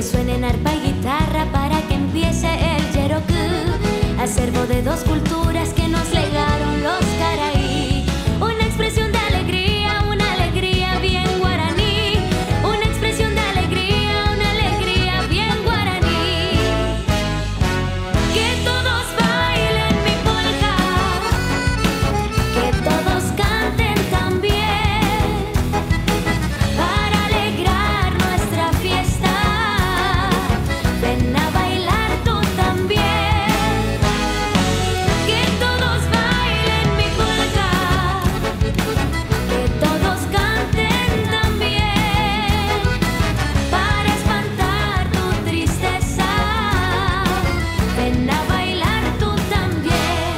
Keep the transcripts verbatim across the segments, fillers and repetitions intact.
suenen arpa y guitarra para que empiece el Yeroku, acervo de dos culturas que nos legaron los Caraí. Una expresión de alegría, una alegría bien guaraní. Una expresión de alegría, una alegría bien guaraní. Que todos bailen mi polka, que todos canten también, para alegrar nuestra fiesta. Ven a bailar tú también. Que todos bailen mi polka, que todos canten también, para espantar tu tristeza. Ven a bailar tú también.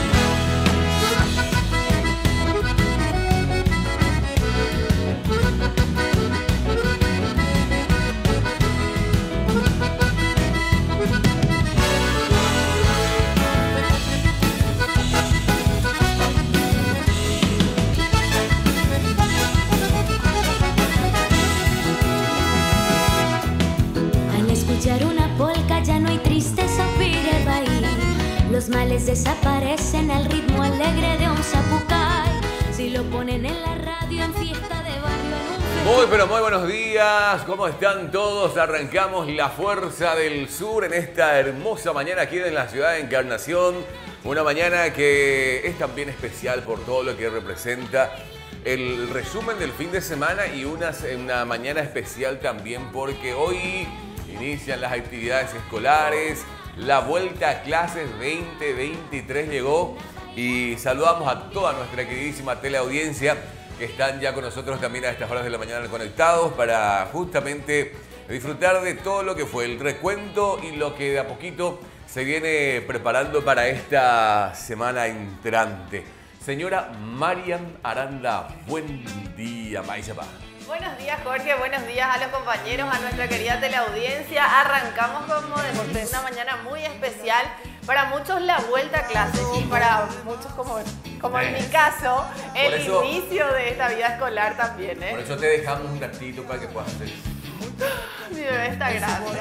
Al escuchar una polka ya no hay tristeza, Pirebaí. Los males desaparecen al ritmo alegre de un zapucay. Si lo ponen en la radio, en fiesta de barrio, en un Muy, pero muy buenos días. ¿Cómo están todos? Arrancamos La Fuerza del Sur en esta hermosa mañana aquí en la ciudad de Encarnación. Una mañana que es también especial por todo lo que representa el resumen del fin de semana y una, una mañana especial también porque hoy inician las actividades escolares. La vuelta a clases veinte veintitrés llegó y saludamos a toda nuestra queridísima teleaudiencia que están ya con nosotros también a estas horas de la mañana conectados para justamente disfrutar de todo lo que fue el recuento y lo que de a poquito se viene preparando para esta semana entrante. Señora Marian Aranda, buen día, Maizapa. Buenos días, Jorge. Buenos días a los compañeros, a nuestra querida teleaudiencia. Arrancamos, como decís, una mañana muy especial. Para muchos la vuelta a clases y para muchos, como, como en mi caso, el eso, inicio de esta vida escolar también, ¿eh? Por eso te dejamos un ratito para que puedas hacer. Mi bebé está grande.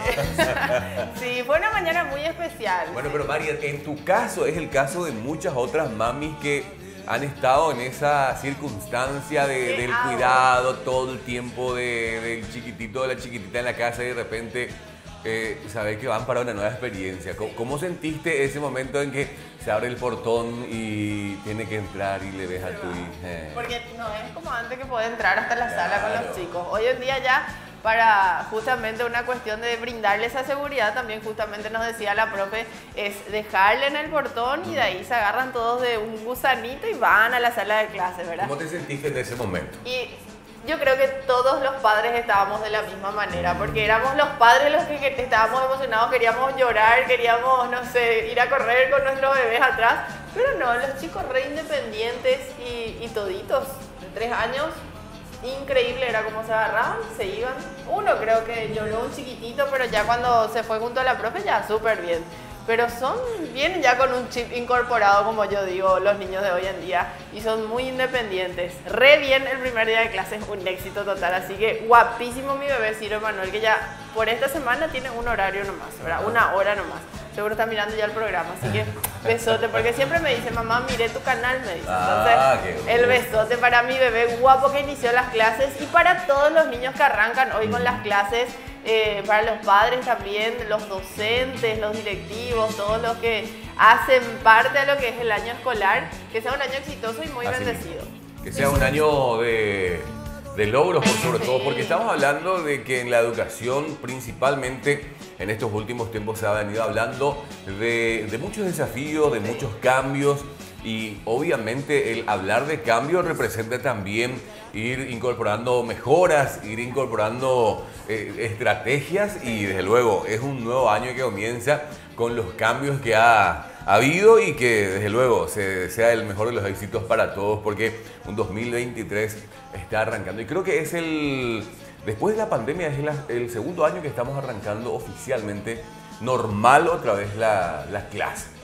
Sí, fue una mañana muy especial. Bueno, pero Marian, en tu caso es el caso de muchas otras mamis que han estado en esa circunstancia de, del cuidado todo el tiempo de, del chiquitito, de la chiquitita en la casa y de repente eh, saber que van para una nueva experiencia. ¿Cómo, ¿Cómo sentiste ese momento en que se abre el portón y tiene que entrar y le ves a tu hija? Porque no es como antes que podés entrar hasta la sala Claro. con los chicos. Hoy en día ya, para justamente una cuestión de brindarle esa seguridad, también justamente nos decía la profe, es dejarle en el portón y de ahí se agarran todos de un gusanito y van a la sala de clase, ¿verdad? ¿Cómo te sentiste en ese momento? Y yo creo que todos los padres estábamos de la misma manera, porque éramos los padres los que, que estábamos emocionados, queríamos llorar, queríamos, no sé, ir a correr con nuestros bebés atrás, pero no, los chicos re independientes y, y toditos, de tres años, increíble era cómo se agarraban, se iban. Uno creo que lloró un chiquitito, pero ya cuando se fue junto a la profe ya súper bien. Pero son, vienen ya con un chip incorporado, como yo digo, los niños de hoy en día, y son muy independientes. Re bien el primer día de clases, un éxito total, así que guapísimo mi bebé Ciro Emanuel, que ya por esta semana tiene un horario nomás, ¿verdad? Una hora nomás. Seguro está mirando ya el programa, así que besote, porque siempre me dice, mamá, miré tu canal, me dice. Entonces, Ah, qué el bueno. besote para mi bebé guapo que inició las clases y para todos los niños que arrancan hoy con las clases, eh, para los padres también, los docentes, los directivos, todos los que hacen parte de lo que es el año escolar, que sea un año exitoso y muy Así bendecido. Que sea un año de, de logros, por sobre todo, porque estamos hablando de que en la educación, principalmente en estos últimos tiempos, se ha venido hablando de, de muchos desafíos, de muchos cambios, y obviamente el hablar de cambio representa también ir incorporando mejoras, ir incorporando eh, estrategias, y desde luego es un nuevo año que comienza con los cambios que ha habido y que desde luego se, sea el mejor de los éxitos para todos, porque un dos mil veintitrés está arrancando y creo que es el, después de la pandemia, es la, el segundo año que estamos arrancando oficialmente normal otra vez la, la clase.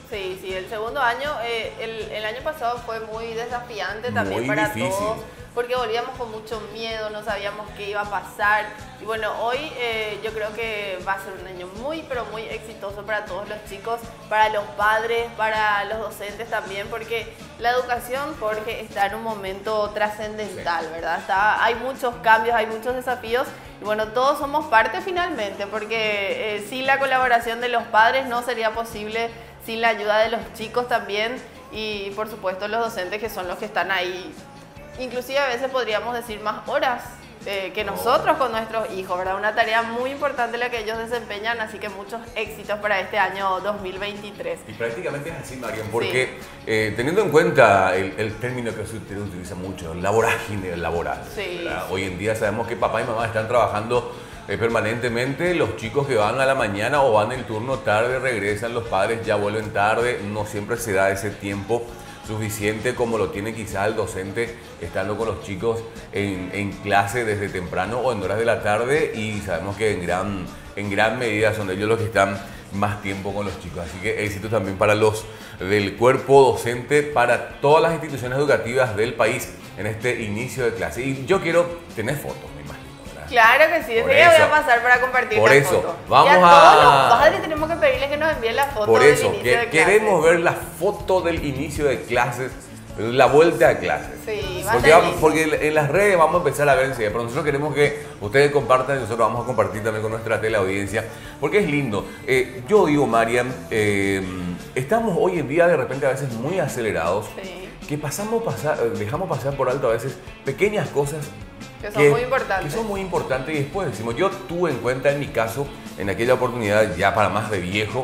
Sí, sí, el segundo año, eh, el, el año pasado fue muy desafiante también Muy para difícil. todos, porque volvíamos con mucho miedo, no sabíamos qué iba a pasar. Y bueno, hoy eh, yo creo que va a ser un año muy, pero muy exitoso para todos los chicos, para los padres, para los docentes también, porque la educación, Jorge, está en un momento trascendental, Sí. ¿verdad? Está, hay muchos cambios, hay muchos desafíos. Y bueno, todos somos parte finalmente, porque eh, sin la colaboración de los padres no sería posible, sin la ayuda de los chicos también y por supuesto los docentes que son los que están ahí. Inclusive a veces podríamos decir más horas eh, que nosotros con nuestros hijos, ¿verdad? Una tarea muy importante la que ellos desempeñan, así que muchos éxitos para este año dos mil veintitrés. Y prácticamente es así, Marian, porque sí. eh, teniendo en cuenta el, el término que usted utiliza mucho, la vorágine laboral. Sí. ¿verdad? Hoy en día sabemos que papá y mamá están trabajando eh, permanentemente, los chicos que van a la mañana o van el turno tarde regresan, los padres ya vuelven tarde, no siempre se da ese tiempo suficiente como lo tiene quizás el docente estando con los chicos en, en clase desde temprano o en horas de la tarde, y sabemos que en gran, en gran medida son ellos los que están más tiempo con los chicos. Así que éxito también para los del cuerpo docente, para todas las instituciones educativas del país en este inicio de clase. Y yo quiero tener fotos, me imagino. Claro que sí, desde ya voy a pasar para compartir por la eso, foto. vamos y a, a todos los padres tenemos que pedirles que nos envíen la foto Por del eso, inicio que, de clases. queremos ver la foto del inicio de clases, la vuelta a clases. Sí, va a porque, ser vamos, lindo. porque en las redes vamos a empezar a ver enseguida, pero nosotros queremos que ustedes compartan y nosotros vamos a compartir también con nuestra teleaudiencia, porque es lindo. Eh, yo digo, Marian, eh, estamos hoy en día de repente a veces muy acelerados, Sí. que pasamos pasar, dejamos pasar por alto a veces pequeñas cosas Que son muy importantes. que son muy importantes, y después decimos, yo tuve en cuenta en mi caso, en aquella oportunidad, ya para más de viejo,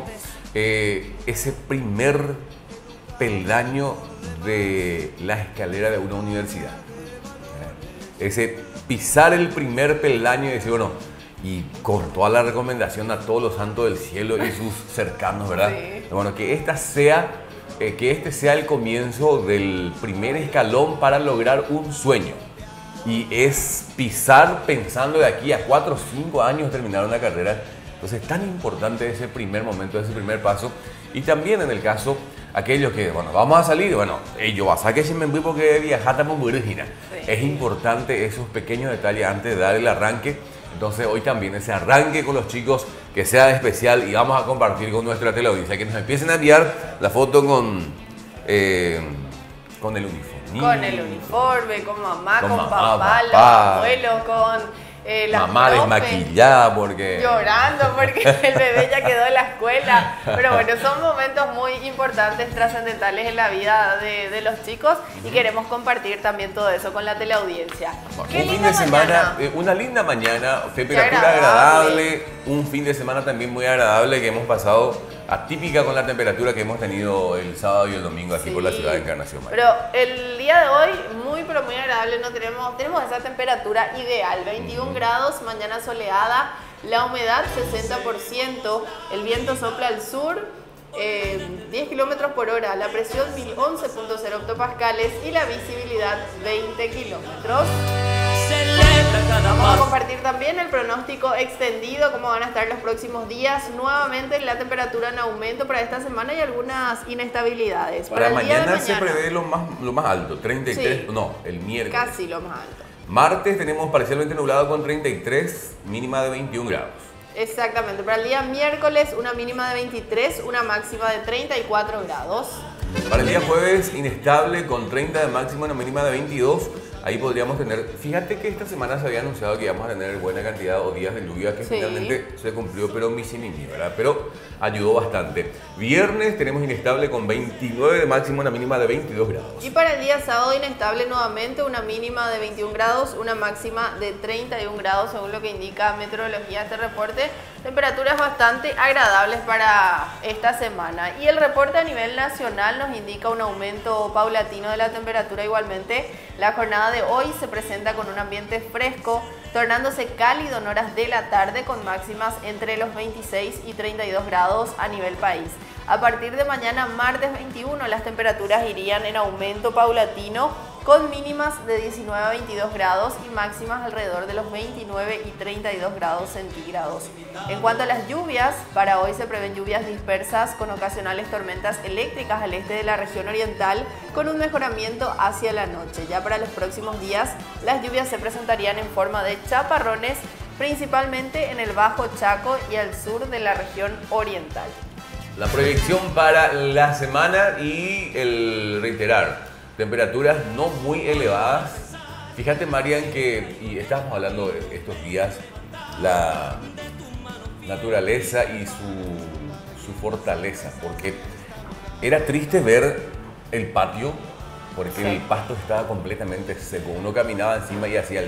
eh, ese primer peldaño de la escalera de una universidad. Ese pisar el primer peldaño y decir, bueno, y con toda la recomendación a todos los santos del cielo y sus cercanos, ¿verdad? Sí. Bueno, que esta sea, eh, que este sea el comienzo del primer escalón para lograr un sueño. Y es pisar pensando de aquí a cuatro o cinco años terminar una carrera. Entonces es tan importante ese primer momento, ese primer paso. Y también en el caso, aquellos que, bueno, vamos a salir, bueno, yo vas a que se me voy porque viajar estamos muy original. Sí. Es importante esos pequeños detalles antes de dar el arranque. Entonces hoy también ese arranque con los chicos que sea especial, y vamos a compartir con nuestra teleaudiencia, que nos empiecen a enviar la foto con, eh, con el uniforme. Con el uniforme, con mamá, Con con, mamá, papá, los papá. abuelos, con eh, las Mamá profes, desmaquillada porque... llorando porque el bebé ya quedó en la escuela. Pero bueno, son momentos muy importantes, trascendentales en la vida de, de los chicos, y queremos compartir también todo eso con la teleaudiencia. Qué Un fin linda de semana, mañana. eh, una linda mañana, temperatura Qué agradable. agradable, un fin de semana también muy agradable que hemos pasado, atípica con la temperatura que hemos tenido el sábado y el domingo aquí Sí. por la ciudad de Encarnación. María. Pero el día de hoy, muy pero muy agradable, no tenemos, tenemos esa temperatura ideal, veintiún grados, mañana soleada, la humedad sesenta por ciento, el viento sopla al sur, eh, diez kilómetros por hora, la presión mil once punto cero hectopascales y la visibilidad veinte kilómetros. Vamos a compartir también el pronóstico extendido, cómo van a estar los próximos días. Nuevamente la temperatura en aumento para esta semana y algunas inestabilidades. Para, el día de mañana, se prevé lo más, lo más alto, treinta y tres, Sí. no, el miércoles. Casi lo más alto. Martes tenemos parcialmente nublado con treinta y tres, mínima de veintiún grados. Exactamente. Para el día miércoles una mínima de veintitrés, una máxima de treinta y cuatro grados. Para el día jueves, inestable con treinta de máxima, una mínima de veintidós. Ahí podríamos tener, fíjate que esta semana se había anunciado que íbamos a tener buena cantidad o días de lluvia, que Sí. finalmente se cumplió, pero misimini, ¿verdad? Pero ayudó bastante. Viernes tenemos inestable con veintinueve de máxima, una mínima de veintidós grados. Y para el día sábado inestable nuevamente, una mínima de veintiún grados, una máxima de treinta y un grados, según lo que indica meteorología este reporte. Temperaturas bastante agradables para esta semana. Y el reporte a nivel nacional nos indica un aumento paulatino de la temperatura igualmente. La jornada de hoy se presenta con un ambiente fresco, tornándose cálido en horas de la tarde, con máximas entre los veintiséis y treinta y dos grados a nivel país. A partir de mañana, martes veintiuno, las temperaturas irían en aumento paulatino con mínimas de diecinueve a veintidós grados y máximas alrededor de los veintinueve y treinta y dos grados centígrados. En cuanto a las lluvias, para hoy se prevén lluvias dispersas con ocasionales tormentas eléctricas al este de la región oriental, con un mejoramiento hacia la noche. Ya para los próximos días, las lluvias se presentarían en forma de chaparrones, principalmente en el Bajo Chaco y al sur de la región oriental. La proyección para la semana y el reiterar, temperaturas no muy elevadas. Fíjate, Marian, que, y estábamos hablando de estos días, la naturaleza y su, su fortaleza, porque era triste ver el patio, porque sí, el pasto estaba completamente seco. Uno caminaba encima y hacía el...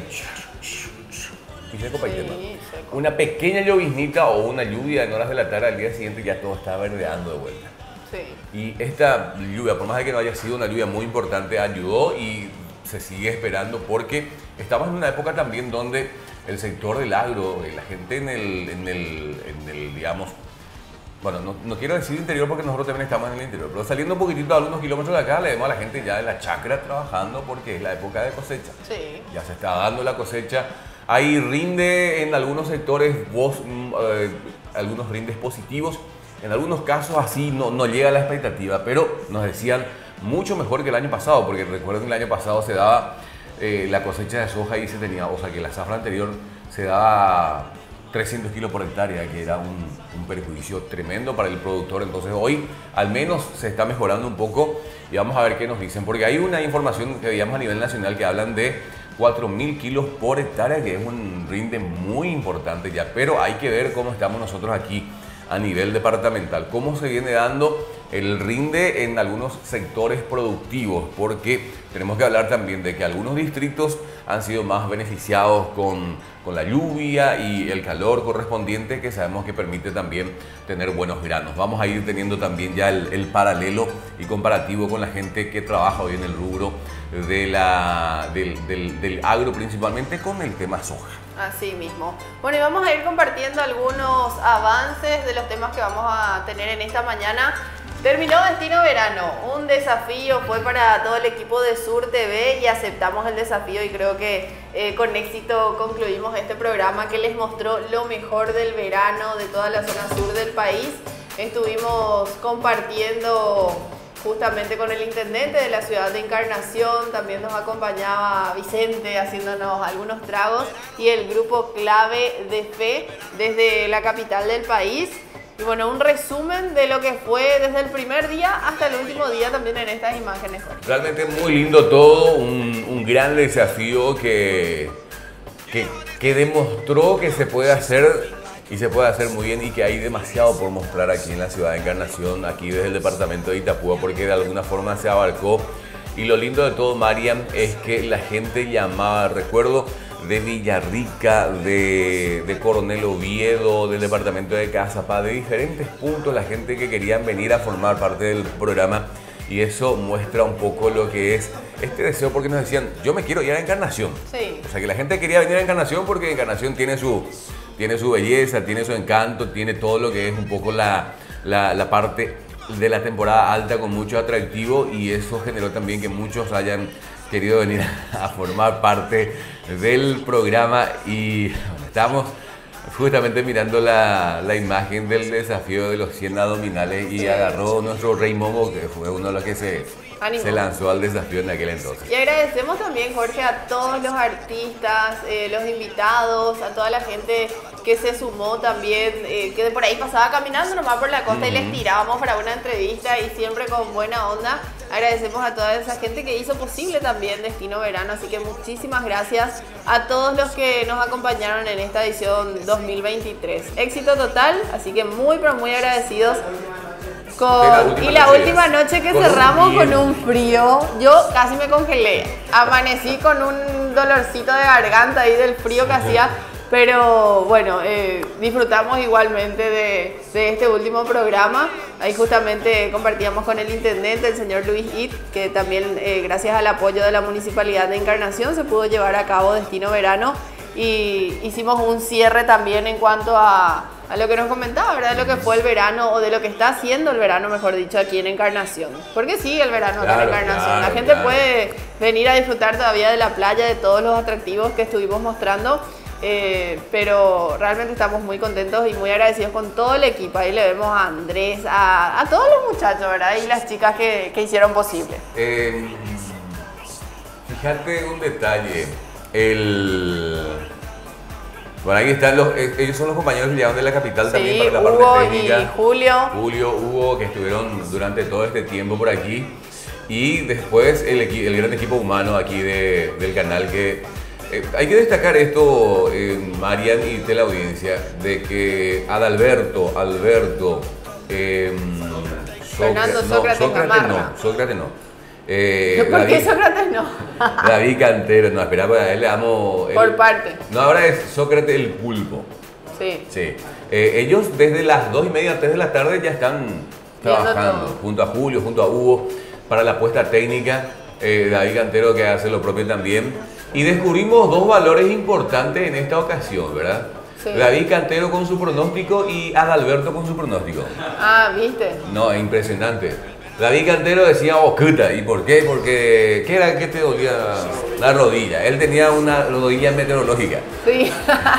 Y seco, sí, seco. Una pequeña lloviznita o una lluvia en horas de la tarde al día siguiente ya todo estaba verdeando de vuelta. Sí. Y esta lluvia, por más de que no haya sido una lluvia muy importante, ayudó y se sigue esperando porque estamos en una época también donde el sector del agro, la gente en el, en el, en el digamos, bueno, no, no quiero decir interior porque nosotros también estamos en el interior, pero saliendo un poquitito a algunos kilómetros de acá, le vemos a la gente ya en la chacra trabajando porque es la época de cosecha. Sí. Ya se está dando la cosecha. Ahí rinde en algunos sectores, vos, eh, algunos rindes positivos. En algunos casos así no, no llega a la expectativa, pero nos decían mucho mejor que el año pasado, porque recuerden que el año pasado se daba eh, la cosecha de soja y se tenía, o sea que la zafra anterior se daba trescientos kilos por hectárea, que era un, un perjuicio tremendo para el productor. Entonces hoy al menos se está mejorando un poco y vamos a ver qué nos dicen, porque hay una información que veíamos a nivel nacional que hablan de cuatro mil kilos por hectárea, que es un rinde muy importante ya, pero hay que ver cómo estamos nosotros aquí a nivel departamental, cómo se viene dando el rinde en algunos sectores productivos, porque tenemos que hablar también de que algunos distritos han sido más beneficiados con, con la lluvia y el calor correspondiente, que sabemos que permite también tener buenos granos. Vamos a ir teniendo también ya el, el paralelo y comparativo con la gente que trabaja hoy en el rubro de la, del, del, del agro, principalmente con el tema soja. Así mismo. Bueno, y vamos a ir compartiendo algunos avances de los temas que vamos a tener en esta mañana. Terminó Destino Verano, un desafío fue para todo el equipo de Sur T V y aceptamos el desafío y creo que eh, con éxito concluimos este programa que les mostró lo mejor del verano de toda la zona sur del país. Estuvimos compartiendo justamente con el intendente de la ciudad de Encarnación, también nos acompañaba Vicente haciéndonos algunos tragos y el grupo Clave de Fe desde la capital del país. Y bueno, un resumen de lo que fue desde el primer día hasta el último día también en estas imágenes. Realmente muy lindo todo, un, un gran desafío que, que, que demostró que se puede hacer y se puede hacer muy bien y que hay demasiado por mostrar aquí en la ciudad de Encarnación, aquí desde el departamento de Itapúa, porque de alguna forma se abarcó. Y lo lindo de todo, Mariam, es que la gente llamaba, recuerdo, de Villarrica, de, de Coronel Oviedo, del departamento de Cazapá, de diferentes puntos, la gente que querían venir a formar parte del programa. Y eso muestra un poco lo que es este deseo, porque nos decían, yo me quiero ir a Encarnación. Sí. O sea, que la gente quería venir a Encarnación porque Encarnación tiene su, tiene su belleza, tiene su encanto, tiene todo lo que es un poco la, la, la parte de la temporada alta con mucho atractivo, y eso generó también que muchos hayan querido venir a formar parte del programa. Y bueno, estamos justamente mirando la, la imagen del desafío de los cien abdominales y sí, agarró nuestro Rey Momo, que fue uno de los que se, se lanzó al desafío en aquel entonces. Y agradecemos también, Jorge, a todos los artistas, eh, los invitados, a toda la gente que se sumó también, eh, que de por ahí pasaba caminando nomás por la costa uh-huh. y les tirábamos para una entrevista y siempre con buena onda. Agradecemos a toda esa gente que hizo posible también Destino Verano, así que muchísimas gracias a todos los que nos acompañaron en esta edición dos mil veintitrés. Éxito total, así que muy pero muy agradecidos. Con, y la última noche que con cerramos un con un frío, yo casi me congelé. Amanecí con un dolorcito de garganta ahí del frío que hacía. Pero bueno, eh, disfrutamos igualmente de, de este último programa. Ahí justamente compartíamos con el intendente, el señor Luis It, que también eh, gracias al apoyo de la Municipalidad de Encarnación se pudo llevar a cabo Destino Verano. Y hicimos un cierre también en cuanto a, a lo que nos comentaba, ¿verdad? De lo que fue el verano, o de lo que está haciendo el verano, mejor dicho, aquí en Encarnación. Porque sí, el verano claro, acá en Encarnación. Claro, la gente claro. puede venir a disfrutar todavía de la playa, de todos los atractivos que estuvimos mostrando. Eh, pero realmente estamos muy contentos y muy agradecidos con todo el equipo. Ahí le vemos a Andrés, a, a todos los muchachos, ¿verdad? Y las chicas que, que hicieron posible. Eh, fíjate un detalle. El... Bueno, ahí están los... Ellos son los compañeros que llegaron de la capital Sí, también para la Hugo parte técnica. y Julio. Julio, Hugo, que estuvieron durante todo este tiempo por aquí. Y después el, equi- el gran equipo humano aquí de, del canal que... Eh, hay que destacar esto, eh, Marian y teleaudiencia, de que Adalberto, Alberto, eh, Fernando Sócrates, Sócrates no, Sócrates Gamarra. no, Sócrates no. Eh, ¿Por qué David, Sócrates no? David Cantero, no, espera, a él le damos... Por él- parte. No, ahora es Sócrates el Pulpo. Sí. Sí. Eh, ellos desde las dos y media, tres de la tarde ya están Viendo trabajando, todo. junto a Julio, junto a Hugo, para la puesta técnica. Eh, David Cantero que hace lo propio también. Y descubrimos dos valores importantes en esta ocasión, ¿verdad? Sí. David Cantero con su pronóstico y Adalberto con su pronóstico. Ah, ¿viste? No, es impresionante. David Cantero decía Ocuta. ¿Y por qué? Porque ¿qué era que te dolía la rodilla? Él tenía una rodilla meteorológica. Sí.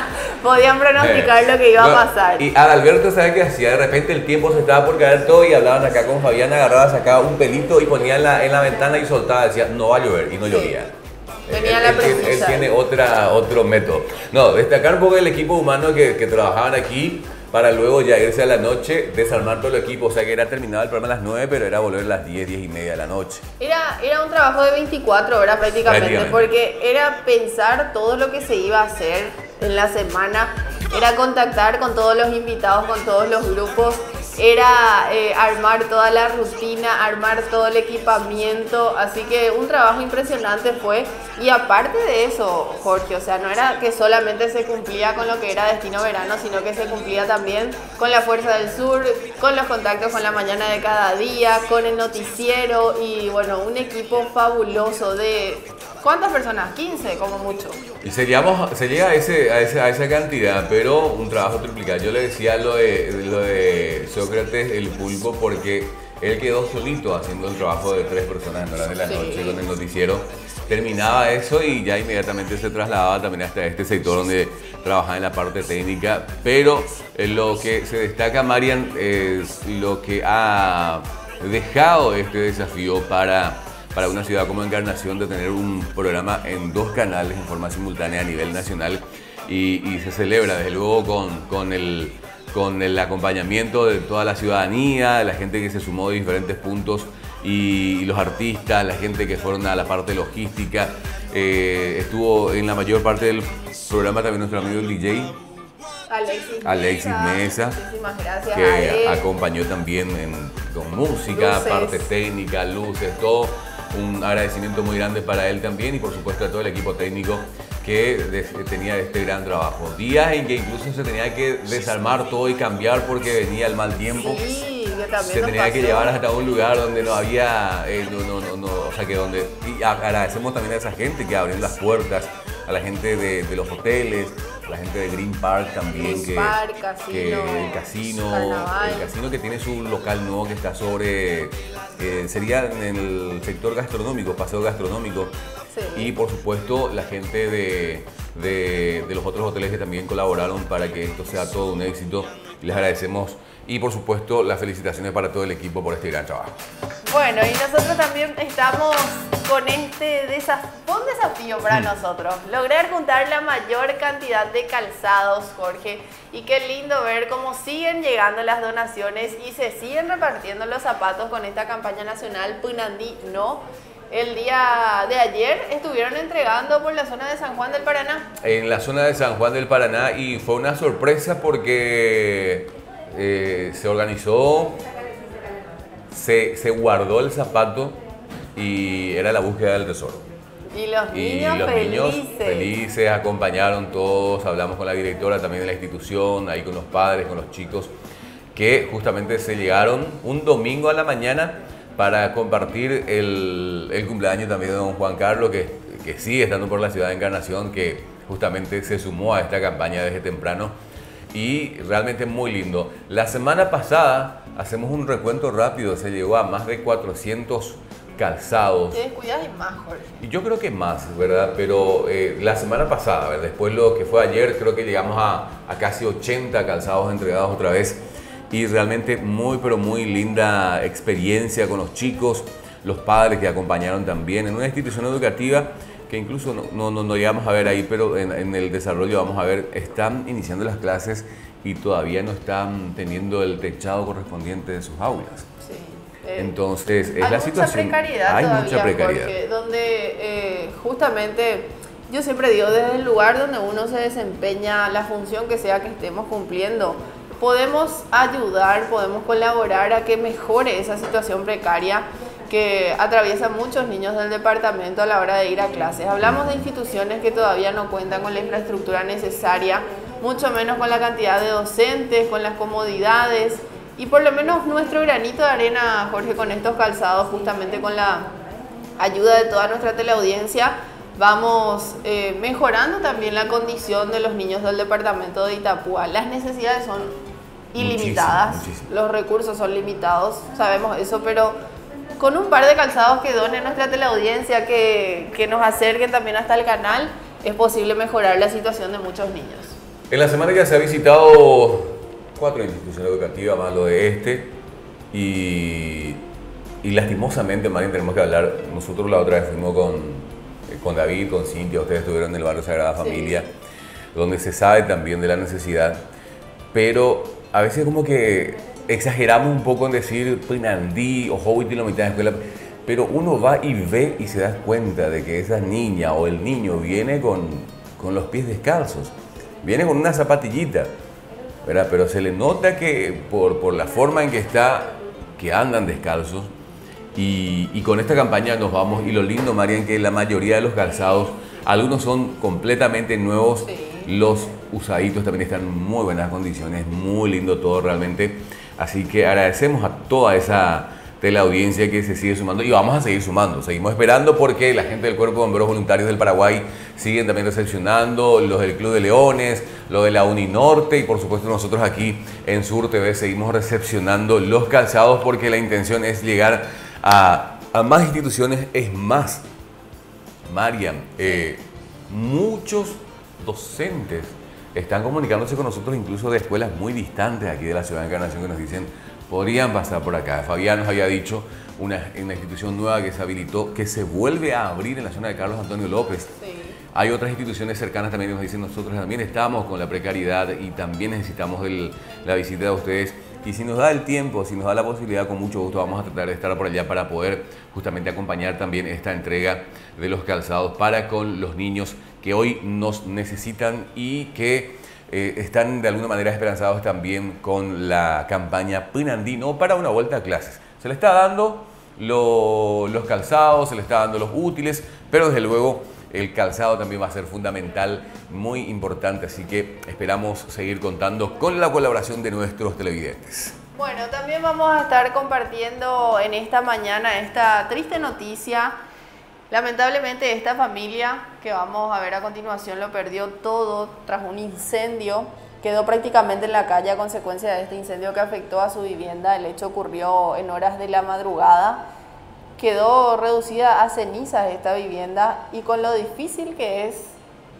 Podían pronosticar lo que iba No, a pasar. Y Adalberto, ¿sabe qué hacía? De repente el tiempo se estaba por caer todo y hablaban acá con Fabián, agarraba, sacaba un pelito y ponía en la, en la ventana y soltaba, decía, no va a llover, y no Sí. llovía. Tenía él, la él tiene- él precisa. tiene otra, otro método. No, destacar un poco el equipo humano que, que trabajaban aquí para luego ya irse a la noche, desarmar todo el equipo. O sea que era terminado el programa a las nueve, pero era volver a las diez, diez y media de la noche. Era, era un trabajo de veinticuatro horas prácticamente, Prácticamente. porque era pensar todo lo que se iba a hacer en la semana, era contactar con todos los invitados, con todos los grupos, era eh, armar toda la rutina, armar todo el equipamiento, así que un trabajo impresionante fue. Y aparte de eso, Jorge, o sea, no era que solamente se cumplía con lo que era Destino Verano, sino que se cumplía también con la Fuerza del Sur, con los contactos con la mañana de cada día, con el noticiero y bueno, un equipo fabuloso de... ¿Cuántas personas? quince como mucho. Y seríamos, se llega a, ese, a, ese, a esa cantidad, pero un trabajo triplicado. Yo le decía lo de, lo de Sócrates, el Pulpo, porque él quedó solito haciendo el trabajo de tres personas en horas de la Sí. noche con el noticiero. Terminaba eso y ya inmediatamente se trasladaba también hasta este sector donde trabajaba en la parte técnica. Pero eh, lo que se destaca, Marian, es lo que ha dejado este desafío para... para una ciudad como Encarnación, de tener un programa en dos canales en forma simultánea a nivel nacional y, y se celebra desde luego con, con, el, con el acompañamiento de toda la ciudadanía, de la gente que se sumó de diferentes puntos y, y los artistas, la gente que fueron a la parte logística. Eh, estuvo en la mayor parte del programa también nuestro amigo el D J Alexis, Alexis Mesa, muchísimas gracias a que él. acompañó también en- con música, Luces. parte técnica, luces, todo. Un agradecimiento muy grande para él también y por supuesto a todo el equipo técnico que des- tenía este gran trabajo. Días en que incluso se tenía que desarmar todo y cambiar porque venía el mal tiempo. Sí, que también Se nos tenía que pasó. llevar hasta un lugar donde no había, eh, no, no, no, no, o sea que donde, y a- agradecemos también a esa gente que abrió las puertas, a la gente de, de los hoteles, a la gente de Green Park también, Green que, Park, casino, que el casino, carnaval. el casino que tiene su local nuevo que está sobre, eh, sería en el sector gastronómico, paseo gastronómico. Sí. Y por supuesto la gente de, de, de los otros hoteles que también colaboraron para que esto sea todo un éxito. Les agradecemos y por supuesto las felicitaciones para todo el equipo por este gran trabajo. Bueno, y nosotros también estamos con este desafío, un desafío para nosotros, lograr juntar la mayor cantidad de calzados, Jorge, y qué lindo ver cómo siguen llegando las donaciones y se siguen repartiendo los zapatos con esta campaña nacional Punandí No. El día de ayer estuvieron entregando por la zona de San Juan del Paraná. En la zona de San Juan del Paraná y fue una sorpresa porque eh, se organizó, se, se guardó el zapato y era la búsqueda del tesoro. Y los Y niños los felices. niños felices, acompañaron todos, hablamos con la directora también de la institución, ahí con los padres, con los chicos, que justamente se llegaron un domingo a la mañana para compartir el, el cumpleaños también de don Juan Carlos, que, que sigue estando por la ciudad de Encarnación, que justamente se sumó a esta campaña desde temprano. y realmente muy lindo. La semana pasada, hacemos un recuento rápido, se llegó a más de cuatrocientos calzados. Te descuidas y más, Jorge. Y yo creo que más, ¿verdad? Pero eh, la semana pasada, ¿verdad? Después lo que fue ayer, creo que llegamos a, a casi ochenta calzados entregados otra vez. Y realmente muy, pero muy linda experiencia con los chicos, los padres que acompañaron también en una institución educativa que incluso no, no, no, no llegamos a ver ahí, pero en, en el desarrollo vamos a ver, están iniciando las clases y todavía no están teniendo el techado correspondiente de sus aulas. Sí. Eh, Entonces, es hay la situación. Mucha precariedad hay todavía, mucha precariedad. Jorge, donde eh, justamente, yo siempre digo, desde el lugar donde uno se desempeña, la función que sea que estemos cumpliendo, podemos ayudar, podemos colaborar a que mejore esa situación precaria que atraviesa muchos niños del departamento a la hora de ir a clases. Hablamos de instituciones que todavía no cuentan con la infraestructura necesaria, mucho menos con la cantidad de docentes, con las comodidades, y por lo menos nuestro granito de arena, Jorge, con estos calzados, justamente con la ayuda de toda nuestra teleaudiencia, vamos eh, mejorando también la condición de los niños del departamento de Itapúa. Las necesidades son ilimitadas, muchísimo, muchísimo. Los recursos son limitados, sabemos eso, pero con un par de calzados que donen nuestra teleaudiencia, que, que nos acerquen también hasta el canal, es posible mejorar la situación de muchos niños. En la semana ya se ha visitado cuatro instituciones educativas, más lo de este, y, y lastimosamente, Marín, tenemos que hablar, nosotros la otra vez fuimos con, con David, con Cintia, ustedes estuvieron en el barrio Sagrada Familia, sí, donde se sabe también de la necesidad, pero a veces como que exageramos un poco en decir Pinandí o Howitt y la mitad de escuela, pero uno va y ve y se da cuenta de que esa niña o el niño viene con, con los pies descalzos, viene con una zapatillita, ¿verdad? Pero se le nota que por, por la forma en que está, que andan descalzos, y, y con esta campaña nos vamos, y lo lindo, Marian, que la mayoría de los calzados, algunos son completamente nuevos, sí, los usaditos también están en muy buenas condiciones, muy lindo todo realmente. Así que agradecemos a toda esa teleaudiencia que se sigue sumando y vamos a seguir sumando. Seguimos esperando porque la gente del Cuerpo de Bomberos Voluntarios del Paraguay siguen también recepcionando, los del Club de Leones, los de la Uninorte y por supuesto nosotros aquí en Sur T V seguimos recepcionando los calzados porque la intención es llegar a, a más instituciones. Es más, Mariam, eh, muchos docentes están comunicándose con nosotros incluso de escuelas muy distantes aquí de la ciudad de Encarnación que nos dicen podrían pasar por acá. Fabián nos había dicho una, una institución nueva que se habilitó, que se vuelve a abrir en la zona de Carlos Antonio López. Sí. Hay otras instituciones cercanas también que nos dicen nosotros también estamos con la precariedad y también necesitamos el, la visita de ustedes. Y si nos da el tiempo, si nos da la posibilidad, con mucho gusto vamos a tratar de estar por allá para poder justamente acompañar también esta entrega de los calzados para con los niños que hoy nos necesitan y que eh, están de alguna manera esperanzados también con la campaña Pinandí, no para una vuelta a clases. Se le está dando lo, los calzados, se le está dando los útiles, pero desde luego el calzado también va a ser fundamental, muy importante, así que esperamos seguir contando con la colaboración de nuestros televidentes. Bueno, también vamos a estar compartiendo en esta mañana esta triste noticia. Lamentablemente esta familia que vamos a ver a continuación lo perdió todo tras un incendio. Quedó prácticamente en la calle a consecuencia de este incendio que afectó a su vivienda. El hecho ocurrió en horas de la madrugada. Quedó reducida a cenizas esta vivienda y con lo difícil que es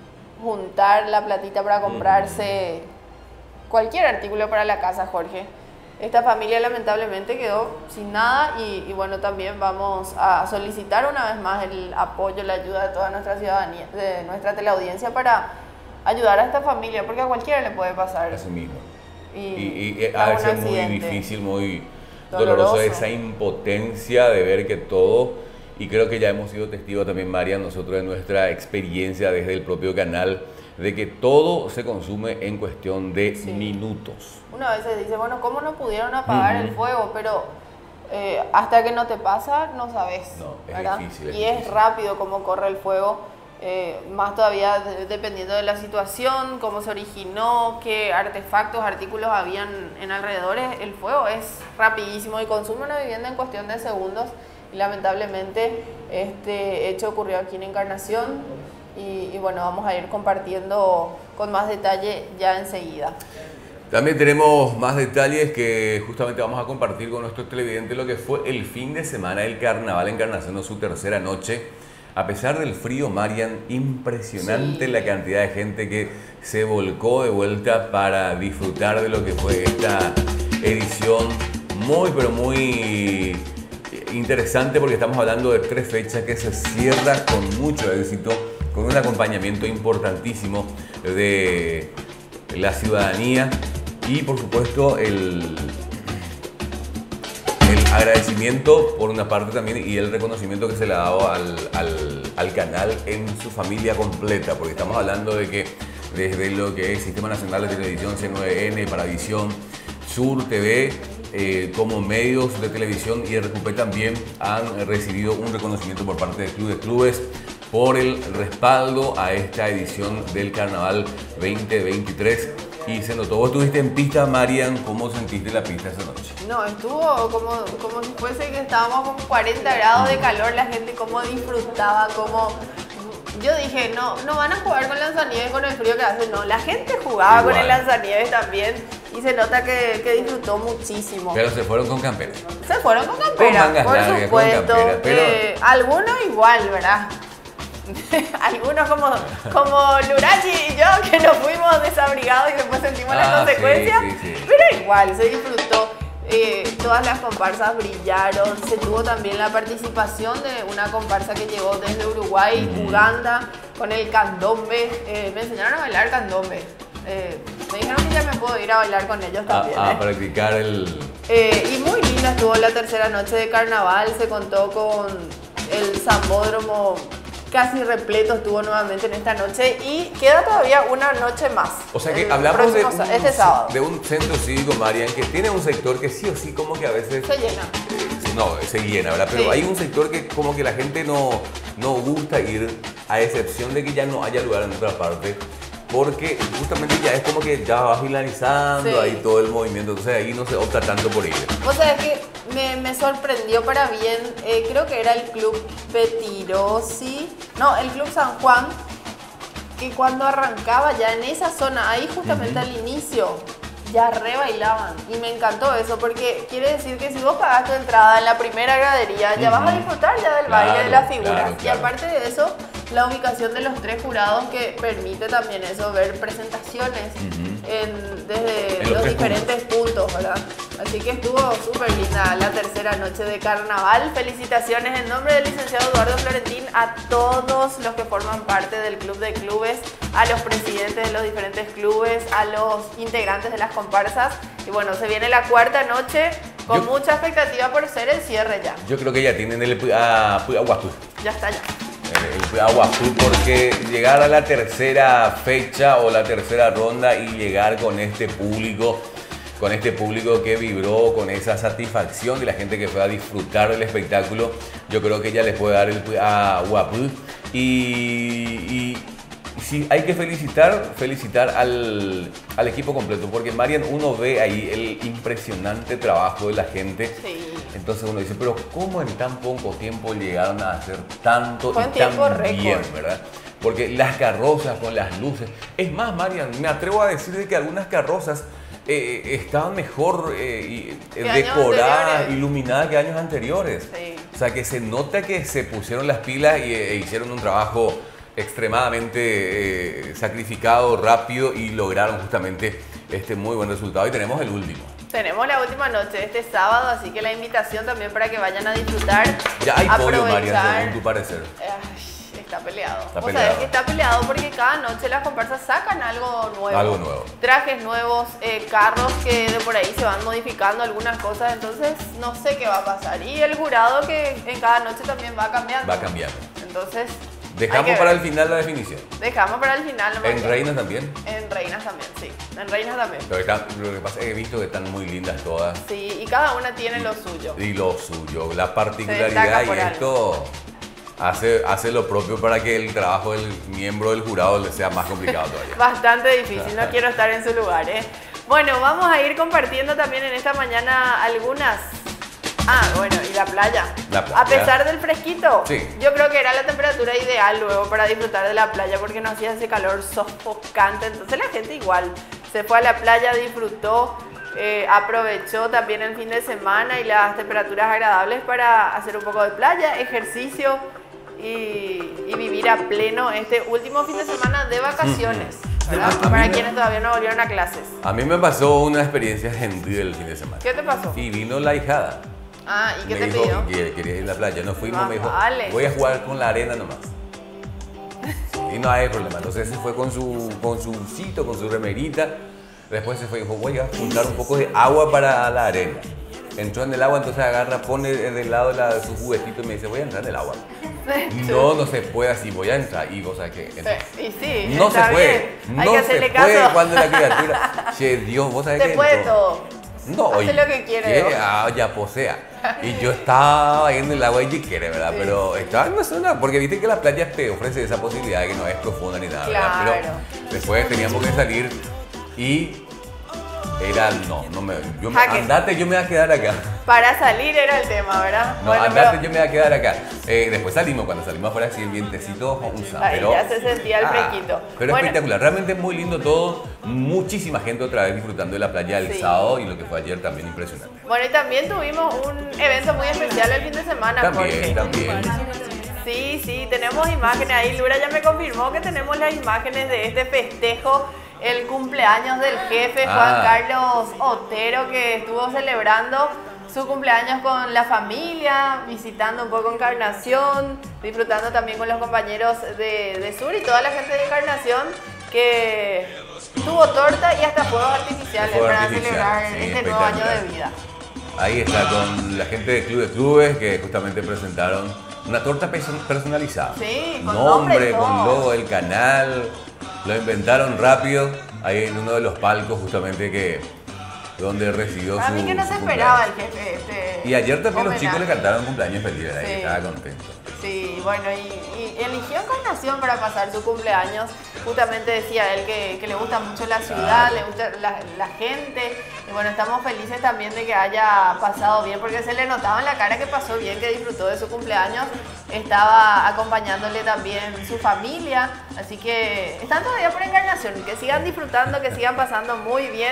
juntar la platita para comprarse cualquier artículo para la casa, Jorge. Esta familia lamentablemente quedó sin nada y, y bueno, también vamos a solicitar una vez más el apoyo, la ayuda de toda nuestra ciudadanía, de nuestra teleaudiencia para ayudar a esta familia, porque a cualquiera le puede pasar. Así mismo. Y, y, y a veces es muy difícil, muy doloroso, doloroso esa impotencia de ver que todo, y creo que ya hemos sido testigos también, Marian, nosotros de nuestra experiencia desde el propio canal, de que todo se consume en cuestión de sí. minutos. Uno a veces dice, bueno, ¿cómo no pudieron apagar uh-huh. el fuego? Pero eh, hasta que no te pasa, no sabes. No, es ¿verdad? difícil. Es y difícil. Es rápido cómo corre el fuego, eh, más todavía de, dependiendo de la situación, cómo se originó, qué artefactos, artículos habían en alrededores. El fuego es rapidísimo y consume una vivienda en cuestión de segundos. Y lamentablemente este hecho ocurrió aquí en Encarnación. Y, y bueno, vamos a ir compartiendo con más detalle ya enseguida. También tenemos más detalles que justamente vamos a compartir con nuestros televidentes lo que fue el fin de semana del Carnaval Encarnación, su tercera noche. A pesar del frío, Marian, impresionante sí. la cantidad de gente que se volcó de vuelta para disfrutar de lo que fue esta edición. Muy, pero muy interesante porque estamos hablando de tres fechas que se cierran con mucho éxito, con un acompañamiento importantísimo de la ciudadanía y por supuesto el, el agradecimiento por una parte también y el reconocimiento que se le ha dado al, al, al canal en su familia completa, porque estamos hablando de que desde lo que es Sistema Nacional de Televisión C nueve N, Paravisión, Sur T V, eh, como medios de televisión y R Q P también han recibido un reconocimiento por parte del Club de Clubes por el respaldo a esta edición del Carnaval veinte veintitrés. Y se notó, vos estuviste en pista, Marian, ¿cómo sentiste la pista esa noche? No, estuvo como, como si fuese que estábamos con cuarenta grados de calor, la gente cómo disfrutaba, cómo... Yo dije, no, no van a jugar con lanzanieves con el frío que hace, no, la gente jugaba Igual. con el lanzanieves también y se nota que, que disfrutó muchísimo. Pero se fueron con campera. Se fueron con campera, con por largas, supuesto. Con campera, pero... eh, algunos igual, ¿verdad? Algunos como, como Lurachi y yo que nos fuimos desabrigados y después sentimos ah, las consecuencias, sí, sí, sí. pero igual se disfrutó, eh, todas las comparsas brillaron, se tuvo también la participación de una comparsa que llegó desde Uruguay, mm. Uganda, con el candombe, eh, me enseñaron a bailar candombe, eh, me dijeron que ya me puedo ir a bailar con ellos también. A, a eh. practicar el... Eh, y muy linda estuvo la tercera noche de carnaval, se contó con el Zambódromo casi repleto estuvo nuevamente en esta noche y queda todavía una noche más. O sea que hablamos de un, este sábado. de un centro cívico, Marian, que tiene un sector que sí o sí como que a veces... Se llena. Eh, no, se llena, ¿verdad? Pero sí. hay un sector que como que la gente no, no gusta ir, a excepción de que ya no haya lugar en otra parte, porque justamente ya es como que ya va finalizando sí. ahí todo el movimiento, entonces ahí no se opta tanto por ir. O sea, es que me, me sorprendió para bien, eh, creo que era el Club Petirosi, no, el Club San Juan, que cuando arrancaba ya en esa zona, ahí justamente uh-huh. al inicio, ya re bailaban. Y me encantó eso, porque quiere decir que si vos pagas tu entrada en la primera gradería, ya uh-huh. vas a disfrutar ya del claro, baile de las figuras. Claro, claro. Y aparte de eso, la ubicación de los tres jurados que permite también eso, ver presentaciones uh-huh. en, desde en los, los diferentes puntos. puntos, ¿verdad? Así que estuvo súper linda la tercera noche de carnaval. Felicitaciones en nombre del licenciado Eduardo Florentín a todos los que forman parte del Club de Clubes, a los presidentes de los diferentes clubes, a los integrantes de las comparsas. Y bueno, se viene la cuarta noche con yo, mucha expectativa por ser el cierre ya. Yo creo que ya tienen el Aguapú. Ya está ya. El Aguapú, porque llegar a la tercera fecha o la tercera ronda y llegar con este público, con este público que vibró, con esa satisfacción de la gente que fue a disfrutar del espectáculo, yo creo que ya les puede dar el Aguapú. Y, y sí, hay que felicitar, felicitar al, al equipo completo, porque Marian, uno ve ahí el impresionante trabajo de la gente. Sí. Entonces uno dice, pero ¿cómo en tan poco tiempo llegaron a hacer tanto Fue y un tan tiempo bien, récord. ¿verdad? Porque las carrozas con las luces... Es más, Marian, me atrevo a decir de que algunas carrozas eh, estaban mejor eh, decoradas, iluminadas que años anteriores. Sí. O sea, que se nota que se pusieron las pilas y e hicieron un trabajo extremadamente eh, sacrificado, rápido y lograron justamente este muy buen resultado. Y tenemos el último. Tenemos la última noche este sábado, así que la invitación también para que vayan a disfrutar. Ya hay podio, Marian, según tu parecer. Ay, está peleado. Está o peleado. sea, es que está peleado porque cada noche las comparsas sacan algo nuevo. Algo nuevo. Trajes nuevos, eh, carros que de por ahí se van modificando algunas cosas, entonces no sé qué va a pasar. Y el jurado que en cada noche también va cambiando. Va cambiando. Entonces... Dejamos para el final la definición. Dejamos para el final. No ¿En Reinas también? En Reinas también, sí. En Reinas también. Lo que, está, lo que pasa es que he visto que están muy lindas todas. Sí, y cada una tiene y, lo suyo. Y lo suyo. La particularidad y esto hace, hace lo propio para que el trabajo del miembro del jurado le sea más complicado todavía. Bastante difícil, no quiero estar en su lugar, ¿eh? Bueno, vamos a ir compartiendo también en esta mañana algunas... Ah, bueno, y la playa. la playa. A pesar del fresquito, sí. yo creo que era la temperatura ideal luego para disfrutar de la playa porque no hacía ese calor sofocante. Entonces la gente igual se fue a la playa, disfrutó, eh, aprovechó también el fin de semana y las temperaturas agradables para hacer un poco de playa, ejercicio y, y vivir a pleno este último fin de semana de vacaciones, ¿verdad? Para me... quienes todavía no volvieron a clases. A mí me pasó una experiencia gentil el fin de semana. ¿Qué te pasó? Y vino la hijada. Ah, ¿y qué me te dijo pidió? que quería ir a la playa. Nos fuimos, Ah, me dijo, vale. voy a jugar con la arena nomás. Y no hay problema. Entonces se fue con su, con su busito, con su remerita. Después se fue y dijo, voy a juntar un poco de agua para la arena. Entró en el agua, entonces agarra, pone del lado de, la, de su juguetito y me dice, voy a entrar en el agua. No, no se puede así, voy a entrar. Y vos sabés que... Sí, y sí, no se puede. Bien. Hay no que se hacerle puede caso. cuando la criatura... Che, Dios, vos sabés Se que... puede entró. todo. No, hace oye, lo que quiere. ¿qué? Ah, ya posea. Y yo estaba ahí en el agua y quiere, ¿verdad? Sí. Pero estaba en una zona, porque viste que las playas te ofrecen esa posibilidad de que no es profunda ni nada, ¿verdad? Claro. Pero después teníamos que salir y era, no, no me, yo me, Jaque. andate, yo me voy a quedar acá. Para salir era el tema, ¿verdad? No, Bueno, andate, pero yo me voy a quedar acá. Eh, después salimos, cuando salimos afuera así el vientecito, un sal, ahí pero, ya se sentía el ah, fresquito. Pero Bueno, espectacular, realmente muy lindo todo. Muchísima gente otra vez disfrutando de la playa el Sí. sábado y lo que fue ayer también impresionante. Bueno, y también tuvimos un evento muy especial el fin de semana, También, Jorge. también. Sí, sí, tenemos imágenes ahí. Lura ya me confirmó que tenemos las imágenes de este festejo, el cumpleaños del jefe Juan Ah. Carlos Otero, que estuvo celebrando su cumpleaños con la familia, visitando un poco Encarnación, disfrutando también con los compañeros de, de Sur y toda la gente de Encarnación que tuvo torta y hasta fuegos artificiales Fuegos para artificiales, celebrar sí, este nuevo año espectacular. de vida. Ahí está con la gente de Club de Clubes que justamente presentaron una torta perso- personalizada. Sí, con nombre, nombre y con todo. logo del canal. Lo inventaron rápido ahí en uno de los palcos justamente que donde recibió A su mí que no se su esperaba el cumpleaños. jefe este Y ayer también los homenaje. chicos le cantaron cumpleaños feliz, ahí Sí. estaba contento. Sí, bueno, y, y eligió Encarnación para pasar su cumpleaños. Justamente decía él que, que le gusta mucho la ciudad, Claro. le gusta la, la gente. Y bueno, estamos felices también de que haya pasado bien, porque se le notaba en la cara que pasó bien, que disfrutó de su cumpleaños. Estaba acompañándole también su familia. Así que están todavía por Encarnación. Que sigan disfrutando, que sigan pasando muy bien.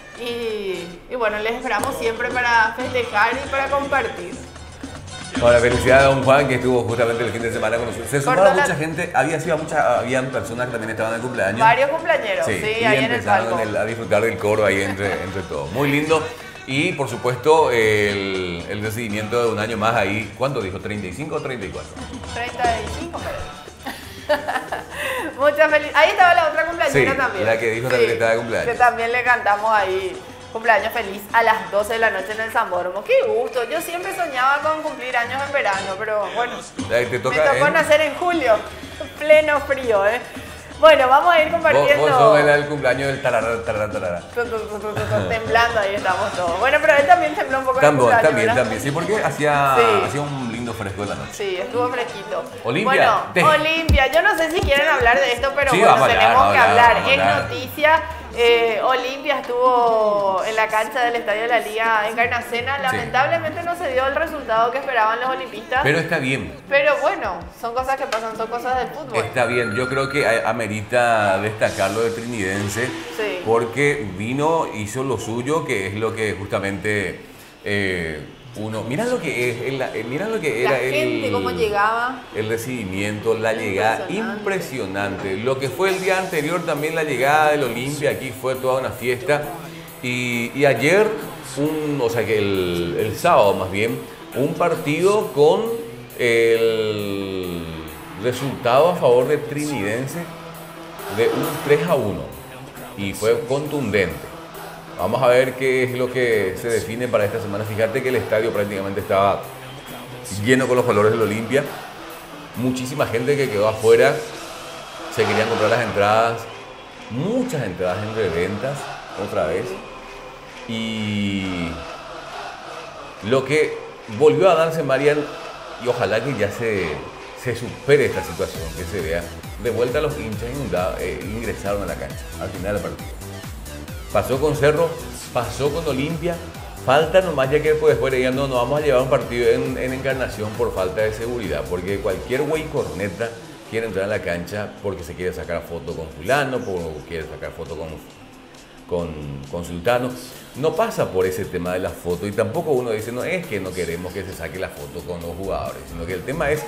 Y, y bueno, les esperamos siempre para festejar y para compartir. Bueno, felicidades a don Juan que estuvo justamente el fin de semana con nosotros. Se sumaron Cortó la- mucha gente, había sido mucha, habían personas que también estaban en el cumpleaños. Varios cumpleaños, sí, y ahí en el empezaron palco. en el- a disfrutar del coro ahí entre, entre todos. Muy lindo. Y por supuesto, el, el recibimiento de un año más ahí. ¿Cuánto dijo? ¿treinta y cinco o treinta y cuatro? treinta y cinco, parece. Muchas felicidades. Ahí estaba la otra cumpleañera Sí, también. la que dijo también que estaba de cumpleaños. Que también le cantamos ahí cumpleaños feliz a las doce de la noche en el Sambódromo. Qué gusto. Yo siempre soñaba con cumplir años en verano, pero bueno, Ahí te me toca, tocó ¿eh? nacer en julio, pleno frío, ¿eh? Bueno, vamos a ir Vos, compartiendo. vos sos el, el cumpleaños del tarará, tarará, tarará. Tu, tu, tu, tu, tu, tu, temblando, ahí estamos todos. Bueno, pero él también tembló un poco en el También, cumpleaños, también, ¿verdad? también. Sí, porque hacía, Sí. hacía un lindo fresco de la noche. Sí, estuvo fresquito. Olimpia, Bueno, te- Olimpia, yo no sé si quieren hablar de esto, pero Sí, bueno, vamos a hablar, tenemos vamos que a hablar, hablar. vamos a Es hablar. noticia. Eh, Olimpia estuvo en la cancha del Estadio de la Liga Encarnacena. Lamentablemente no se dio el resultado que esperaban los olimpistas. Pero está bien. Pero bueno, son cosas que pasan, son cosas del fútbol. Está bien, yo creo que a- amerita destacar lo de Trinidense Sí. porque vino, hizo lo suyo, que es lo que justamente eh, uno... Mira lo que es, el- eh, mira lo que La era gente, el, cómo llegaba. el recibimiento, la llegada, Impresionante. impresionante. Lo que fue el día anterior también la llegada del Olimpia, aquí fue toda una fiesta. Y, y ayer, un, o sea que el, el sábado más bien, un partido con el resultado a favor de Trinidense de un tres a uno y fue contundente. Vamos a ver qué es lo que se define para esta semana. Fíjate que el estadio prácticamente estaba lleno con los colores del Olimpia. Muchísima gente que quedó afuera, se querían comprar las entradas, muchas entradas en reventas otra vez. Y lo que volvió a darse, Marian, y ojalá que ya se, se supere esta situación, que se vea de vuelta a los hinchas inundados, eh, ingresaron a la cancha al final del partido. Pasó con Cerro, pasó con Olimpia, falta nomás ya que pues, después ya no nos vamos a llevar un partido en, en Encarnación por falta de seguridad, porque cualquier güey corneta quiere entrar a la cancha porque se quiere sacar foto con fulano, porque quiere sacar foto con, con, con Sultano, no pasa por ese tema de la foto y tampoco uno dice, no es que no queremos que se saque la foto con los jugadores, sino que el tema es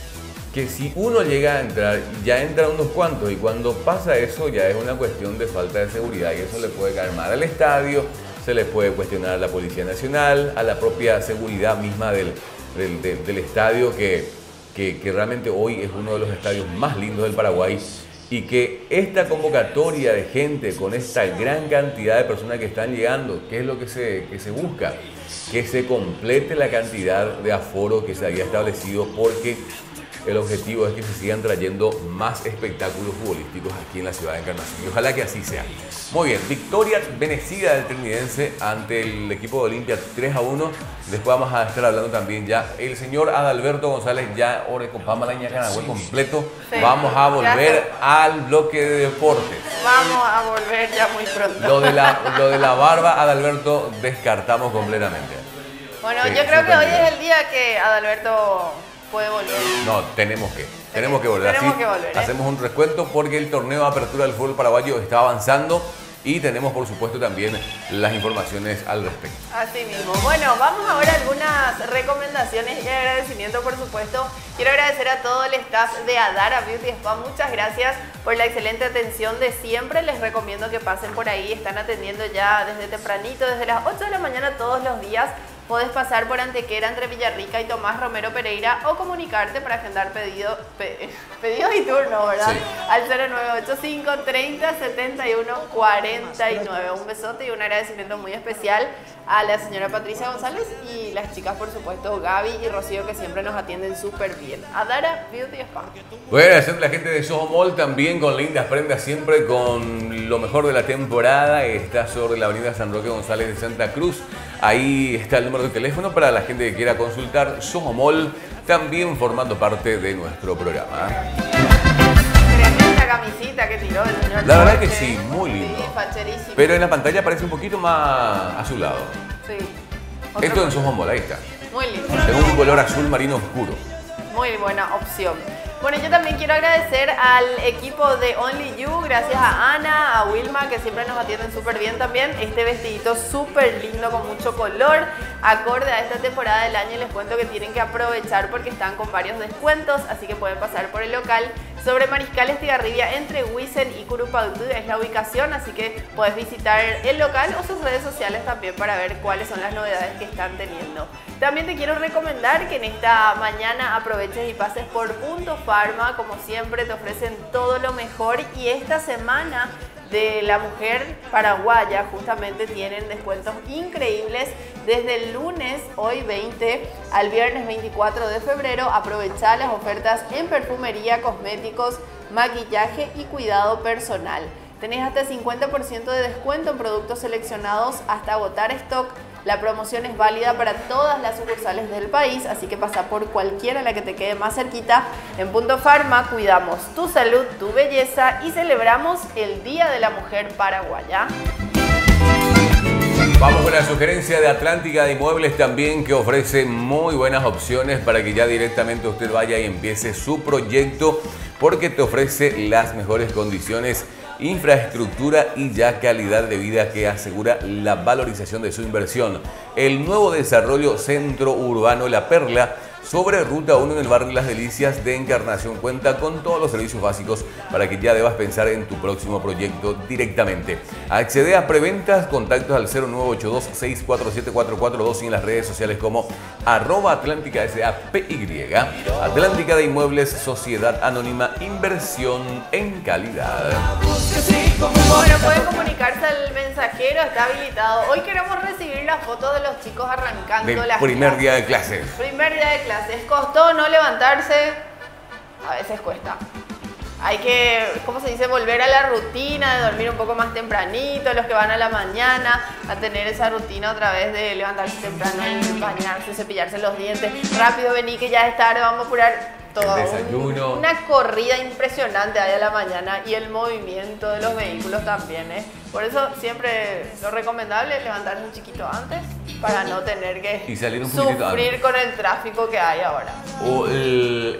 que si uno llega a entrar, ya entran unos cuantos y cuando pasa eso ya es una cuestión de falta de seguridad y eso le puede caer mal al estadio, se le puede cuestionar a la Policía Nacional, a la propia seguridad misma del, del, del, del estadio que, que, que realmente hoy es uno de los estadios más lindos del Paraguay y que esta convocatoria de gente con esta gran cantidad de personas que están llegando, ¿qué es lo que se, que se busca? Que se complete la cantidad de aforo que se había establecido porque el objetivo es que se sigan trayendo más espectáculos futbolísticos aquí en la ciudad de Encarnación. Y ojalá que así sea. Muy bien, victoria venecida del Trinidense ante el equipo de Olimpia tres a uno. Después vamos a estar hablando también ya. El señor Adalberto González ya ore con Pamalaña Canagüey completo. Sí, vamos a volver al bloque de deportes. Vamos a volver ya muy pronto. Lo de la, lo de la barba, Adalberto, descartamos completamente. Bueno, sí, yo creo que hoy es el día que Adalberto puede volver. No, tenemos que, tenemos que volver. Tenemos Así, que volver, ¿eh? Hacemos un recuento porque el torneo de apertura del fútbol paraguayo está avanzando y tenemos por supuesto también las informaciones al respecto. Así mismo. Bueno, vamos ahora a algunas recomendaciones y agradecimiento por supuesto. Quiero agradecer a todo el staff de Adara Beauty Spa. Muchas gracias por la excelente atención de siempre. Les recomiendo que pasen por ahí. Están atendiendo ya desde tempranito, desde las ocho de la mañana todos los días. Podés pasar por Antequera entre Villarrica y Tomás Romero Pereira o comunicarte para agendar pedido, pe, pedidos y turno, ¿verdad? Sí. Al cero nueve ocho cinco, treinta, setenta y uno, cuarenta y nueve. Un besote y un agradecimiento muy especial a la señora Patricia González y las chicas, por supuesto, Gaby y Rocío, que siempre nos atienden súper bien. Adara Beauty Spa. Voy a agradecer a la gente de Soho Mall también con lindas prendas, siempre con lo mejor de la temporada. Está sobre la avenida San Roque González de Santa Cruz. Ahí está el número de teléfono para la gente que quiera consultar. Soho Mall, también formando parte de nuestro programa. Tremenda camisita que tiró el señor. La verdad que sí, muy lindo. Sí, facherísimo. Pero en la pantalla parece un poquito más azulado. Sí. Esto en Soho Mall, ahí está. Muy lindo. Tengo un color azul marino oscuro. Muy buena opción. Bueno, yo también quiero agradecer al equipo de Only You, gracias a Ana, a Wilma, que siempre nos atienden súper bien también. Este vestidito súper lindo con mucho color, acorde a esta temporada del año. Les cuento que tienen que aprovechar porque están con varios descuentos, así que pueden pasar por el local sobre Mariscal Estigarribia entre Huisen y Curupaytú, es la ubicación, así que puedes visitar el local o sus redes sociales también para ver cuáles son las novedades que están teniendo. También te quiero recomendar que en esta mañana aproveches y pases por Punto Pharma, como siempre te ofrecen todo lo mejor y esta semana de la mujer paraguaya justamente tienen descuentos increíbles desde el lunes, hoy veinte, al viernes veinticuatro de febrero. Aprovecha las ofertas en perfumería, cosméticos, maquillaje y cuidado personal. Tenés hasta cincuenta por ciento de descuento en productos seleccionados hasta agotar stock. La promoción es válida para todas las sucursales del país, así que pasa por cualquiera la que te quede más cerquita. En Punto Pharma cuidamos tu salud, tu belleza y celebramos el Día de la Mujer Paraguaya. Vamos con la sugerencia de Atlántica de Inmuebles también, que ofrece muy buenas opciones para que ya directamente usted vaya y empiece su proyecto, porque te ofrece las mejores condiciones, infraestructura y ya calidad de vida que asegura la valorización de su inversión. El nuevo desarrollo Centro Urbano La Perla sobre Ruta uno en el barrio Las Delicias de Encarnación cuenta con todos los servicios básicos para que ya debas pensar en tu próximo proyecto directamente. Accede a preventas, contactos al cero nueve ocho dos, seis cuatro siete, cuatro cuatro dos y en las redes sociales como arroba Atlántica S A P Y. Atlántica de Inmuebles, Sociedad Anónima, Inversión en Calidad. Bueno, pueden comunicarse al mensajero, está habilitado. Hoy queremos recibir las fotos de los chicos arrancando Del las primer clases. día de clases. Primer día de clases. Costó no levantarse, a veces cuesta. Hay que, ¿cómo se dice? Volver a la rutina de dormir un poco más tempranito, los que van a la mañana, a tener esa rutina otra vez de levantarse temprano, bañarse, cepillarse los dientes. Rápido, vení que ya es tarde, vamos a apurar. Todo El desayuno. Un, una corrida impresionante ahí a la mañana y el movimiento de los vehículos también, ¿eh? Por eso siempre lo recomendable es levantarse un chiquito antes para no tener que y salir un sufrir antes. con el tráfico que hay ahora. O el,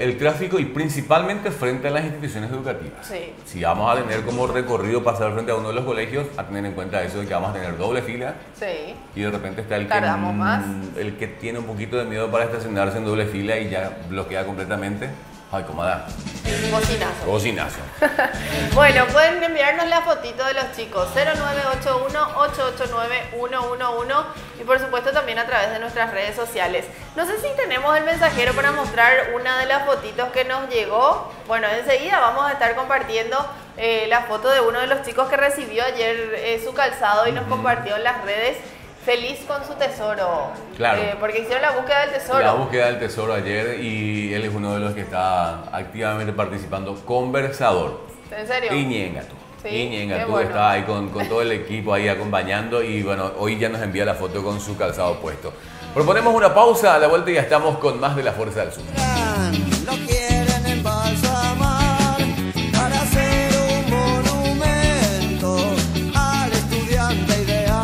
el tráfico y principalmente frente a las instituciones educativas. Sí. Si vamos a tener como recorrido pasar frente a uno de los colegios, a tener en cuenta eso de que vamos a tener doble fila. Sí. Y de repente está el que, Tardamos más. el que tiene un poquito de miedo para estacionarse en doble fila y ya bloquea completamente. Ay, cómo da. Bocinazo. Bocinazo. Bueno, pueden enviarnos la fotito de los chicos cero nueve ocho uno, ocho ocho nueve, uno uno uno y por supuesto también a través de nuestras redes sociales. No sé si tenemos el mensajero para mostrar una de las fotitos que nos llegó. Bueno, enseguida vamos a estar compartiendo eh, la foto de uno de los chicos que recibió ayer eh, su calzado y nos compartió en las redes. Feliz con su tesoro. Claro. Eh, porque hicieron la búsqueda del tesoro. La búsqueda del tesoro ayer y él es uno de los que está activamente participando. Conversador. ¿En serio? Iñenga tú. Sí, Iñenga qué tú bueno. está ahí con, con todo el equipo ahí acompañando y bueno, hoy ya nos envía la foto con su calzado puesto. Proponemos una pausa, a la vuelta y ya estamos con más de La Fuerza del Sur. Lo quieren embalsamar para hacer un monumento al estudiante ideal.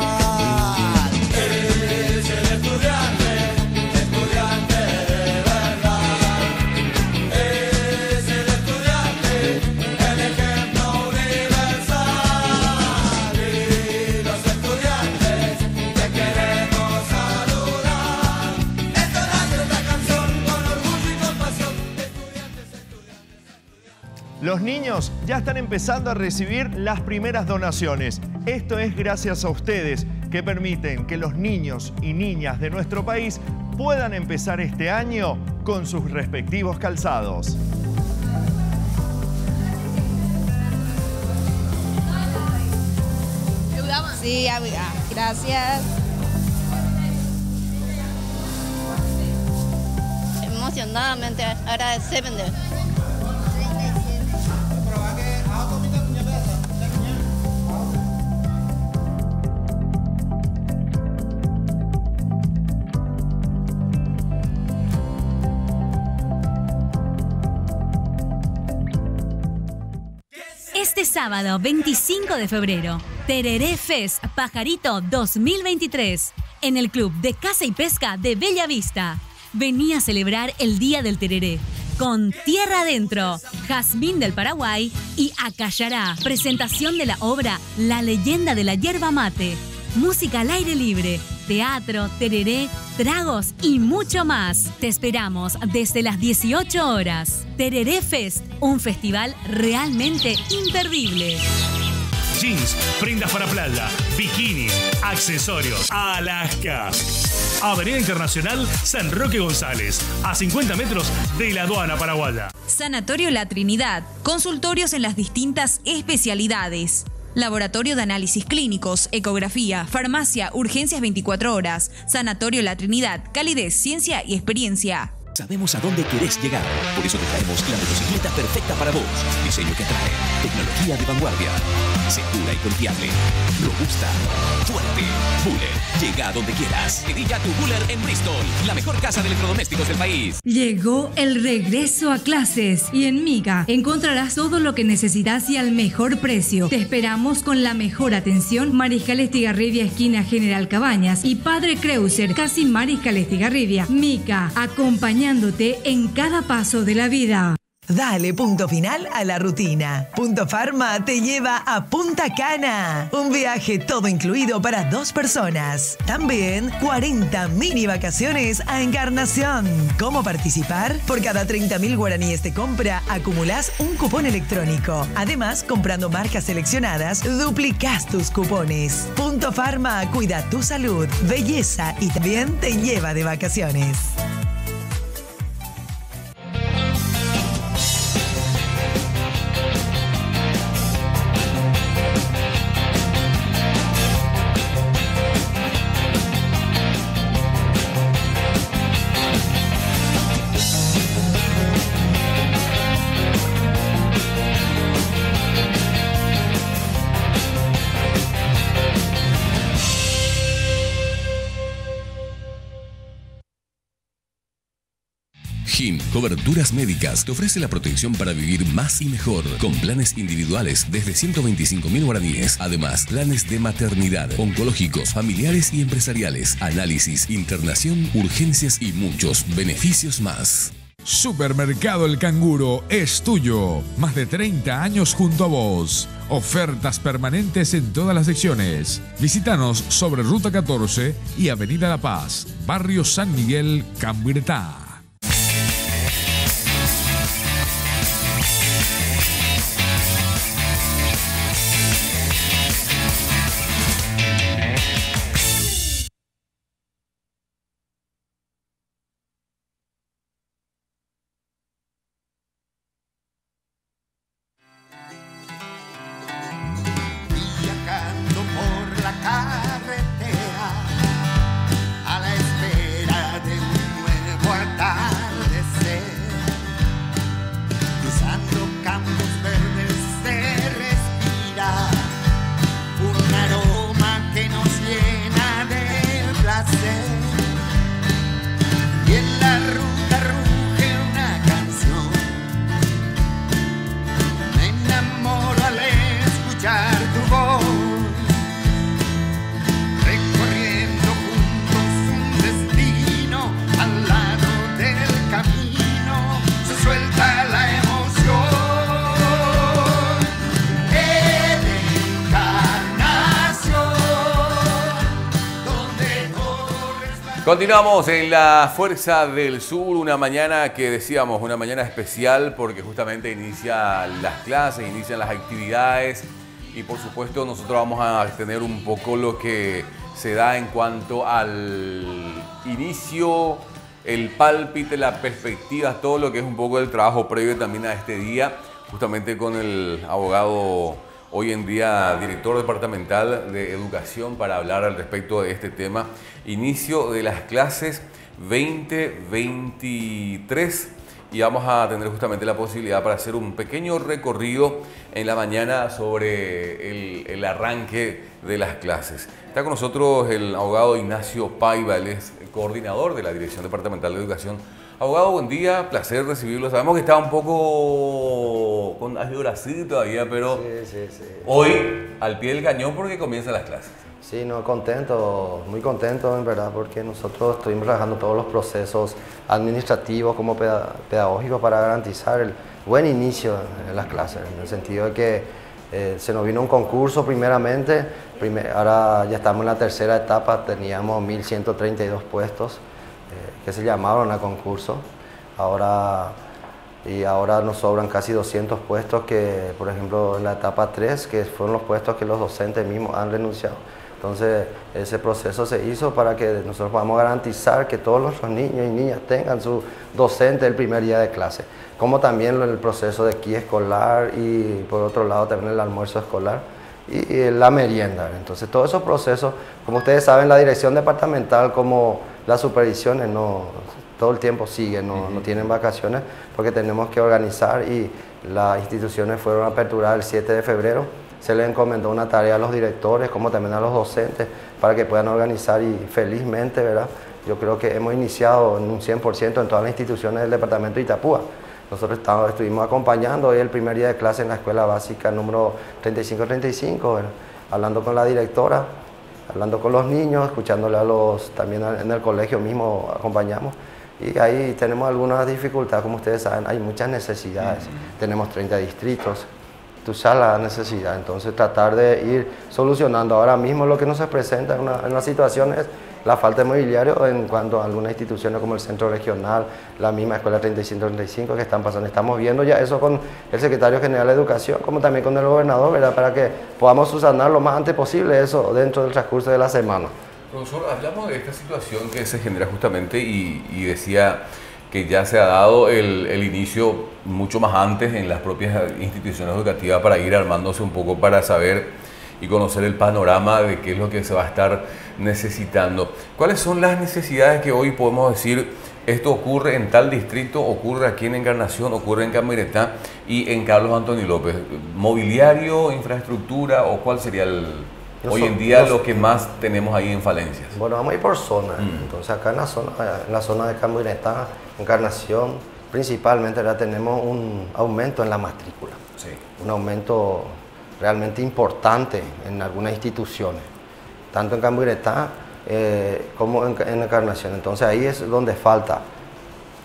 Es el estudiante, estudiante de verdad. Es el estudiante, el ejemplo universal. Y los estudiantes te queremos saludar. Entonando esta canción con orgullo y compasión. Estudiantes, estudiantes, estudiantes. Los niños ya están empezando a recibir las primeras donaciones. Esto es gracias a ustedes que permiten que los niños y niñas de nuestro país puedan empezar este año con sus respectivos calzados. Sí, amiga. Gracias. Emocionadamente agradecemos. Este sábado veinticinco de febrero, Tereré Fest Pajarito dos mil veintitrés en el Club de Caza y Pesca de Bella Vista. Vení a celebrar el Día del Tereré con Tierra Adentro, Jazmín del Paraguay y Acayará. Presentación de la obra La Leyenda de la Yerba Mate. Música al aire libre, teatro, tereré, tragos y mucho más. Te esperamos desde las dieciocho horas. Tereré Fest, un festival realmente imperdible. Jeans, prendas para playa, bikinis, accesorios. Alaska. Avenida Internacional San Roque González, a cincuenta metros de la aduana paraguaya. Sanatorio La Trinidad, consultorios en las distintas especialidades. Laboratorio de análisis clínicos, ecografía, farmacia, urgencias veinticuatro horas. Sanatorio La Trinidad, calidez, ciencia y experiencia. Sabemos a dónde querés llegar, por eso te traemos la motocicleta perfecta para vos. Diseño que atrae, tecnología de vanguardia, segura y confiable, robusta, fuerte. Buller, llega a donde quieras. Pedí ya tu Buller en Bristol, la mejor casa de electrodomésticos del país. Llegó el regreso a clases y en Mica encontrarás todo lo que necesitas y al mejor precio. Te esperamos con la mejor atención. Mariscal Estigarribia, esquina General Cabañas y Padre Creuser, casi Mariscal Estigarribia. Mica, acompañándote en cada paso de la vida. Dale punto final a la rutina. Punto Pharma te lleva a Punta Cana. Un viaje todo incluido para dos personas. También cuarenta mini vacaciones a Encarnación. ¿Cómo participar? Por cada treinta mil guaraníes de compra, acumulás un cupón electrónico. Además, comprando marcas seleccionadas, duplicás tus cupones. Punto Pharma cuida tu salud, belleza y también te lleva de vacaciones. Jim Coberturas Médicas te ofrece la protección para vivir más y mejor, con planes individuales desde ciento veinticinco mil guaraníes. Además, planes de maternidad, oncológicos, familiares y empresariales, análisis, internación, urgencias y muchos beneficios más. Supermercado El Canguro es tuyo. Más de treinta años junto a vos. Ofertas permanentes en todas las secciones. Visítanos sobre Ruta catorce y Avenida La Paz, Barrio San Miguel, Camburetá. Viajando por la carretera a la espera de un nuevo atardecer, cruzando campos verdes se respira un aroma que nos llena de placer, y en la ruta ruge una canción. Me enamoro al escuchar tu voz, recorriendo juntos un destino al lado del camino, se suelta la emoción. En Encarnación, donde corres. Continuamos en la Fuerza del Sur, una mañana que decíamos, una mañana especial porque justamente inician las clases, inician las actividades y por supuesto nosotros vamos a tener un poco lo que se da en cuanto al inicio, el pálpite, la perspectiva, todo lo que es un poco el trabajo previo también a este día, justamente con el abogado hoy en día director departamental de educación para hablar al respecto de este tema, inicio de las clases veinte veintitrés, y vamos a tener justamente la posibilidad para hacer un pequeño recorrido en la mañana sobre el, el arranque de las clases. Está con nosotros el abogado Ignacio Paiva, él es el coordinador de la Dirección Departamental de Educación. Abogado, buen día, placer recibirlo. Sabemos que está un poco con Brasil todavía, pero sí, sí, sí. Hoy al pie del cañón porque comienzan las clases. Sí, no, contento, muy contento en verdad, porque nosotros estuvimos trabajando todos los procesos administrativos como pedagógicos para garantizar el buen inicio de las clases, en el sentido de que eh, se nos vino un concurso primeramente, primer, ahora ya estamos en la tercera etapa, teníamos mil ciento treinta y dos puestos eh, que se llamaron a concurso, ahora, y ahora nos sobran casi doscientos puestos que, por ejemplo, en la etapa tres, que fueron los puestos que los docentes mismos han renunciado. Entonces, ese proceso se hizo para que nosotros podamos garantizar que todos los niños y niñas tengan su docente el primer día de clase, como también el proceso de guía escolar y, por otro lado, también el almuerzo escolar y, y la merienda. Entonces, todos esos procesos, como ustedes saben, la dirección departamental, como las supervisiones, no, todo el tiempo siguen, no, uh-huh. no tienen vacaciones, porque tenemos que organizar, y las instituciones fueron aperturadas el siete de febrero. Se les encomendó una tarea a los directores como también a los docentes para que puedan organizar, y felizmente, ¿verdad? Yo creo que hemos iniciado en un cien por ciento en todas las instituciones del departamento de Itapúa. Nosotros estamos, estuvimos acompañando hoy el primer día de clase en la escuela básica número treinta y cinco treinta y cinco, ¿verdad? Hablando con la directora, hablando con los niños, escuchándole a los, también en el colegio mismo acompañamos. Y ahí tenemos algunas dificultades, como ustedes saben, hay muchas necesidades. Uh-huh. Tenemos treinta distritos. Tú sabes la necesidad, entonces tratar de ir solucionando. Ahora mismo lo que nos se presenta en una, en una situación es la falta de mobiliario en cuanto a algunas instituciones como el Centro Regional, la misma Escuela treinta y cinco treinta y cinco que están pasando. Estamos viendo ya eso con el Secretario General de Educación, como también con el Gobernador, ¿verdad? Para que podamos subsanar lo más antes posible eso dentro del transcurso de la semana. Profesor, hablamos de esta situación que se genera justamente y, y decía que ya se ha dado el, el inicio mucho más antes en las propias instituciones educativas para ir armándose un poco para saber y conocer el panorama de qué es lo que se va a estar necesitando. ¿Cuáles son las necesidades que hoy podemos decir, esto ocurre en tal distrito, ocurre aquí en Encarnación, ocurre en Camburetá y en Carlos Antonio López? ¿Mobiliario, infraestructura o cuál sería el, no hoy son, en día no lo que más tenemos ahí en falencias? Bueno, vamos a ir por zona. Mm. Entonces acá en la zona, en la zona de Camburetá, Encarnación, principalmente ya tenemos un aumento en la matrícula. Sí. Un aumento realmente importante en algunas instituciones, tanto en Camburetá eh, como en, en Encarnación. Entonces ahí es donde falta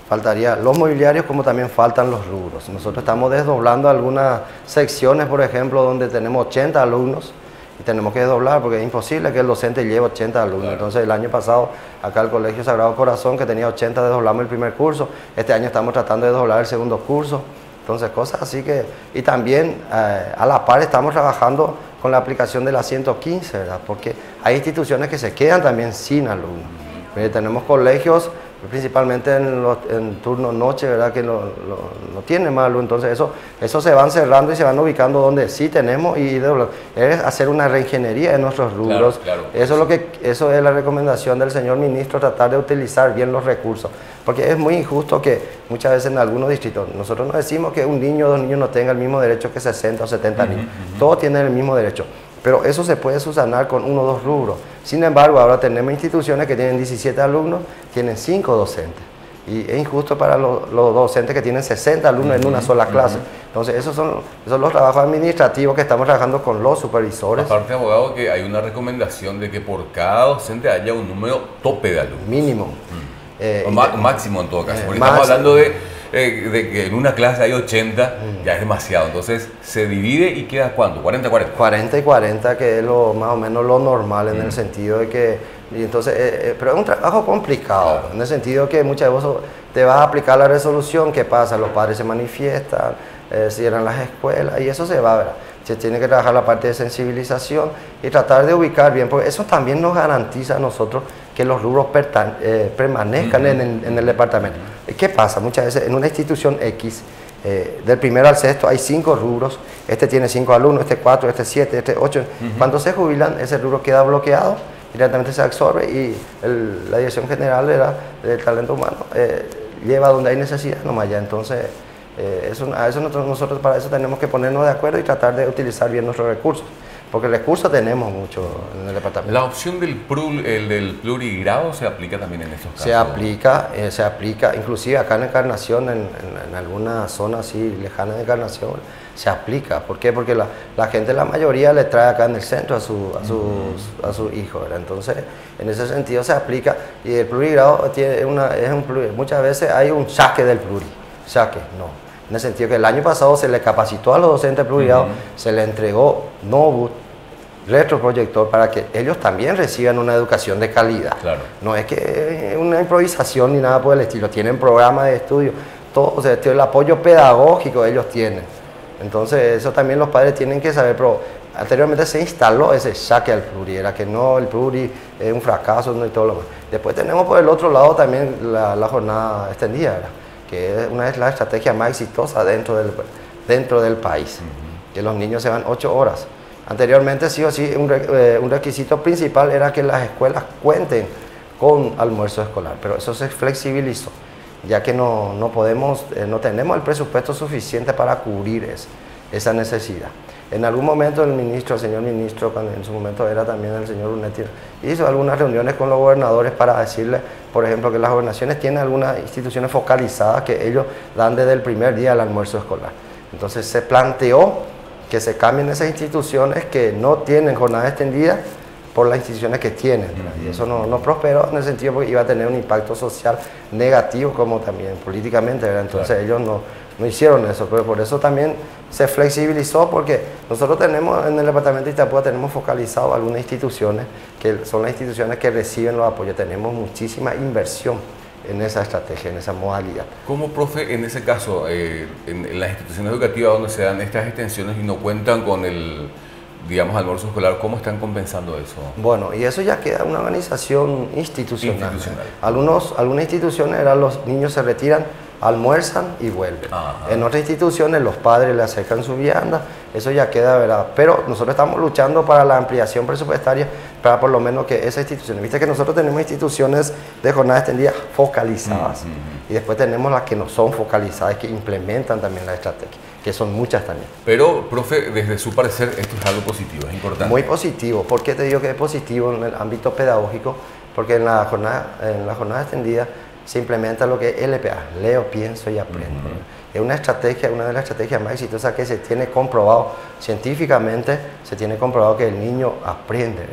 faltaría los mobiliarios como también faltan los rubros. Nosotros estamos desdoblando algunas secciones, por ejemplo, donde tenemos ochenta alumnos y tenemos que desdoblar porque es imposible que el docente lleve ochenta alumnos. Claro. Entonces el año pasado acá el Colegio Sagrado Corazón, que tenía ochenta, desdoblamos el primer curso. Este año estamos tratando de desdoblar el segundo curso. Entonces cosas así que... Y también eh, a la par estamos trabajando con la aplicación de la ciento quince, ¿verdad? Porque hay instituciones que se quedan también sin alumnos. Eh, tenemos colegios, principalmente en, los, en turno noche, ¿verdad? Que no, no, no tienen más alumnos. Entonces eso, eso se van cerrando y se van ubicando donde sí tenemos y de, es hacer una reingeniería en nuestros rubros. Claro, claro, eso, es lo que, eso es la recomendación del señor ministro, tratar de utilizar bien los recursos. Porque es muy injusto que muchas veces en algunos distritos, nosotros no decimos que un niño o dos niños no tengan el mismo derecho que sesenta o setenta uh-huh, niños. Uh-huh. Todos tienen el mismo derecho. Pero eso se puede subsanar con uno o dos rubros. Sin embargo, ahora tenemos instituciones que tienen diecisiete alumnos, tienen cinco docentes. Y es injusto para los, los docentes que tienen sesenta alumnos en una sola clase. Entonces, esos son, esos son los trabajos administrativos que estamos trabajando con los supervisores. Aparte, abogado, que hay una recomendación de que por cada docente haya un número tope de alumnos. Mínimo. Mm. Eh, o má, máximo en todo caso. Eh, Porque estamos hablando de, eh, de que en una clase hay ochenta, mm. ya es demasiado. Entonces, se divide y queda ¿cuánto? ¿cuarenta cuarenta? cuarenta y cuarenta, que es lo, más o menos lo normal en mm. el sentido de que... Y entonces, eh, eh, pero es un trabajo complicado, claro. En el sentido que muchas veces te vas a aplicar la resolución, ¿qué pasa? Los padres se manifiestan, eh, cierran las escuelas y eso se va, ¿verdad? Se tiene que trabajar la parte de sensibilización y tratar de ubicar bien, porque eso también nos garantiza a nosotros que los rubros eh, permanezcan uh-huh. en, el, en el departamento. ¿Qué pasa? Muchas veces en una institución X, eh, del primero al sexto hay cinco rubros, este tiene cinco alumnos, este cuatro, este siete, este ocho. Uh-huh. Cuando se jubilan, ese rubro queda bloqueado, directamente se absorbe y el, la Dirección General de la, del Talento Humano eh, lleva donde hay necesidad nomás ya. Entonces, eh, eso, a eso nosotros, nosotros para eso tenemos que ponernos de acuerdo y tratar de utilizar bien nuestros recursos. Porque recursos tenemos mucho en el departamento. ¿La opción del, plur, el del plurigrado se aplica también en estos casos? Se aplica, eh, se aplica, inclusive acá en Encarnación, en, en, en alguna zona así lejana de Encarnación, se aplica. ¿Por qué? Porque la, la gente, la mayoría, le trae acá en el centro a su, a sus, a su hijo, ¿verdad? Entonces, en ese sentido se aplica. Y el plurigrado tiene una, es un pluri, muchas veces hay un saque del pluri, saque, no. En el sentido que el año pasado se le capacitó a los docentes plurigrados, uh-huh. se le entregó notebook, retroproyector, para que ellos también reciban una educación de calidad. Claro. No es que es una improvisación ni nada por el estilo, tienen programas de estudio, todo, o sea, el apoyo pedagógico ellos tienen. Entonces eso también los padres tienen que saber, pero anteriormente se instaló ese saque al pluri, era que no, el pluri es un fracaso, no, y todo lo demás. Después tenemos por el otro lado también la, la jornada extendida, ¿verdad? Que es una de las estrategias más exitosas dentro del, dentro del país, uh-huh. que los niños se van ocho horas. Anteriormente sí o sí un, eh, un requisito principal era que las escuelas cuenten con almuerzo escolar, pero eso se flexibilizó, ya que no, no podemos, eh, no tenemos el presupuesto suficiente para cubrir es, esa necesidad. En algún momento el ministro, el señor ministro, cuando en su momento era también el señor Unetti, hizo algunas reuniones con los gobernadores para decirle, por ejemplo, que las gobernaciones tienen algunas instituciones focalizadas que ellos dan desde el primer día el almuerzo escolar. Entonces se planteó que se cambien esas instituciones que no tienen jornada extendida por las instituciones que tienen. Uh-huh. Y eso no, no prosperó en el sentido porque iba a tener un impacto social negativo como también políticamente, ¿verdad? Entonces claro. ellos no, no hicieron eso, pero por eso también se flexibilizó, porque nosotros tenemos en el departamento de Itapúa tenemos focalizado algunas instituciones que son las instituciones que reciben los apoyos, tenemos muchísima inversión en esa estrategia, en esa modalidad. ¿Cómo, profe, en ese caso, eh, en, en las instituciones educativas donde se dan estas extensiones y no cuentan con el, digamos, almuerzo escolar, cómo están compensando eso? Bueno, y eso ya queda una organización institucional. institucional. Algunos, algunas instituciones eran los niños se retiran, almuerzan y vuelven. Ajá. En otras instituciones los padres le acercan su vianda, eso ya queda, ¿verdad? Pero nosotros estamos luchando para la ampliación presupuestaria, para por lo menos que esas instituciones, viste que nosotros tenemos instituciones de jornada extendida focalizadas, uh-huh. y después tenemos las que no son focalizadas, que implementan también la estrategia, que son muchas también. Pero, profe, desde su parecer, esto es algo positivo, es importante. Muy positivo. ¿Por qué te digo que es positivo en el ámbito pedagógico? Porque en la jornada, en la jornada extendida se implementa lo que es L P A, leo, pienso y aprendo. Uh-huh. Es una estrategia, una de las estrategias más exitosas que se tiene comprobado científicamente, se tiene comprobado que el niño aprende.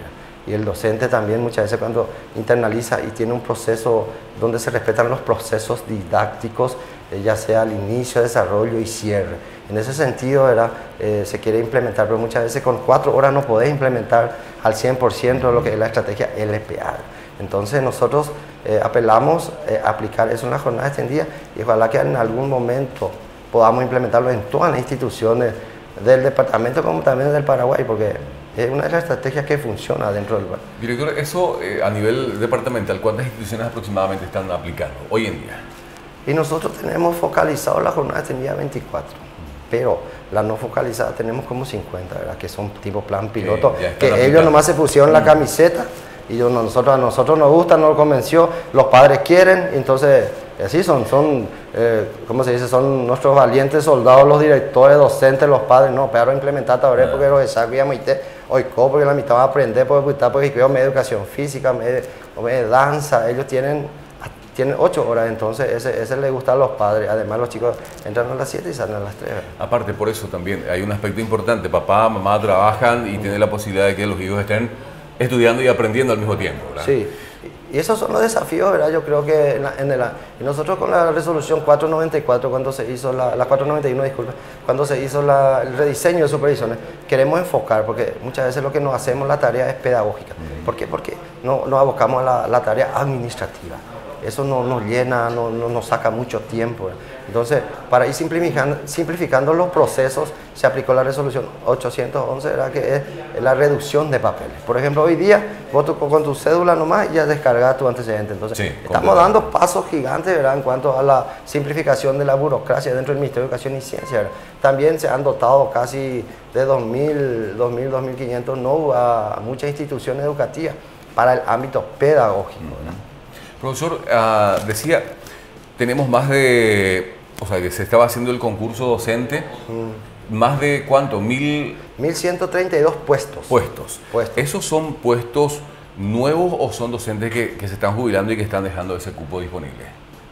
y el docente también muchas veces cuando internaliza y tiene un proceso donde se respetan los procesos didácticos, eh, ya sea al inicio, desarrollo y cierre. En ese sentido ¿verdad? Eh, se quiere implementar, pero muchas veces con cuatro horas no podés implementar al cien por ciento de lo que es la estrategia L P A. Entonces nosotros eh, apelamos eh, a aplicar eso en la jornada extendida y ojalá que en algún momento podamos implementarlo en todas las instituciones del departamento como también del Paraguay, porque es una de las estrategias que funciona dentro del barrio. Director, eso eh, a nivel departamental, ¿cuántas instituciones aproximadamente están aplicando hoy en día? Y nosotros tenemos focalizado la jornada extendida veinticuatro, pero la no focalizada tenemos como cincuenta, ¿verdad? Que son tipo plan piloto, Eh, que aplicando. Ellos nomás se pusieron la camiseta y yo, nosotros, a nosotros nos gusta, nos convenció, los padres quieren, entonces así son, son eh, ¿cómo se dice? Son nuestros valientes soldados, los directores, docentes, los padres, no, pero implementar ahora porque los exactos ya me hoy porque la mitad va a aprender, porque porque yo me educación física, me, me danza, ellos tienen, tienen ocho horas, entonces ese, ese le gusta a los padres, además los chicos entran a las siete y salen a las tres. Aparte por eso también hay un aspecto importante, papá, mamá trabajan y mm. tienen la posibilidad de que los hijos estén estudiando y aprendiendo al mismo tiempo, ¿verdad? Sí, y esos son los desafíos, ¿verdad? Yo creo que en, la, en el, y nosotros con la resolución cuatrocientos noventa y cuatro, cuando se hizo la, la cuatrocientos noventa y uno, disculpe, cuando se hizo la, el rediseño de supervisiones, queremos enfocar, porque muchas veces lo que nos hacemos la tarea es pedagógica. ¿Por qué? Porque no, nos abocamos a la, la tarea administrativa. Eso no nos llena, no, no nos saca mucho tiempo. Entonces, para ir simplificando, simplificando los procesos, se aplicó la resolución ochocientos once, ¿verdad? Que es la reducción de papeles. Por ejemplo, hoy día, vos tu, con tu cédula nomás ya descargas tu antecedente. Entonces, sí, estamos dando pasos gigantes, ¿verdad? En cuanto a la simplificación de la burocracia dentro del Ministerio de Educación y Ciencia, ¿verdad? También se han dotado casi de dos mil, dos mil, dos mil quinientos no a muchas instituciones educativas para el ámbito pedagógico, ¿verdad? Profesor, uh, decía, tenemos más de, o sea, que se estaba haciendo el concurso docente, mm. más de ¿cuánto? Mil... mil ciento treinta y dos puestos. Puestos. puestos. ¿Esos son puestos nuevos o son docentes que, que se están jubilando y que están dejando ese cupo disponible?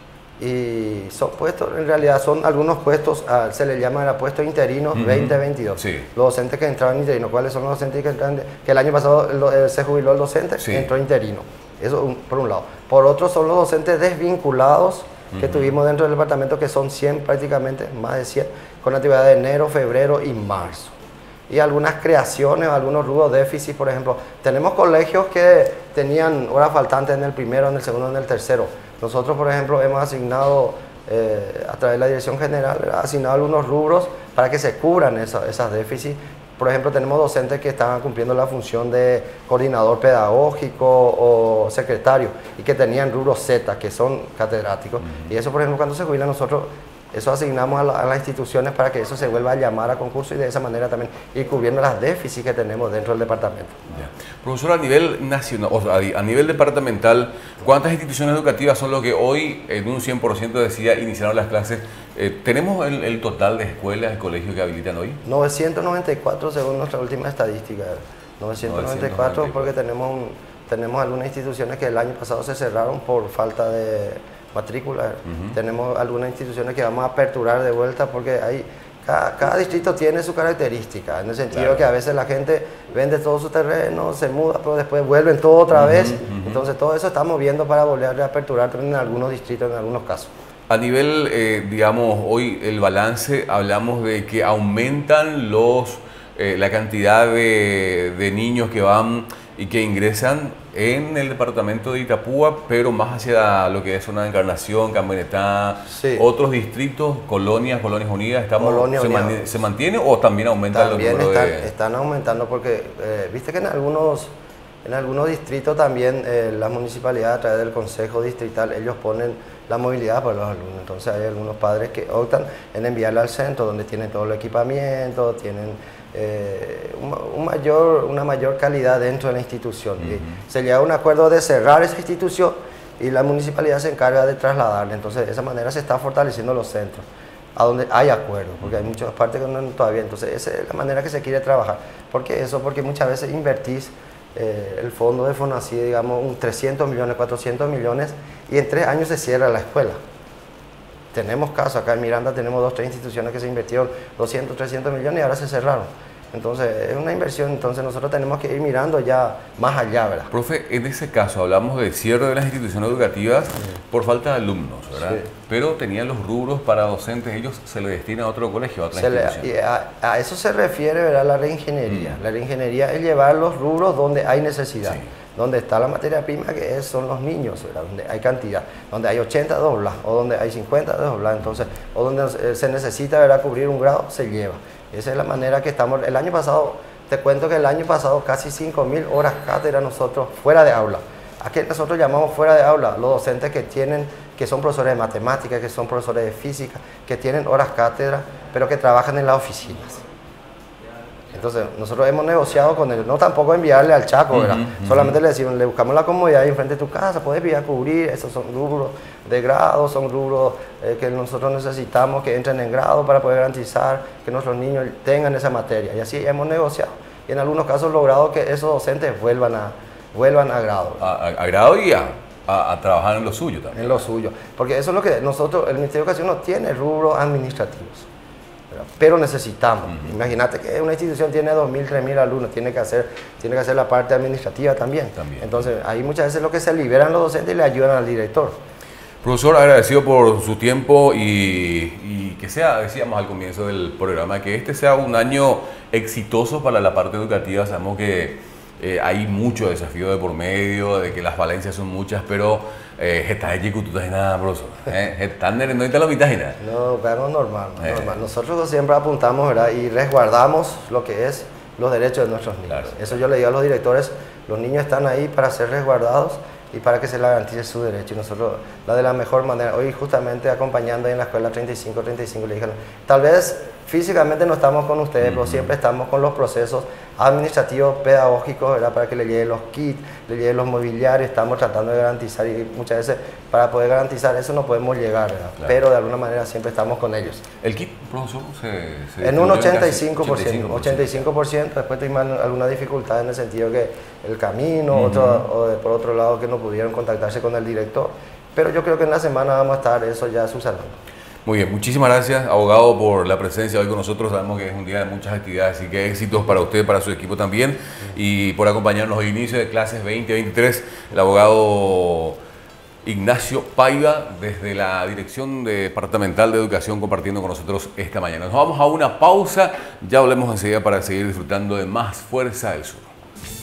Y son puestos, en realidad son algunos puestos, uh, se le llama puestos interinos uh-huh. veinte veintidós. Sí. Los docentes que entraron interinos, ¿cuáles son los docentes que entraron? Que el año pasado lo, eh, se jubiló el docente, sí. entró interino. Eso un, por un lado. Por otro son los docentes desvinculados que uh-huh. tuvimos dentro del departamento, que son cien prácticamente, más de cien, con actividad de enero, febrero y marzo. Y algunas creaciones, algunos rubros déficit, por ejemplo. Tenemos colegios que tenían horas faltantes en el primero, en el segundo, en el tercero. Nosotros, por ejemplo, hemos asignado, eh, a través de la Dirección General, asignado algunos rubros para que se cubran esa, esas déficits. Por ejemplo, tenemos docentes que están cumpliendo la función de coordinador pedagógico o secretario y que tenían rubros Z, que son catedráticos. Uh-huh. Y eso, por ejemplo, cuando se jubilan nosotros, eso asignamos a, la, a las instituciones para que eso se vuelva a llamar a concurso y de esa manera también ir cubriendo las déficits que tenemos dentro del departamento. Ya. Profesor, a nivel nacional, o sea, a nivel departamental, ¿cuántas instituciones educativas son lo que hoy, en un cien por ciento decía, iniciaron las clases? Eh, ¿Tenemos el, el total de escuelas y colegios que habilitan hoy? novecientos noventa y cuatro según nuestra última estadística. novecientos noventa y cuatro porque tenemos, un, tenemos algunas instituciones que el año pasado se cerraron por falta de matrícula. Uh-huh. Tenemos algunas instituciones que vamos a aperturar de vuelta porque hay, cada, cada distrito tiene su característica, en el sentido claro. que a veces la gente vende todo su terreno, se muda, pero después vuelven todo otra uh-huh, vez. Uh-huh. Entonces todo eso estamos viendo para volver a reaperturar en algunos distritos, en algunos casos. A nivel, eh, digamos, hoy el balance, hablamos de que aumentan los, eh, la cantidad de, de niños que van y que ingresan en el departamento de Itapúa, pero más hacia lo que es zona de Encarnación, Campanetá, sí. otros distritos, colonias, colonias unidas, estamos, Colonia ¿se, man, ¿se mantiene o también aumenta también el número están, de...? están aumentando porque, eh, viste que en algunos, en algunos distritos también eh, las municipalidades a través del Consejo Distrital, ellos ponen la movilidad para los alumnos. Entonces hay algunos padres que optan en enviarla al centro, donde tienen todo el equipamiento, tienen... Eh, un, un mayor, una mayor calidad dentro de la institución. Uh-huh. Y se llega a un acuerdo de cerrar esa institución y la municipalidad se encarga de trasladarla. Entonces de esa manera se está fortaleciendo los centros, a donde hay acuerdo, porque hay muchas partes que no todavía. Entonces esa es la manera que se quiere trabajar. ¿Por qué eso? Porque muchas veces invertís eh, el fondo de FONACYT, digamos, un trescientos millones, cuatrocientos millones, y en tres años se cierra la escuela. Tenemos casos, acá en Miranda tenemos dos, tres instituciones que se invirtieron doscientos, trescientos millones y ahora se cerraron. Entonces es una inversión, entonces nosotros tenemos que ir mirando ya más allá, ¿verdad? Profe, en ese caso hablamos del cierre de las instituciones educativas sí. por falta de alumnos, ¿verdad? Sí. Pero tenían los rubros para docentes, ellos se le destinan a otro colegio, a otra se institución. Le, a, a eso se refiere, ¿verdad? La reingeniería. Mm. La reingeniería es llevar los rubros donde hay necesidad. Sí. Donde está la materia prima, que es, son los niños, ¿verdad? Donde hay cantidad, donde hay ochenta doblas o donde hay cincuenta doblas, entonces, o donde se necesita, ¿verdad?, cubrir un grado, se lleva. Esa es la manera que estamos. El año pasado, te cuento que el año pasado casi cinco mil horas cátedra nosotros fuera de aula. ¿A qué nosotros llamamos fuera de aula? Los docentes que tienen, que son profesores de matemáticas, que son profesores de física, que tienen horas cátedra, pero que trabajan en las oficinas. Entonces, nosotros hemos negociado con él, no tampoco enviarle al Chaco, ¿verdad? Uh -huh, solamente uh -huh. le decimos, le buscamos la comodidad ahí enfrente de tu casa, puedes ir a cubrir, esos son rubros de grado, son rubros eh, que nosotros necesitamos que entren en grado para poder garantizar que nuestros niños tengan esa materia. Y así hemos negociado. Y en algunos casos logrado que esos docentes vuelvan a, vuelvan a grado. A, a, a grado y a, a, a trabajar en lo suyo también. En lo suyo. Porque eso es lo que nosotros, el Ministerio de Educación no tiene rubros administrativos. Pero necesitamos. Uh-huh. Imagínate que una institución tiene dos mil, tres mil alumnos, tiene que hacer, tiene que hacer la parte administrativa también. también. Entonces, ahí muchas veces lo que se liberan los docentes y le ayudan al director. Profesor, agradecido por su tiempo y, y que sea, decíamos al comienzo del programa, que este sea un año exitoso para la parte educativa. Sabemos que eh, hay mucho desafío de por medio, de que las valencias son muchas, pero eh, está allí que tú estás nada, profesor. Eh, están no te lo mitad nada. No, claro, normal, eh. normal. Nosotros siempre apuntamos, ¿verdad? Y resguardamos lo que es los derechos de nuestros niños. Claro. Eso yo le digo a los directores, los niños están ahí para ser resguardados y para que se les garantice su derecho. Y nosotros, la de la mejor manera, hoy justamente acompañando en la escuela treinta y cinco treinta y cinco, le dijeron, tal vez físicamente no estamos con ustedes, uh-huh. pero siempre estamos con los procesos administrativos, pedagógicos, ¿verdad? Para que le lleguen los kits, le lleguen los mobiliarios, estamos tratando de garantizar y muchas veces para poder garantizar eso no podemos llegar, ¿verdad? Claro. Pero de alguna manera siempre estamos con ellos. ¿El kit, profesor, se, se en un ochenta y cinco por ciento, ochenta y cinco por ciento, después tuvimos alguna dificultad en el sentido que el camino, uh-huh. otro, o de, por otro lado que no pudieron contactarse con el director, pero yo creo que en la semana vamos a estar eso ya subsanando. Muy bien, muchísimas gracias, abogado, por la presencia hoy con nosotros. Sabemos que es un día de muchas actividades, así que éxitos para usted, para su equipo también, y por acompañarnos al inicio de clases veinte veintitrés. El abogado Ignacio Paiva, desde la Dirección Departamental de Educación, compartiendo con nosotros esta mañana. Nos vamos a una pausa, ya volvemos enseguida para seguir disfrutando de más Fuerza del Sur.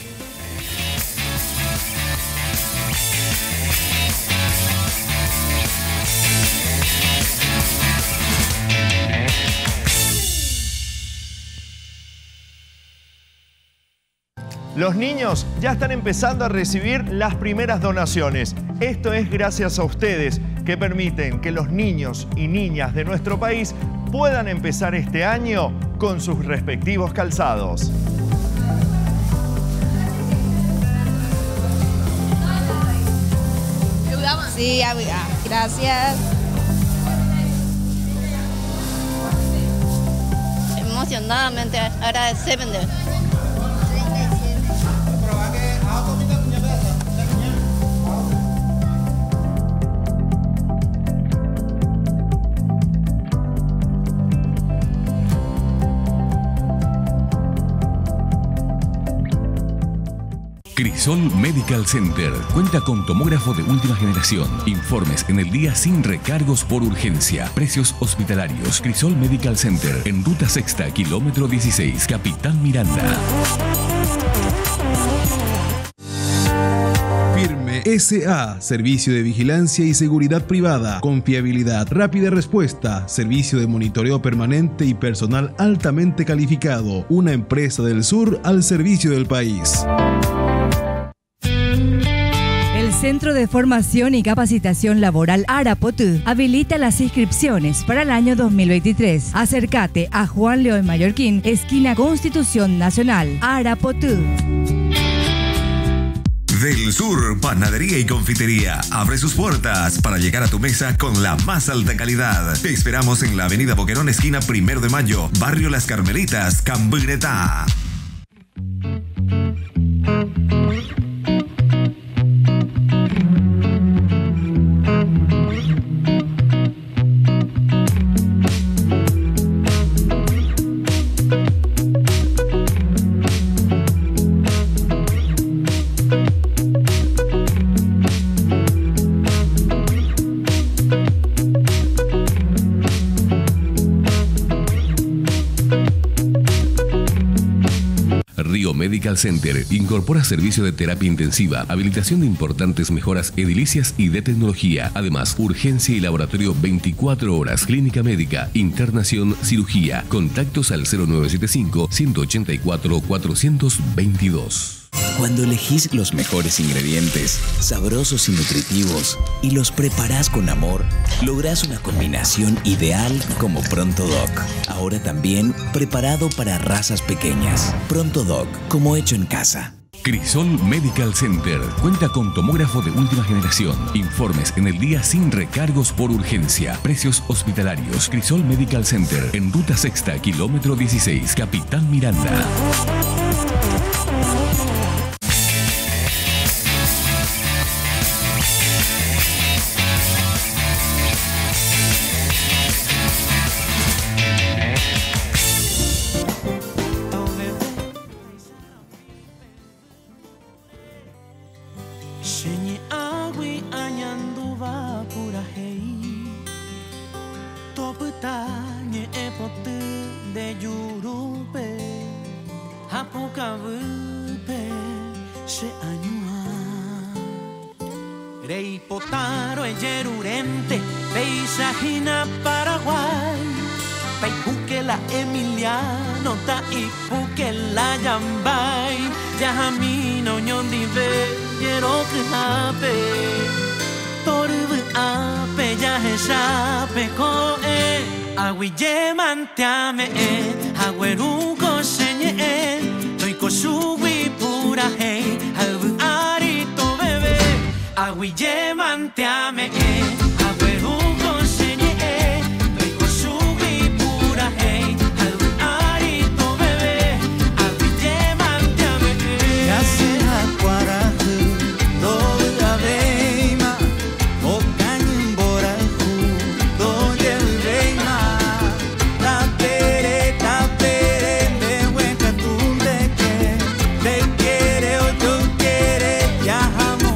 Los niños ya están empezando a recibir las primeras donaciones. Esto es gracias a ustedes que permiten que los niños y niñas de nuestro país puedan empezar este año con sus respectivos calzados. Sí, gracias. Emocionadamente agradecemos. Crisol Medical Center cuenta con tomógrafo de última generación. Informes en el día sin recargos por urgencia. Precios hospitalarios. Crisol Medical Center en Ruta Sexta, kilómetro dieciséis, Capitán Miranda. Firme S A, servicio de vigilancia y seguridad privada, confiabilidad, rápida respuesta, servicio de monitoreo permanente y personal altamente calificado. Una empresa del sur al servicio del país. El Centro de Formación y Capacitación Laboral Arapotú habilita las inscripciones para el año dos mil veintitrés. Acércate a Juan León Mallorquín, esquina Constitución Nacional, Arapotú. Del Sur, panadería y confitería, abre sus puertas para llegar a tu mesa con la más alta calidad. Te esperamos en la avenida Boquerón, esquina Primero de Mayo, barrio Las Carmelitas, Cambrinetá. Medical Center incorpora servicio de terapia intensiva, habilitación de importantes mejoras edilicias y de tecnología. Además, urgencia y laboratorio veinticuatro horas, clínica médica, internación, cirugía. Contactos al cero nueve siete cinco, uno ocho cuatro, cuatro dos dos. Cuando elegís los mejores ingredientes, sabrosos y nutritivos, y los preparás con amor, lográs una combinación ideal como Pronto Doc. Ahora también preparado para razas pequeñas. Pronto Doc, como hecho en casa. Crisol Medical Center cuenta con tomógrafo de última generación. Informes en el día sin recargos por urgencia. Precios hospitalarios. Crisol Medical Center en Ruta Sexta, kilómetro dieciséis, Capitán Miranda. Reipotaro e Yerurente, Peisajina, Paraguay, Peipuquela, Emiliano, Taipuquela, Yambay, Yajamino, Ñondive, Yerokriape, Torbe, Ape, Yajeshape, Coe, Aguille, Manteame, Agüeruco, Señe, Toico, Subi, Pura, Hey, Albu, Arito, Bebé. Aguille manteame, agüeruco señe, rico subi pura hey, albuarito bebé, aguille manteame. Ya sea cuarajú, doble aveima, o cañen borajú, doble aveima, tapere, tapere, de hueca tú de que, te quiere o tú quiere, ya jamón.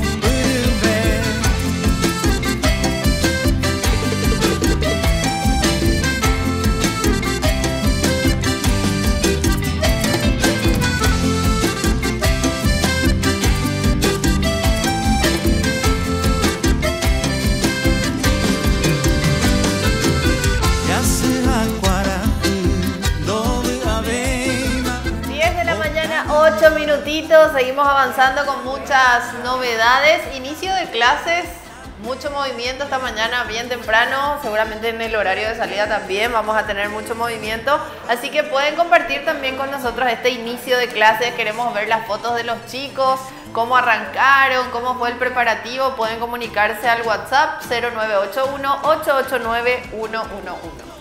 ocho minutitos, seguimos avanzando con muchas novedades. Inicio de clases, mucho movimiento esta mañana, bien temprano, seguramente en el horario de salida también vamos a tener mucho movimiento. Así que pueden compartir también con nosotros este inicio de clases. Queremos ver las fotos de los chicos, cómo arrancaron, cómo fue el preparativo. Pueden comunicarse al WhatsApp cero nueve ocho uno, ocho ocho nueve, uno uno uno.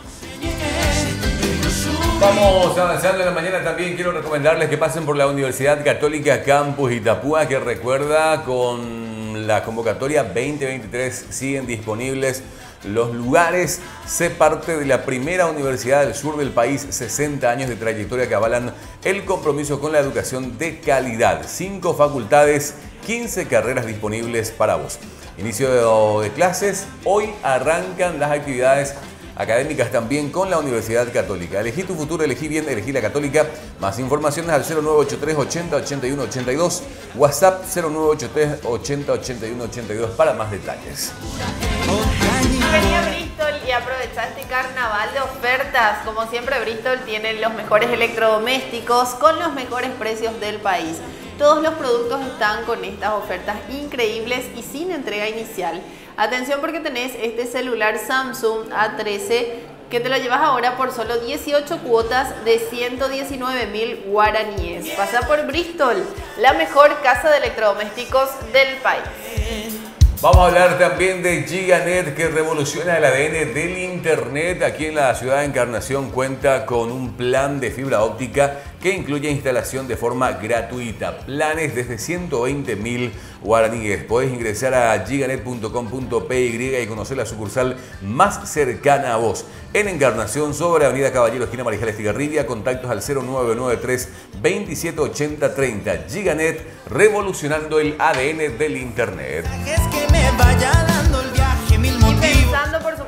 Vamos avanzando en la mañana. También quiero recomendarles que pasen por la Universidad Católica Campus Itapúa, que recuerda con la convocatoria veinte veintitrés siguen disponibles los lugares. Sé parte de la primera universidad del sur del país, sesenta años de trayectoria que avalan el compromiso con la educación de calidad. cinco facultades, quince carreras disponibles para vos. Inicio de clases, hoy arrancan las actividades académicas también con la Universidad Católica. Elegí tu futuro, elegí bien, elegí la Católica. Más informaciones al cero nueve ocho tres, ochenta, ochenta y uno, ochenta y dos, WhatsApp cero nueve ocho tres, ochenta, ochenta y uno, ochenta y dos para más detalles. Vení a Bristol y aprovecha este carnaval de ofertas. Como siempre, Bristol tiene los mejores electrodomésticos con los mejores precios del país. Todos los productos están con estas ofertas increíbles y sin entrega inicial. Atención, porque tenés este celular Samsung A trece que te lo llevas ahora por solo dieciocho cuotas de ciento diecinueve mil guaraníes. Pasa por Bristol, la mejor casa de electrodomésticos del país. Vamos a hablar también de Giganet, que revoluciona el A D N del Internet. Aquí en la ciudad de Encarnación cuenta con un plan de fibra óptica que incluye instalación de forma gratuita. Planes desde ciento veinte mil guaraníes. Podés ingresar a giganet punto com punto p y y conocer la sucursal más cercana a vos. En Encarnación, sobre Avenida Caballero, esquina Mariscal Estigarribia. Contactos al cero nueve nueve tres, veintisiete ochenta, treinta. Giganet, revolucionando el A D N del Internet. Y pensando, por supuesto, en todo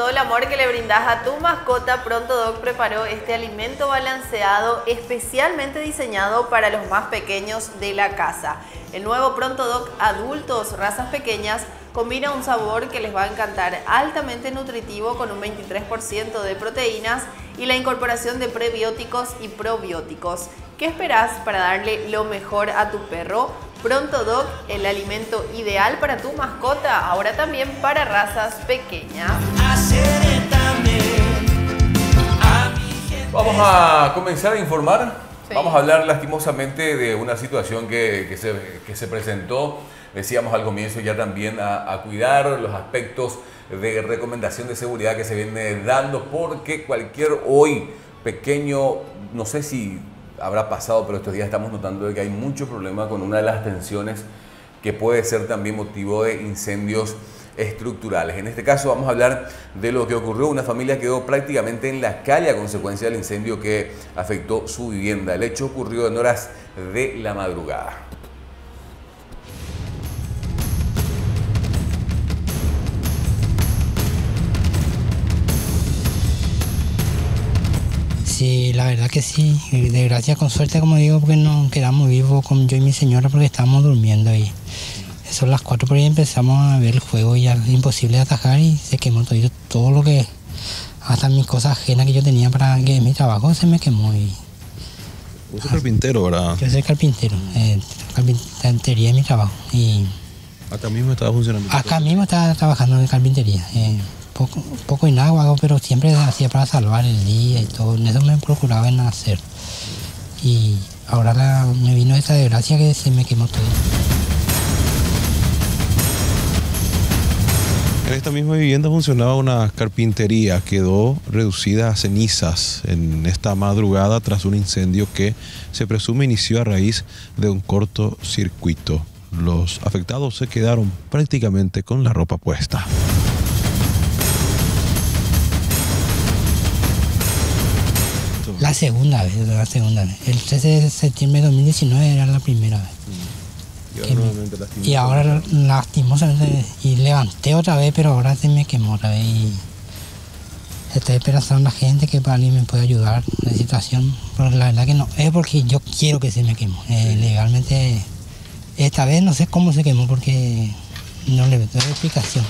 todo el amor que le brindas a tu mascota, Pronto Dog preparó este alimento balanceado especialmente diseñado para los más pequeños de la casa. El nuevo Pronto Dog Adultos Razas Pequeñas combina un sabor que les va a encantar, altamente nutritivo con un veintitrés por ciento de proteínas y la incorporación de prebióticos y probióticos. ¿Qué esperás para darle lo mejor a tu perro? Pronto Dog, el alimento ideal para tu mascota, ahora también para razas pequeñas. Vamos a comenzar a informar. Sí. Vamos a hablar lastimosamente de una situación que, que, se, que se presentó. Decíamos al comienzo ya también a, a cuidar los aspectos de recomendación de seguridad que se viene dando, porque cualquier hoy pequeño, no sé si habrá pasado, pero estos días estamos notando de que hay mucho problema con una de las tensiones que puede ser también motivo de incendios estructurales. En este caso vamos a hablar de lo que ocurrió. Una familia quedó prácticamente en la calle a consecuencia del incendio que afectó su vivienda. El hecho ocurrió en horas de la madrugada. Sí, la verdad que sí, de gracia con suerte, como digo, porque nos quedamos vivos con yo y mi señora porque estábamos durmiendo ahí. Son las cuatro por ahí empezamos a ver el fuego y ya es imposible atajar y se quemó todo, todo lo que, hasta mis cosas ajenas que yo tenía para que mi trabajo se me quemó. Y, ¿Vos sos carpintero, verdad? Yo soy carpintero, eh, carpintería es mi trabajo. Y acá mismo estaba funcionando. Acá mismo estaba trabajando en carpintería. Eh, Poco, poco y nada hago, pero siempre hacía para salvar el día y todo. En eso me procuraba en hacer. Y ahora la, me vino esa desgracia que se me quemó todo. En esta misma vivienda funcionaba una carpintería. Quedó reducida a cenizas en esta madrugada tras un incendio que se presume inició a raíz de un cortocircuito. Los afectados se quedaron prácticamente con la ropa puesta. La segunda vez, la segunda vez. El trece de septiembre de dos mil diecinueve era la primera vez. Y ahora, me, y ahora lastimosamente, y levanté otra vez, pero ahora se me quemó otra vez. Y estoy esperando a la gente que para alguien me pueda ayudar en la situación. Pero la verdad que no, es porque yo quiero que se me quemó. Eh, legalmente, esta vez no sé cómo se quemó porque no le doy explicación.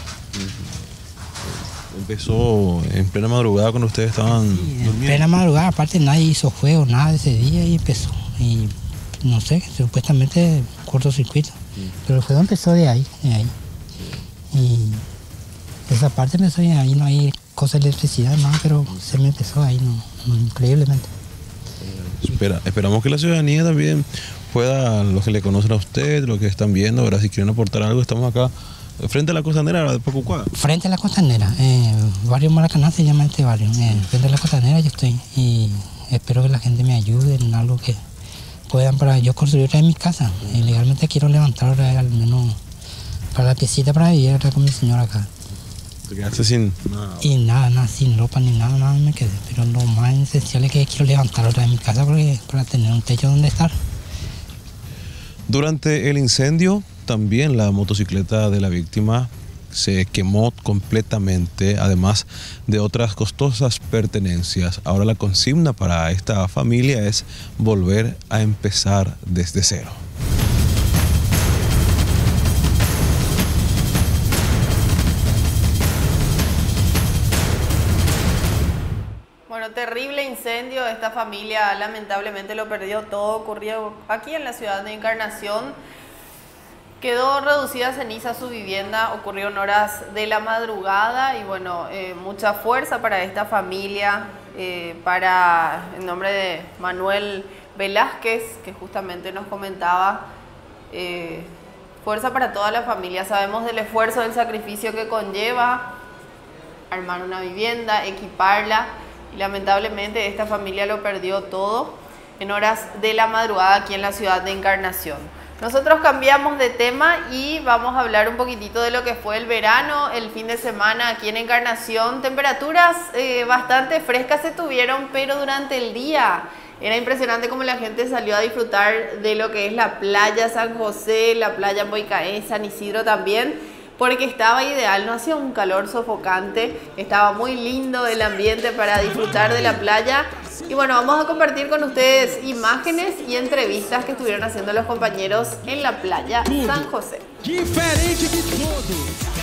Empezó en plena madrugada cuando ustedes estaban sí, durmiendo. En plena madrugada, aparte nadie hizo fuego, nada de ese día y empezó. Y no sé, supuestamente cortocircuito. Sí. Pero el fuego empezó de ahí, de ahí. Sí. Y esa parte empezó de ahí, no hay cosa de electricidad, nada, pero se me empezó ahí, no, no, increíblemente. Espera, esperamos que la ciudadanía también pueda, los que le conocen a usted, los que están viendo, ¿verdad? Si quieren aportar algo, estamos acá. Frente a la costanera de Pocucuá. Frente a la costanera, eh, barrio Maracaná se llama este barrio. Eh, frente a la costanera yo estoy y espero que la gente me ayude en algo que puedan para yo construir otra vez mi casa. Eh, legalmente quiero levantar otra vez al menos para la piecita para vivir otra con mi señora acá. ¿Te quedaste sin nada? Y nada, nada, sin ropa ni nada, nada me quedé. Pero lo más esencial es que quiero levantar otra vez mi casa porque, para tener un techo donde estar. Durante el incendio, también la motocicleta de la víctima se quemó completamente, además de otras costosas pertenencias. Ahora la consigna para esta familia es volver a empezar desde cero. Bueno, terrible incendio. Esta familia lamentablemente lo perdió todo. Ocurrió aquí en la ciudad de Encarnación. Quedó reducida a ceniza su vivienda, ocurrió en horas de la madrugada y bueno, eh, mucha fuerza para esta familia, eh, para, en nombre de Manuel Velázquez, que justamente nos comentaba, eh, fuerza para toda la familia. Sabemos del esfuerzo, del sacrificio que conlleva armar una vivienda, equiparla y lamentablemente esta familia lo perdió todo en horas de la madrugada aquí en la ciudad de Encarnación. Nosotros cambiamos de tema y vamos a hablar un poquitito de lo que fue el verano, el fin de semana aquí en Encarnación. Temperaturas eh, bastante frescas se tuvieron, pero durante el día era impresionante cómo la gente salió a disfrutar de lo que es la playa San José, la playa Boicaé, San Isidro también. porque estaba ideal, no hacía un calor sofocante, estaba muy lindo el ambiente para disfrutar de la playa. Y bueno, vamos a compartir con ustedes imágenes y entrevistas que estuvieron haciendo los compañeros en la playa San José. Diferente de todo.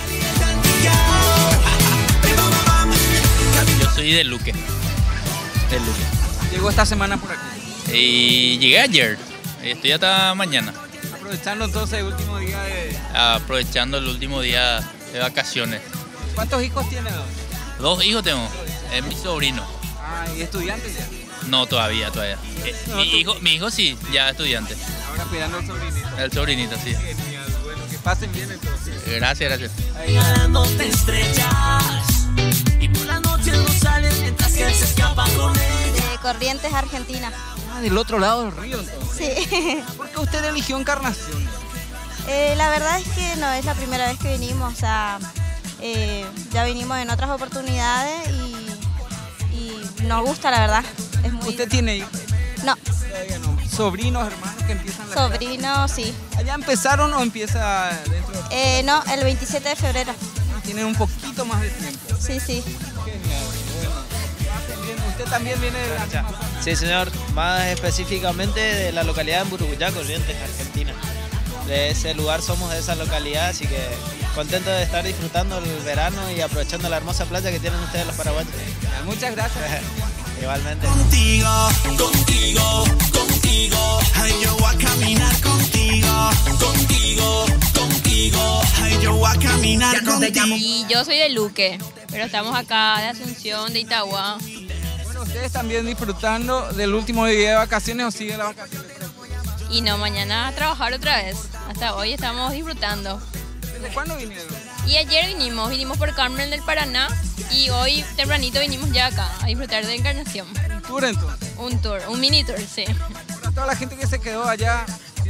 Yo soy de Luque. De Luque. Llegó esta semana por aquí. Y llegué ayer. Estoy hasta mañana. Aprovechando entonces el último día de... Aprovechando el último día de vacaciones. ¿Cuántos hijos tienes? Dos hijos tengo. Es mi sobrino. Ah, ¿y estudiantes ya? No, todavía, todavía. Eh, No, mi, tú- hijo, mi hijo sí, ya estudiante. Ahora cuidando al sobrinito. El sobrinito, sí. Genial, bueno, que pasen bien entonces. Gracias, gracias. Regalándote estrellas y por la noche no sales mientras que él se escapa con ella. De Corrientes, Argentina. Ah, del otro lado del río entonces. Sí. ¿Por qué usted eligió Encarnación? Eh, la verdad es que no es la primera vez que vinimos, o sea, eh, ya vinimos en otras oportunidades y, y nos gusta, la verdad. Es muy... ¿Usted tiene hijos? No. Todavía no. ¿Sobrinos, hermanos que empiezan la Sobrino, sí. ¿Allá empezaron o empieza dentro de... Eh, no, el veintisiete de febrero. Ah, tienen un poquito más de tiempo. Sí, sí. Genial, bueno. Pasen bien. ¿Usted también viene de la misma zona? Sí, señor, más específicamente de la localidad de Buruguyá, Corrientes, Argentina. De ese lugar somos de esa localidad, así que contento de estar disfrutando el verano y aprovechando la hermosa playa que tienen ustedes los paraguayos. Muchas gracias. Igualmente. Contigo, contigo, contigo, ay, yo voy a caminar contigo, contigo, contigo, ay, yo voy a caminar contigo. Y yo soy de Luque, pero estamos acá de Asunción, de Itagua. Bueno, ¿ustedes también disfrutando del último día de vacaciones o siguen las vacaciones? Y no, mañana a trabajar otra vez. Hasta hoy estamos disfrutando. ¿Desde cuándo vinieron? Y ayer vinimos, vinimos por Carmen del Paraná y hoy tempranito vinimos ya acá a disfrutar de Encarnación. ¿Un tour entonces? Un tour, un mini tour, sí. Para toda la gente que se quedó allá.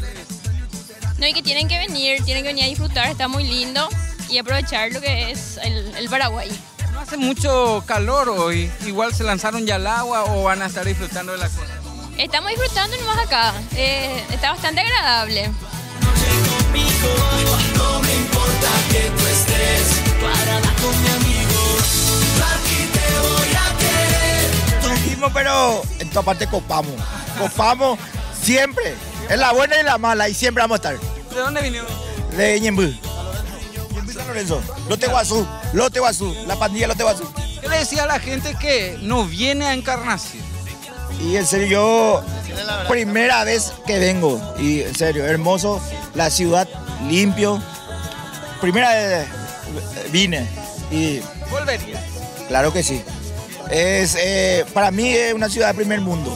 No, y que tienen que venir, tienen que venir a disfrutar, está muy lindo y aprovechar lo que es el, el Paraguay. No hace mucho calor hoy, igual se lanzaron ya al agua o van a estar disfrutando de la cosa. Estamos disfrutando nomás acá, eh, está bastante agradable. No me importa que tú estés parada con mi amigo, aquí te voy a querer. Trajimos, pero en toda parte copamos. Copamos siempre. En la buena y en la mala, y siempre vamos a estar. ¿De dónde vinieron? De Ñembú. Ñembú San Lorenzo. Lote Guazú. Lote Guazú. La pandilla Lote Guazú. ¿Qué le decía a la gente que no viene a Encarnación? Y en serio, yo primera vez que vengo. Y en serio, hermoso. La ciudad, limpio. Primera vez vine. Y ¿Volvería? claro que sí. Es, eh, para mí es una ciudad de primer mundo.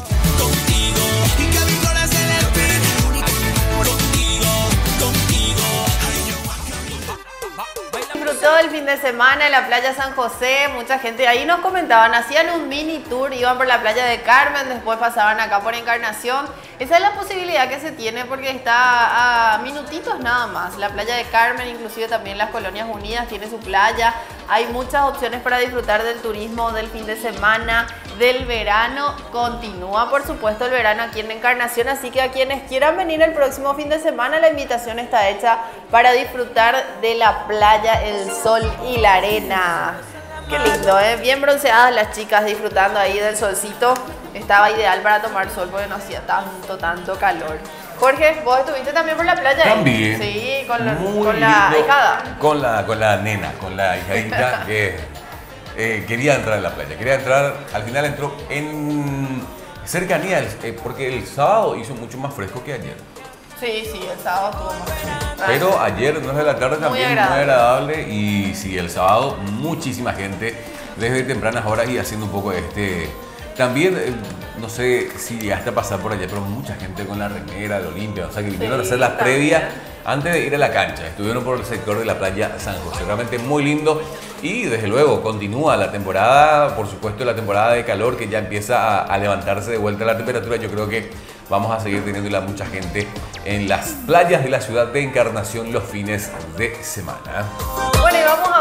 Disfrutó el fin de semana en la playa San José, mucha gente ahí nos comentaban, hacían un mini tour, iban por la playa de Carmen, después pasaban acá por Encarnación. Esa es la posibilidad que se tiene porque está a minutitos nada más. La playa de Carmen, inclusive también las Colonias Unidas, tiene su playa. Hay muchas opciones para disfrutar del turismo del fin de semana, del verano. Continúa, por supuesto, el verano aquí en Encarnación, así que a quienes quieran venir el próximo fin de semana, la invitación está hecha para disfrutar de la playa, el sol y la arena. Qué lindo, ¿eh? Bien bronceadas las chicas disfrutando ahí del solcito. Estaba ideal para tomar sol porque no hacía tanto, tanto calor. Jorge, vos estuviste también por la playa. También. Sí, con la, Muy con la lindo. hijada. Con la, con la nena, con la hijadita que eh, quería entrar en la playa. Quería entrar, al final entró en cercanía, eh, porque el sábado hizo mucho más fresco que ayer. Sí, sí, el sábado estuvo más. Pero ayer, no es de la tarde, Muy también agradable. muy agradable. Y sí, el sábado, muchísima gente desde tempranas horas y haciendo un poco de este. También, eh, no sé si llegaste a pasar por allá, pero mucha gente con la remera de Olimpia, o sea que vinieron a hacer las previas antes de ir a la cancha. Estuvieron por el sector de la playa San José, realmente muy lindo. Y desde luego continúa la temporada, por supuesto la temporada de calor que ya empieza a, a levantarse de vuelta la temperatura. Yo creo que vamos a seguir teniendo mucha gente en las playas de la ciudad de Encarnación los fines de semana. Bueno, y vamos ahora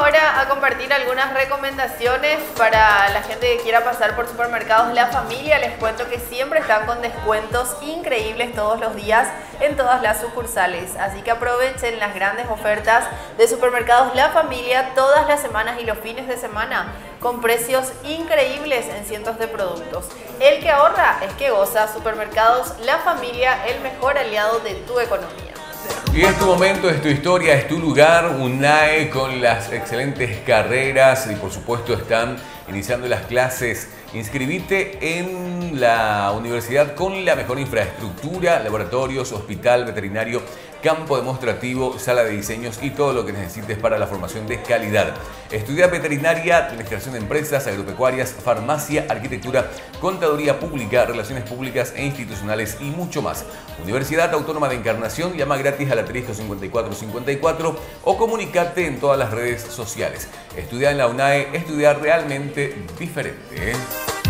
a compartir algunas recomendaciones para la gente que quiera pasar por Supermercados La Familia. Les cuento que siempre están con descuentos increíbles todos los días en todas las sucursales. Así que aprovechen las grandes ofertas de Supermercados La Familia todas las semanas y los fines de semana con precios increíbles en cientos de productos. El que ahorra es que goza. Supermercados La Familia, el mejor aliado de tu economía. Y es tu momento, es tu historia, es tu lugar. UNAE con las excelentes carreras y por supuesto están iniciando las clases. Inscribite en la universidad con la mejor infraestructura, laboratorios, hospital veterinario, campo demostrativo, sala de diseños y todo lo que necesites para la formación de calidad. Estudia veterinaria, administración de empresas, agropecuarias, farmacia, arquitectura, contaduría pública, relaciones públicas e institucionales y mucho más. Universidad Autónoma de Encarnación, llama gratis al asterisco cincuenta y cuatro cincuenta y cuatro o comunicate en todas las redes sociales. Estudiar en la UNAE, estudiar realmente diferente, ¿eh?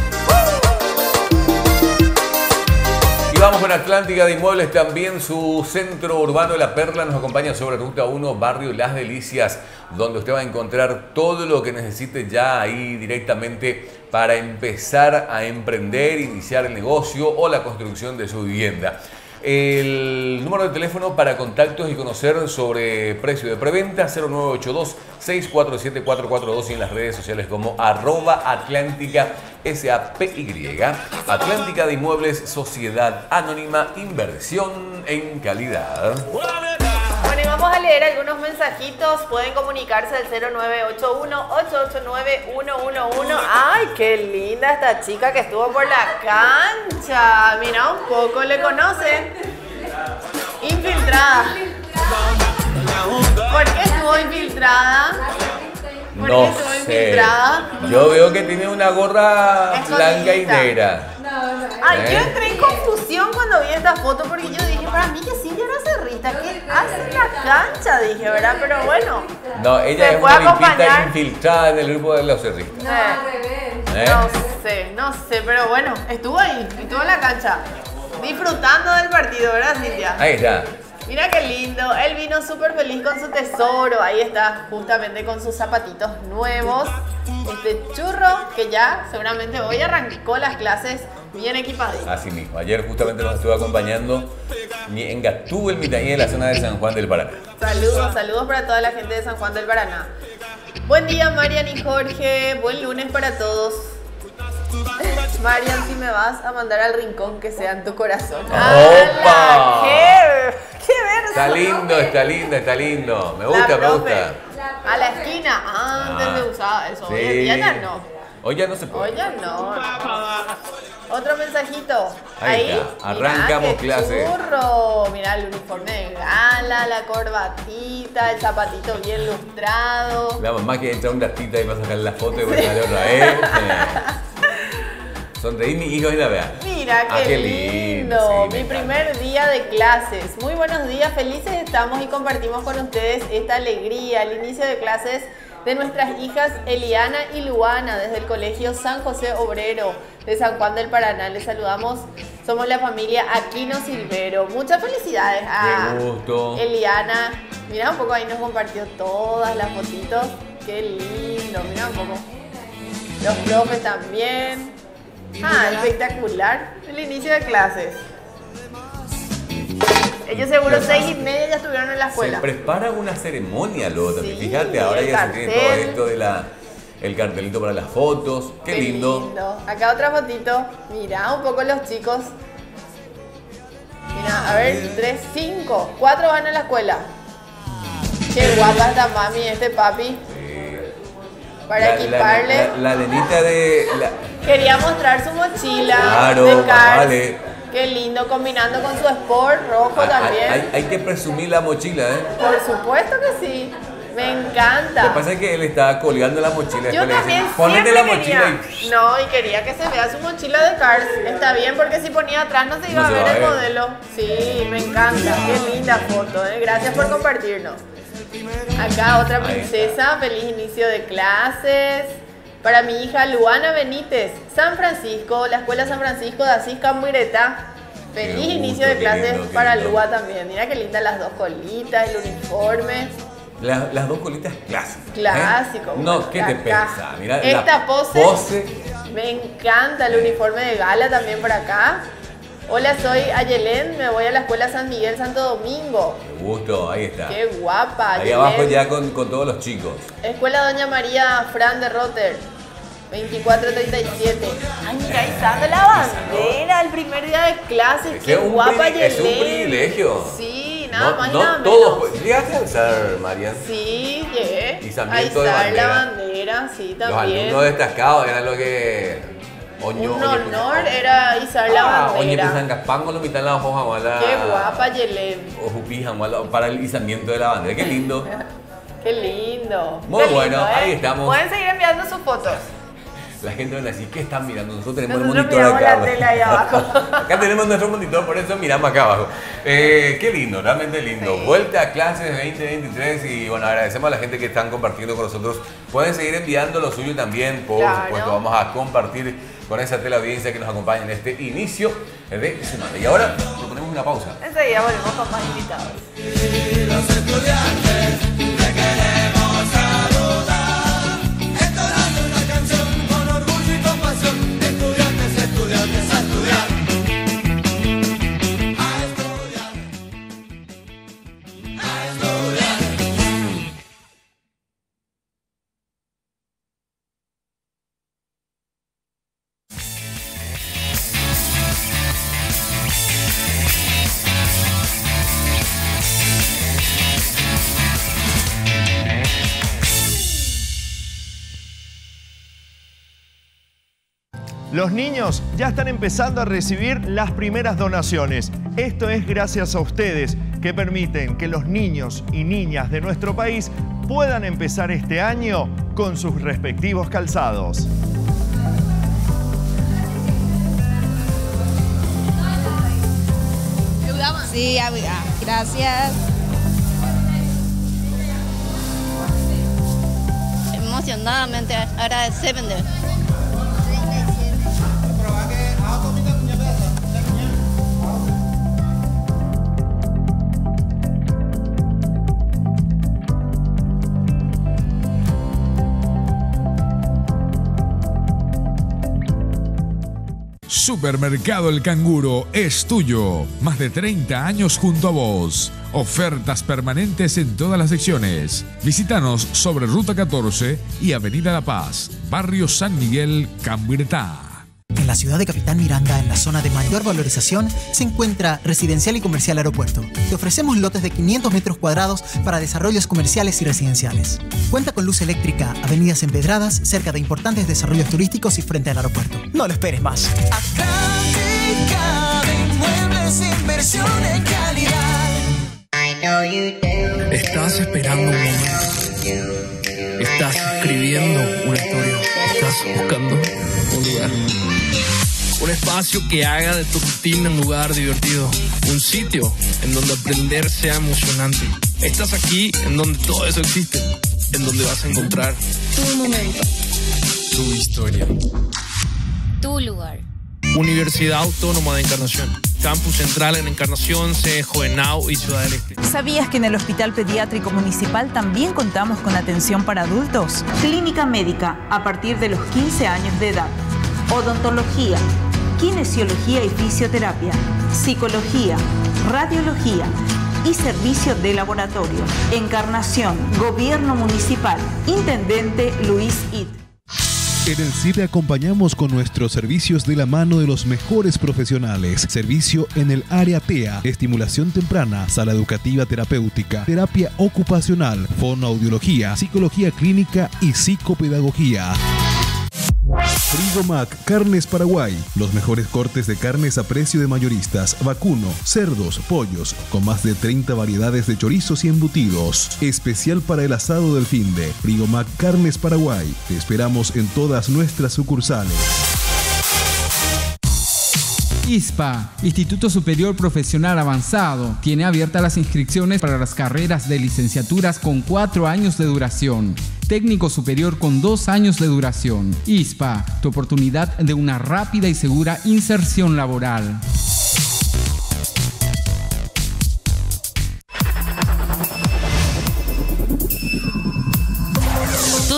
Y vamos con Atlántica de Inmuebles, también su centro urbano La Perla nos acompaña sobre Ruta uno, barrio Las Delicias, donde usted va a encontrar todo lo que necesite ya ahí directamente para empezar a emprender, iniciar el negocio o la construcción de su vivienda. El número de teléfono para contactos y conocer sobre precio de preventa cero nueve ocho dos, seis cuatro siete, cuatro cuatro dos y en las redes sociales como arroba Atlántica S A P Y. Atlántica de Inmuebles, Sociedad Anónima, Inversión en Calidad. Bueno, y vamos a leer algunos mensajitos. Pueden comunicarse al cero nueve ocho uno, ocho ocho nueve, uno uno uno. ¡Ay, qué linda esta chica que estuvo por la cancha! Mira, un poco le conocen. Infiltrada. ¿Por qué estuvo infiltrada? ¿Por No qué estuvo sé. infiltrada? Yo veo que tiene una gorra blanca y negra. Ay, ¿Eh? yo entré en confusión cuando vi esta foto porque yo dije, para mí que Silvia era cerrita, ¿qué hace en la cancha? Dije, ¿verdad? Pero bueno. No, ella Se es fue una a limpita acompañar. infiltrada en el grupo de los cerristas. ¿Eh? No sé, no sé, pero bueno, estuvo ahí, estuvo en la cancha, disfrutando del partido, ¿verdad, Cintia? Ahí está. Mira qué lindo, él vino súper feliz con su tesoro, ahí está, justamente con sus zapatitos nuevos. Este churro que ya seguramente hoy arrancó las clases bien equipadito. Así mismo. Ayer justamente nos estuvo acompañando en Gatúbel, Mitañé, en la zona de San Juan del Paraná. Saludos, saludos para toda la gente de San Juan del Paraná. Buen día, Marian y Jorge, buen lunes para todos. Marian, si me vas a mandar al rincón que sea en tu corazón. ¡Opa! ¡Qué, qué verso! Está lindo, está lindo, está lindo. Me gusta, La me profe, gusta. a la esquina. Ah, antes Ah, me usaba eso. sí. Hoy en día ya no. Hoy ya no se puede. Hoy ya no. Otro mensajito. Ahí Ahí. está. Arrancamos mirá, qué clase. churro. Mirá el uniforme de gala, la corbatita, el zapatito bien lustrado. La mamá que entra un ratito y va a sacar la foto y va a salir otra vez. Sonreí mi hijo y la vea. Mira, Ah, qué, qué lindo. lindo, sí, me Mi primer día de clases. Muy buenos días, felices estamos y compartimos con ustedes esta alegría, el inicio de clases de nuestras hijas Eliana y Luana desde el Colegio San José Obrero de San Juan del Paraná. Les saludamos, somos la familia Aquino Silvero. Muchas felicidades a Qué gusto. Eliana. Mira un poco, ahí nos compartió todas las fotitos. Qué lindo, mira un poco. Los profes también. Ah, espectacular. El inicio de clases. Ellos seguro seis y media ya estuvieron en la Se escuela. prepara una ceremonia luego también. Sí, Fíjate, ahora el ya se tiene todo cartel. esto de la el cartelito para las fotos. Qué, lindo. Acá otra fotito. Mira un poco los chicos. Mira, a ver, tres, cinco, cuatro van a la escuela. Qué guapa esta mami, este papi. Para La- la- equiparle. La, la nenita de. la- Quería mostrar su mochila Claro, de Cars. vale. Qué lindo, combinando con su sport rojo hay, también. hay- hay que presumir la mochila, ¿eh? Por supuesto que sí. Me encanta. Lo que pasa es que él estaba colgando la mochila. Yo después le también dicen, ponete siempre la mochila quería. No, y quería que se vea su mochila de Cars. Está bien, porque si ponía atrás no se iba No a se ver va a el ver. modelo. Sí, me encanta. Qué linda foto, ¿eh? Gracias por compartirnos. Acá otra Ahí princesa. Feliz inicio de clases. Para mi hija Luana Benítez, San Francisco, la Escuela San Francisco de Asís Cambuireta. Feliz Qué gusto, inicio de qué clases lindo, qué para lindo. Lua también. Mira qué lindas las dos colitas, el uniforme. La, las dos colitas clásicas. Clásico. ¿eh? No, ¿qué te acá. pensás? Mira, esta la pose, pose. Me encanta el uniforme de gala también por acá. Hola, soy Ayelén, me voy a la escuela San Miguel Santo Domingo. Me gusto, ahí está. Qué guapa, Ahí Ayelén. abajo ya con, con todos los chicos. Escuela Doña María Fran de Rotter, veinticuatro treinta y siete. Ay, mira, izando la bandera el primer día de clase. Qué Es un guapa, pri- Es un Ayelén. privilegio. Sí, nada No, más y no nada todos. menos. pues, ¿Llegaste a alzar, Marian? Sí, llegué. A Izamiento de izar bandera. la bandera, sí, Los también. alumnos destacados eran lo que... Oño, Un oñe, honor era izar la Ah, oñe, bandera. pues, Pango lo mitad la hoja mala. Qué guapa, Ayelén. O jupi, jamala, para el izamiento de la bandera. Qué lindo. Qué lindo. Muy Qué bueno, lindo, ¿eh? ahí estamos. Pueden seguir enviando sus fotos. La gente va a decir, ¿qué están mirando? Nosotros tenemos Nosotros el monitor miramos acá. la tele ahí abajo. Acá tenemos nuestro monitor, por eso miramos acá abajo. Eh, qué lindo, realmente lindo. Sí. Vuelta a clases veinte veintitrés y bueno, agradecemos a la gente que están compartiendo con nosotros. Pueden seguir enviando lo suyo también, por Claro. supuesto. Vamos a compartir con esa teleaudiencia que nos acompaña en este inicio de semana. Y ahora proponemos una pausa. Enseguida volvemos con más invitados. Los estudiantes te queremos saludar, entonando una canción con orgullo y compasión. Estudiantes, estudiantes, a estudiar. A estudiar. A estudiar. Los niños ya están empezando a recibir las primeras donaciones. Esto es gracias a ustedes que permiten que los niños y niñas de nuestro país puedan empezar este año con sus respectivos calzados. Sí, ah, gracias. Emocionadamente agradecemos. Supermercado El Canguro es tuyo. Más de treinta años junto a vos. Ofertas permanentes en todas las secciones. Visítanos sobre Ruta catorce y Avenida La Paz, Barrio San Miguel, Camburetá. En la ciudad de Capitán Miranda, en la zona de mayor valorización, se encuentra Residencial y Comercial Aeropuerto. Te ofrecemos lotes de quinientos metros cuadrados para desarrollos comerciales y residenciales. Cuenta con luz eléctrica, avenidas empedradas, cerca de importantes desarrollos turísticos y frente al aeropuerto. No lo esperes más. Atlántida de Inmuebles, inversión en calidad. Estás esperando un momento. Estás escribiendo una historia. Estás buscando un lugar. Un espacio que haga de tu rutina un lugar divertido. Un sitio en donde aprender sea emocionante. Estás aquí en donde todo eso existe. En donde vas a encontrar Tu momento. tu historia. Tu lugar. Universidad Autónoma de Encarnación. Campus Central en Encarnación, Cejo, Henao y Ciudad del Este. ¿Sabías que en el Hospital Pediátrico Municipal también contamos con atención para adultos? Clínica médica a partir de los quince años de edad. Odontología, kinesiología y fisioterapia, psicología, radiología y servicio de laboratorio. Encarnación, Gobierno Municipal, Intendente Luis It. En el C I D acompañamos con nuestros servicios de la mano de los mejores profesionales. Servicio en el área T E A, estimulación temprana, sala educativa terapéutica, terapia ocupacional, fonoaudiología, psicología clínica y psicopedagogía. Frigomac Carnes Paraguay. Los mejores cortes de carnes a precio de mayoristas, vacuno, cerdos, pollos, con más de treinta variedades de chorizos y embutidos. Especial para el asado del finde. Frigomac Carnes Paraguay. Te esperamos en todas nuestras sucursales. I S P A, Instituto Superior Profesional Avanzado, tiene abiertas las inscripciones para las carreras de licenciaturas con cuatro años de duración. Técnico superior con dos años de duración. I S P A, tu oportunidad de una rápida y segura inserción laboral.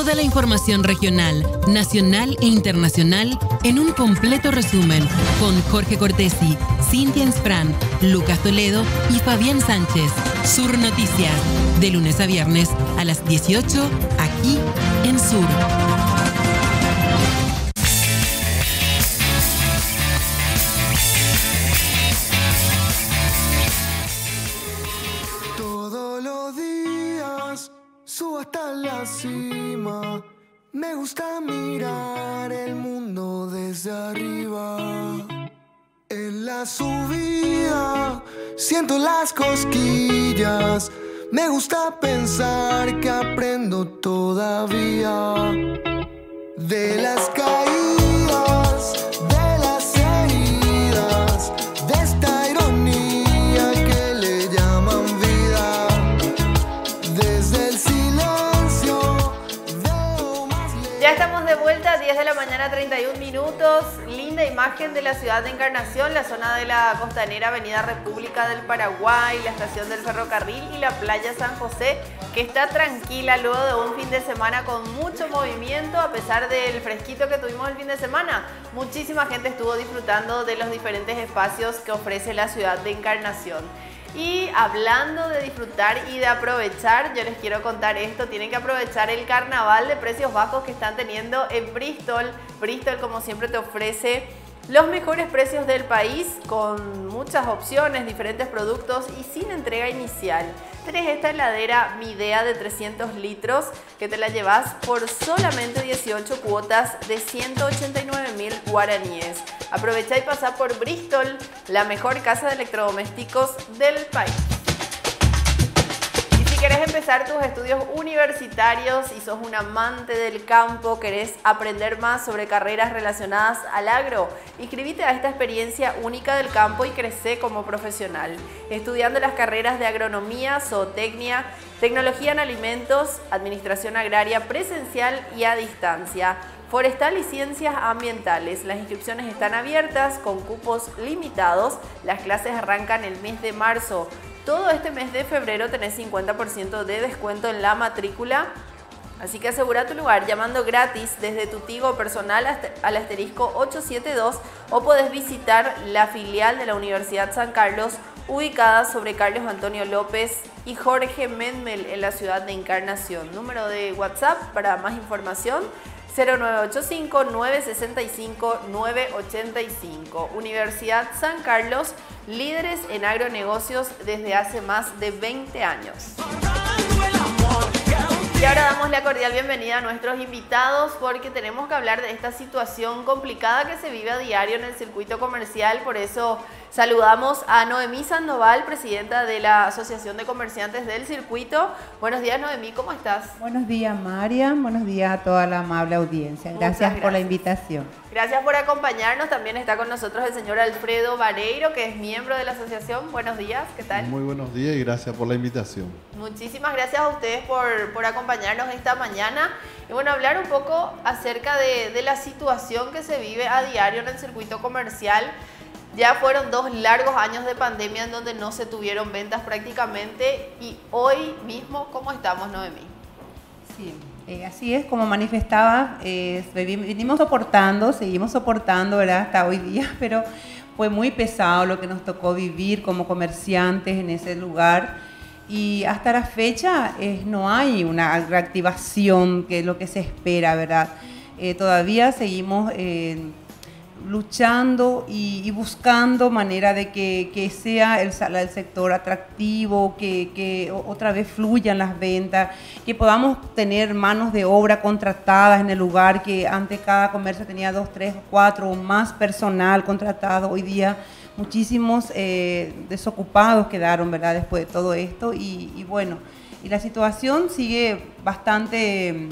Toda la información regional, nacional e internacional en un completo resumen con Jorge Cortesi, Cintia Ensfran, Lucas Toledo y Fabián Sánchez. Sur Noticias, de lunes a viernes a las dieciocho, aquí en Sur. Todos los días subo hasta la cima. Me gusta mirar el mundo desde arriba. En la subida siento las cosquillas. Me gusta pensar que aprendo todavía. De las caídas, de las heridas, de esta ironía que le llaman vida. Desde el silencio veo más lejos. Ya estamos de vuelta, diez de la mañana, treinta y un minutos. Linda imagen de la ciudad de Encarnación, la zona de la costanera Avenida República del Paraguay, la estación del ferrocarril y la playa San José, que está tranquila luego de un fin de semana con mucho movimiento, a pesar del fresquito que tuvimos el fin de semana. Muchísima gente estuvo disfrutando de los diferentes espacios que ofrece la ciudad de Encarnación. Y hablando de disfrutar y de aprovechar, yo les quiero contar esto, tienen que aprovechar el carnaval de precios bajos que están teniendo en Bristol. Bristol, como siempre, te ofrece los mejores precios del país con muchas opciones, diferentes productos y sin entrega inicial. Tenés esta heladera Midea de trescientos litros que te la llevas por solamente dieciocho cuotas de ciento ochenta y nueve mil guaraníes. Aprovecha y pasa por Bristol, la mejor casa de electrodomésticos del país. Si querés empezar tus estudios universitarios y sos un amante del campo, querés aprender más sobre carreras relacionadas al agro, inscribite a esta experiencia única del campo y crece como profesional, estudiando las carreras de agronomía, zootecnia, tecnología en alimentos, administración agraria presencial y a distancia, forestal y ciencias ambientales. Las inscripciones están abiertas con cupos limitados. Las clases arrancan el mes de marzo. Todo este mes de febrero tenés cincuenta por ciento de descuento en la matrícula, así que asegura tu lugar llamando gratis desde tu Tigo personal al asterisco ochocientos setenta y dos o podés visitar la filial de la Universidad San Carlos ubicada sobre Carlos Antonio López y Jorge Menmel en la ciudad de Encarnación. Número de WhatsApp para más información cero nueve ocho cinco, nueve seis cinco, nueve ocho cinco. Universidad San Carlos, líderes en agronegocios desde hace más de veinte años. Y ahora damos la cordial bienvenida a nuestros invitados porque tenemos que hablar de esta situación complicada que se vive a diario en el circuito comercial. Por eso saludamos a Noemí Sandoval, presidenta de la Asociación de Comerciantes del Circuito. Buenos días, Noemí, ¿cómo estás? Buenos días, Marian. Buenos días a toda la amable audiencia. Gracias, gracias por la invitación. Gracias por acompañarnos. También está con nosotros el señor Alfredo Vareiro, que es miembro de la asociación. Buenos días, ¿qué tal? Muy buenos días y gracias por la invitación. Muchísimas gracias a ustedes por, por acompañarnos esta mañana. Y bueno, hablar un poco acerca de, de la situación que se vive a diario en el circuito comercial. Ya fueron dos largos años de pandemia en donde no se tuvieron ventas prácticamente. Y hoy mismo, ¿cómo estamos, Noemí? Sí, eh, así es, como manifestaba, eh, venimos soportando, seguimos soportando, ¿verdad? Hasta hoy día, pero fue muy pesado lo que nos tocó vivir como comerciantes en ese lugar. Y hasta la fecha eh, no hay una reactivación, que es lo que se espera, ¿verdad? Eh, todavía seguimos eh, luchando y, y buscando manera de que, que sea el, el sector atractivo, que, que otra vez fluyan las ventas, que podamos tener manos de obra contratadas en el lugar, que antes cada comercio tenía dos, tres, cuatro o más personal contratado. Hoy día muchísimos eh, desocupados quedaron, ¿verdad?, después de todo esto. Y, y bueno, y la situación sigue bastante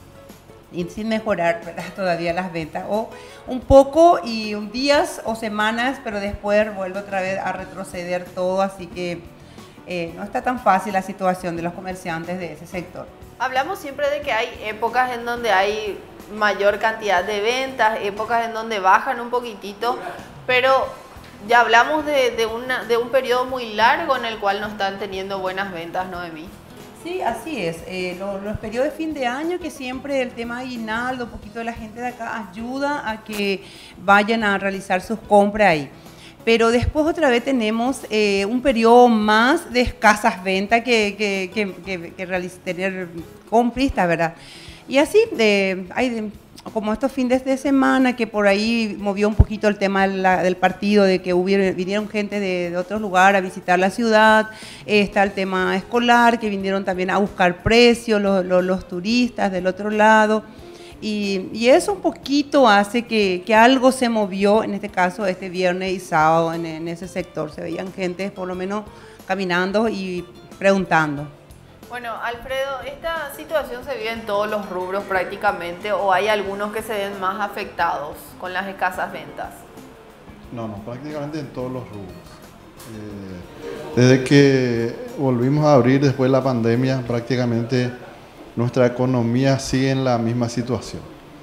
y sin mejorar, ¿verdad?, todavía las ventas, o un poco y un días o semanas, pero después vuelve otra vez a retroceder todo, así que eh, no está tan fácil la situación de los comerciantes de ese sector. Hablamos siempre de que hay épocas en donde hay mayor cantidad de ventas, épocas en donde bajan un poquitito, pero ya hablamos de, de, una, de un periodo muy largo en el cual no están teniendo buenas ventas, Noemí. Sí, así es. Eh, los, los periodos de fin de año, que siempre el tema aguinaldo, un poquito de la gente de acá ayuda a que vayan a realizar sus compras ahí. Pero después otra vez tenemos eh, un periodo más de escasas ventas que, que, que, que, que realiz, tener compristas, ¿verdad? Y así, eh, hay de, como estos fines de semana que por ahí movió un poquito el tema de la, del partido, de que hubiera, vinieron gente de, de otros lugares a visitar la ciudad, eh, está el tema escolar, que vinieron también a buscar precios, los, los, los turistas del otro lado. Y, y eso un poquito hace que, que algo se movió, en este caso este viernes y sábado en, en ese sector. Se veían gente por lo menos caminando y preguntando. Bueno, Alfredo, ¿esta situación se vive en todos los rubros prácticamente o hay algunos que se ven más afectados con las escasas ventas? No, no, prácticamente en todos los rubros. Eh, desde que volvimos a abrir después de la pandemia, prácticamente nuestra economía sigue en la misma situación.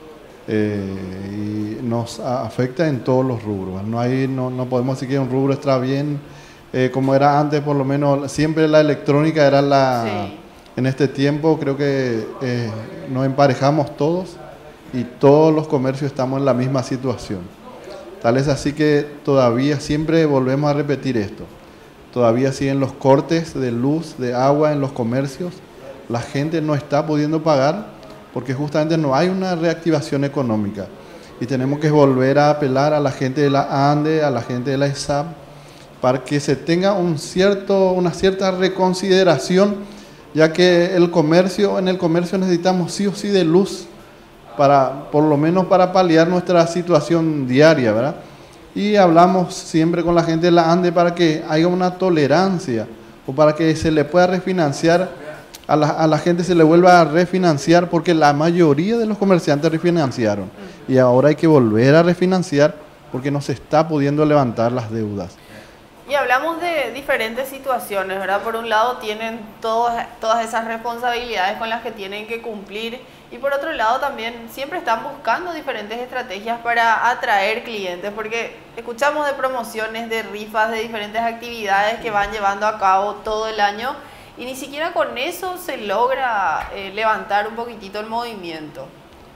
Eh, y nos afecta en todos los rubros. No, hay, no, no podemos decir que un rubro está bien eh, como era antes, por lo menos siempre la electrónica era la... Sí. En este tiempo creo que eh, nos emparejamos todos y todos los comercios estamos en la misma situación. Tal es así que todavía siempre volvemos a repetir esto. Todavía siguen los cortes de luz, de agua en los comercios. La gente no está pudiendo pagar porque justamente no hay una reactivación económica. Y tenemos que volver a apelar a la gente de la ANDE, a la gente de la E S A P, para que se tenga un cierto, una cierta reconsideración, ya que el comercio, en el comercio necesitamos sí o sí de luz, para, por lo menos para paliar nuestra situación diaria, ¿verdad? Y hablamos siempre con la gente de la ANDE para que haya una tolerancia o para que se le pueda refinanciar, a la, a la gente se le vuelva a refinanciar, porque la mayoría de los comerciantes refinanciaron y ahora hay que volver a refinanciar porque no se está pudiendo levantar las deudas. Y hablamos de diferentes situaciones, ¿verdad? Por un lado tienen todas, todas esas responsabilidades con las que tienen que cumplir y por otro lado también siempre están buscando diferentes estrategias para atraer clientes, porque escuchamos de promociones, de rifas, de diferentes actividades que van llevando a cabo todo el año y ni siquiera con eso se logra eh, levantar un poquitito el movimiento.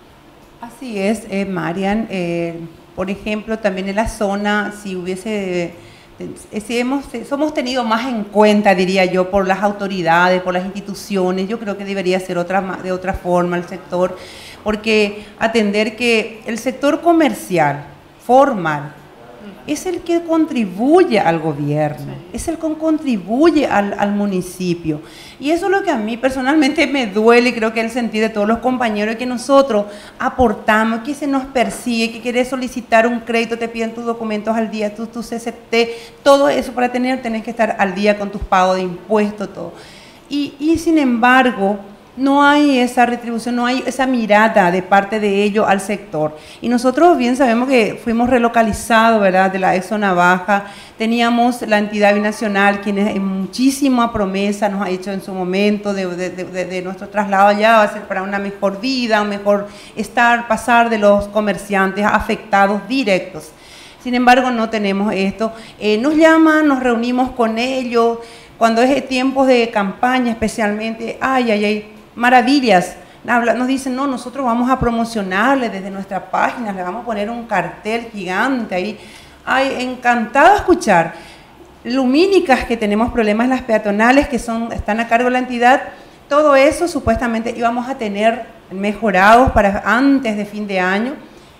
Así es, eh, Marian. Eh, por ejemplo, también en la zona, si hubiese... Si hemos, somos tenido más en cuenta, diría yo, por las autoridades, por las instituciones. Yo creo que debería ser otra, de otra forma el sector, porque atender que el sector comercial, formal, es el que contribuye al gobierno, sí. Es el que contribuye al, al municipio. Y eso es lo que a mí personalmente me duele, y creo que es el sentir de todos los compañeros, que nosotros aportamos, que se nos persigue, que querés solicitar un crédito, te piden tus documentos al día, tu, tu C C T, todo eso para tener, tenés que estar al día con tus pagos de impuestos, todo. Y, y sin embargo, no hay esa retribución, no hay esa mirada de parte de ellos al sector. Y nosotros bien sabemos que fuimos relocalizados, ¿verdad?, de la ex zona baja. Teníamos la entidad binacional, quienes en muchísima promesa nos ha hecho en su momento de, de, de, de nuestro traslado allá, va a ser para una mejor vida, un mejor estar, pasar de los comerciantes afectados directos. Sin embargo, no tenemos esto. Eh, nos llaman, nos reunimos con ellos, cuando es tiempos de campaña especialmente, ay, ay, ay, maravillas, nos dicen, no, nosotros vamos a promocionarle desde nuestra página, le vamos a poner un cartel gigante ahí. Ay, encantado de escuchar. Lumínicas, que tenemos problemas las peatonales que son, están a cargo de la entidad, todo eso supuestamente íbamos a tener mejorados para antes de fin de año.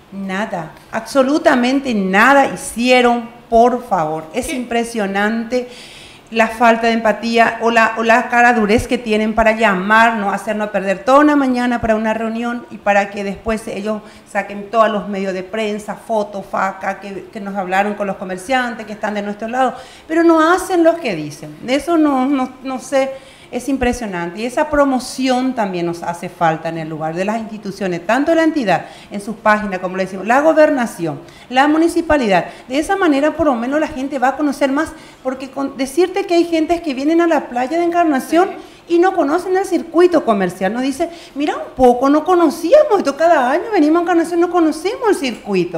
Nada, absolutamente nada hicieron, por favor. Es impresionante la falta de empatía o la, o la cara durez que tienen para llamarnos, hacernos perder toda una mañana para una reunión y para que después ellos saquen todos los medios de prensa, fotos, faca, que, que nos hablaron con los comerciantes que están de nuestro lado, pero no hacen lo que dicen. Eso no, no, no sé, es impresionante. Y esa promoción también nos hace falta en el lugar de las instituciones, tanto la entidad en sus páginas, como le decimos, la gobernación, la municipalidad. De esa manera por lo menos la gente va a conocer más, porque con decirte que hay gentes que vienen a la playa de Encarnación sí. y no conocen el circuito comercial, nos dice, mira un poco, no conocíamos esto, cada año venimos a Encarnación, no conocemos el circuito.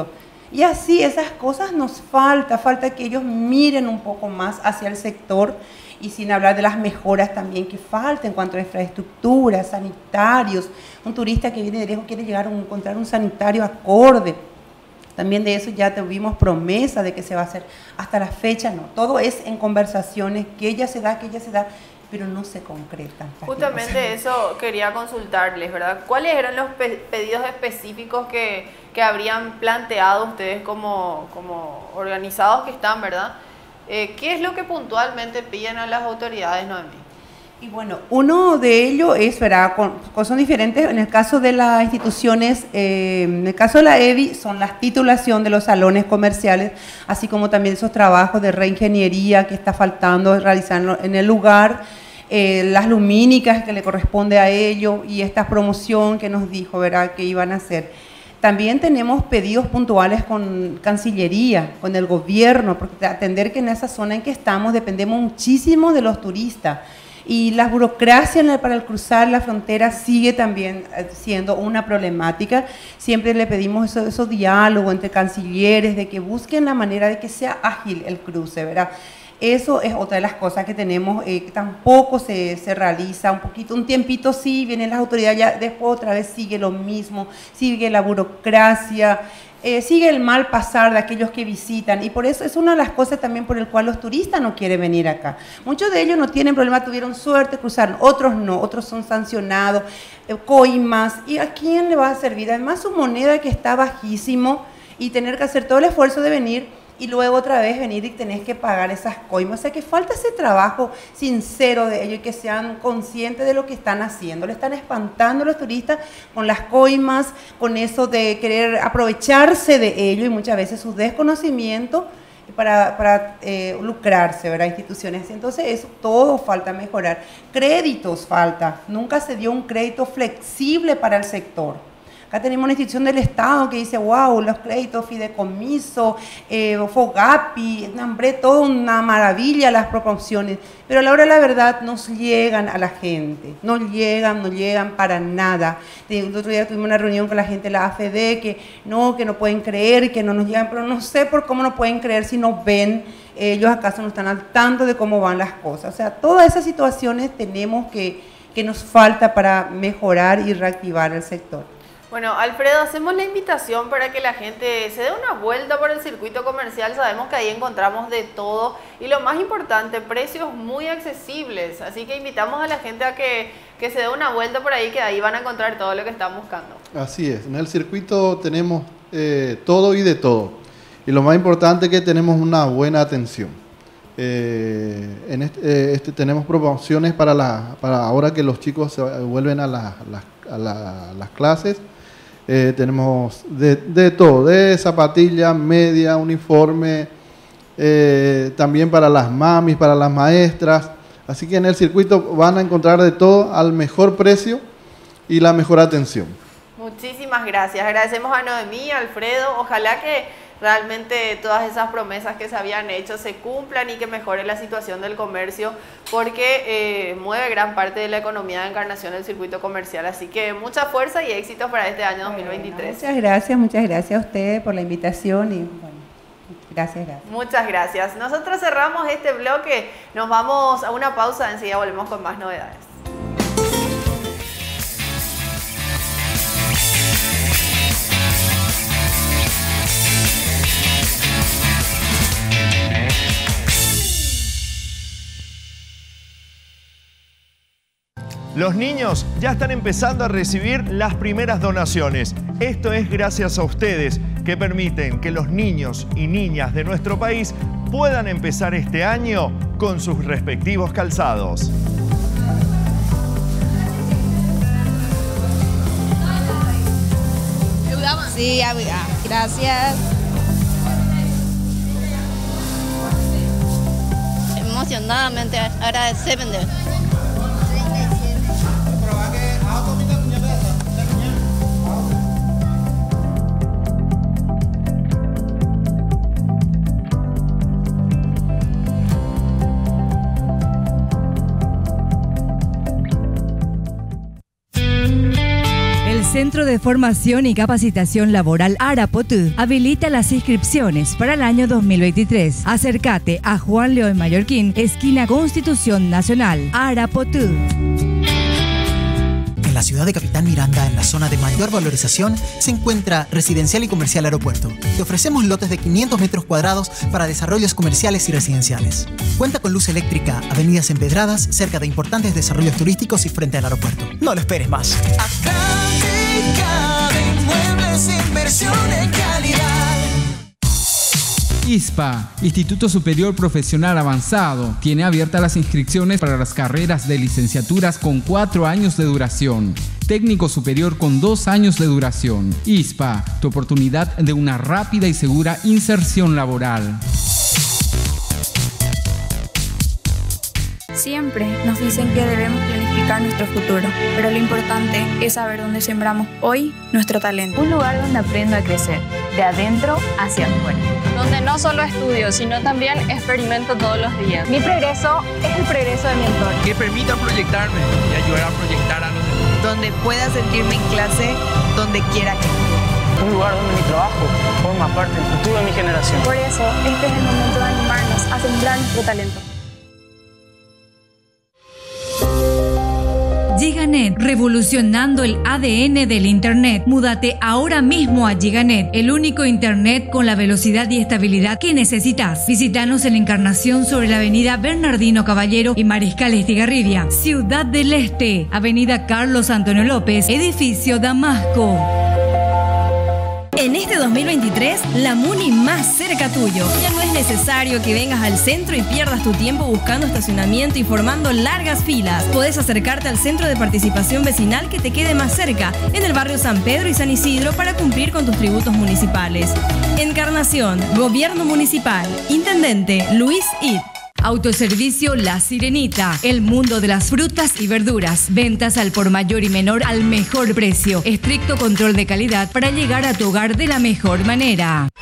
Y así esas cosas nos falta, falta que ellos miren un poco más hacia el sector y sin hablar de las mejoras también que falta en cuanto a infraestructura, sanitarios. Un turista que viene de lejos quiere llegar a encontrar un sanitario acorde. También de eso ya tuvimos promesa de que se va a hacer. Hasta la fecha no, todo es en conversaciones, que ella se da, que ella se da, pero no se concretan. Justamente eso quería consultarles, ¿verdad? ¿Cuáles eran los pe pedidos específicos que, que habrían planteado ustedes como, como organizados que están, ¿verdad? Eh, ¿Qué es lo que puntualmente piden a las autoridades, Noemí? Y bueno, uno de ellos es, ¿verdad? Con, con, son diferentes. En el caso de las instituciones, eh, en el caso de la E B I, son la titulación de los salones comerciales, así como también esos trabajos de reingeniería que está faltando realizar en el lugar, eh, las lumínicas que le corresponde a ellos y esta promoción que nos dijo, ¿verdad?, que iban a hacer. También tenemos pedidos puntuales con Cancillería, con el gobierno, porque atender que en esa zona en que estamos dependemos muchísimo de los turistas. Y la burocracia para el cruzar la frontera sigue también siendo una problemática. Siempre le pedimos esos eso diálogos entre cancilleres, de que busquen la manera de que sea ágil el cruce, ¿verdad? Eso es otra de las cosas que tenemos, eh, que tampoco se, se realiza, un poquito, un tiempito sí, vienen las autoridades, ya después otra vez sigue lo mismo, sigue la burocracia, eh, sigue el mal pasar de aquellos que visitan, y por eso es una de las cosas también por el cual los turistas no quieren venir acá. Muchos de ellos no tienen problema, tuvieron suerte, cruzaron, otros no, otros son sancionados, eh, coimas, ¿y a quién le va a servir? Además su moneda que está bajísimo y tener que hacer todo el esfuerzo de venir, y luego otra vez venir y tenés que pagar esas coimas. O sea que falta ese trabajo sincero de ellos y que sean conscientes de lo que están haciendo. Le están espantando a los turistas con las coimas, con eso de querer aprovecharse de ello y muchas veces su desconocimiento para, para eh, lucrarse, ¿verdad? Instituciones. Entonces eso todo falta mejorar. Créditos falta. Nunca se dio un crédito flexible para el sector. Acá tenemos una institución del Estado que dice, wow, los créditos, fideicomiso, eh, Fogapi, nombre, todo una maravilla las proporciones, pero a la hora de la verdad no llegan a la gente, no llegan, no llegan para nada. El otro día tuvimos una reunión con la gente de la A F D que no, que no pueden creer, que no nos llegan, pero no sé por cómo no pueden creer si no ven, ellos acaso no están al tanto de cómo van las cosas. O sea, todas esas situaciones tenemos que, que nos falta para mejorar y reactivar el sector. Bueno, Alfredo, hacemos la invitación para que la gente se dé una vuelta por el circuito comercial. Sabemos que ahí encontramos de todo y lo más importante, precios muy accesibles. Así que invitamos a la gente a que, que se dé una vuelta por ahí, que ahí van a encontrar todo lo que están buscando. Así es, en el circuito tenemos eh, todo y de todo. Y lo más importante es que tenemos una buena atención. Eh, en este, eh, este, tenemos promociones para, la, para ahora que los chicos se vuelven a, la, la, a, la, a las clases. Eh, tenemos de, de todo, de zapatilla, media, uniforme, eh, también para las mamis, para las maestras. Así que en el circuito van a encontrar de todo al mejor precio y la mejor atención. Muchísimas gracias. Agradecemos a Noemí, Alfredo. Ojalá que realmente todas esas promesas que se habían hecho se cumplan y que mejore la situación del comercio, porque eh, mueve gran parte de la economía de Encarnación el circuito comercial. Así que mucha fuerza y éxitos para este año dos mil veintitrés. Muchas gracias, muchas gracias a ustedes por la invitación y bueno, gracias, gracias. Muchas gracias. Nosotros cerramos este bloque, nos vamos a una pausa, enseguida volvemos con más novedades. Los niños ya están empezando a recibir las primeras donaciones. Esto es gracias a ustedes que permiten que los niños y niñas de nuestro país puedan empezar este año con sus respectivos calzados. Sí, gracias. Emocionadamente agradecemos. Centro de Formación y Capacitación Laboral Arapotú habilita las inscripciones para el año dos mil veintitrés. Acércate a Juan León Mallorquín, esquina Constitución Nacional, Arapotú. En la ciudad de Capitán Miranda, en la zona de mayor valorización, se encuentra Residencial y Comercial Aeropuerto. Te ofrecemos lotes de quinientos metros cuadrados para desarrollos comerciales y residenciales. Cuenta con luz eléctrica, avenidas empedradas, cerca de importantes desarrollos turísticos y frente al aeropuerto. No lo esperes más. Inversión en calidad. I S P A, Instituto Superior Profesional Avanzado, tiene abiertas las inscripciones para las carreras de licenciaturas con cuatro años de duración. Técnico superior con dos años de duración. I S P A, tu oportunidad de una rápida y segura inserción laboral. Siempre nos dicen que debemos planificar nuestro futuro, pero lo importante es saber dónde sembramos hoy nuestro talento. Un lugar donde aprendo a crecer, de adentro hacia afuera. Donde no solo estudio, sino también experimento todos los días. Mi progreso es el progreso de mi entorno. Que permita proyectarme y ayudar a proyectar a los demás. Donde pueda sentirme en clase, donde quiera que esté. Un lugar donde mi trabajo forma parte del futuro de mi generación. Por eso, este es el momento de animarnos a sembrar nuestro talento. Giganet, revolucionando el A D N del Internet. Múdate ahora mismo a Giganet, el único Internet con la velocidad y estabilidad que necesitas. Visítanos en Encarnación sobre la avenida Bernardino Caballero y Mariscal Estigarribia. Ciudad del Este, avenida Carlos Antonio López, edificio Damasco. En este dos mil veintitrés, la Muni más cerca tuyo. Ya no es necesario que vengas al centro y pierdas tu tiempo buscando estacionamiento y formando largas filas. Podés acercarte al centro de participación vecinal que te quede más cerca, en el barrio San Pedro y San Isidro, para cumplir con tus tributos municipales. Encarnación, Gobierno Municipal, Intendente Luis Id. Autoservicio La Sirenita, el mundo de las frutas y verduras. Ventas al por mayor y menor al mejor precio. Estricto control de calidad para llegar a tu hogar de la mejor manera.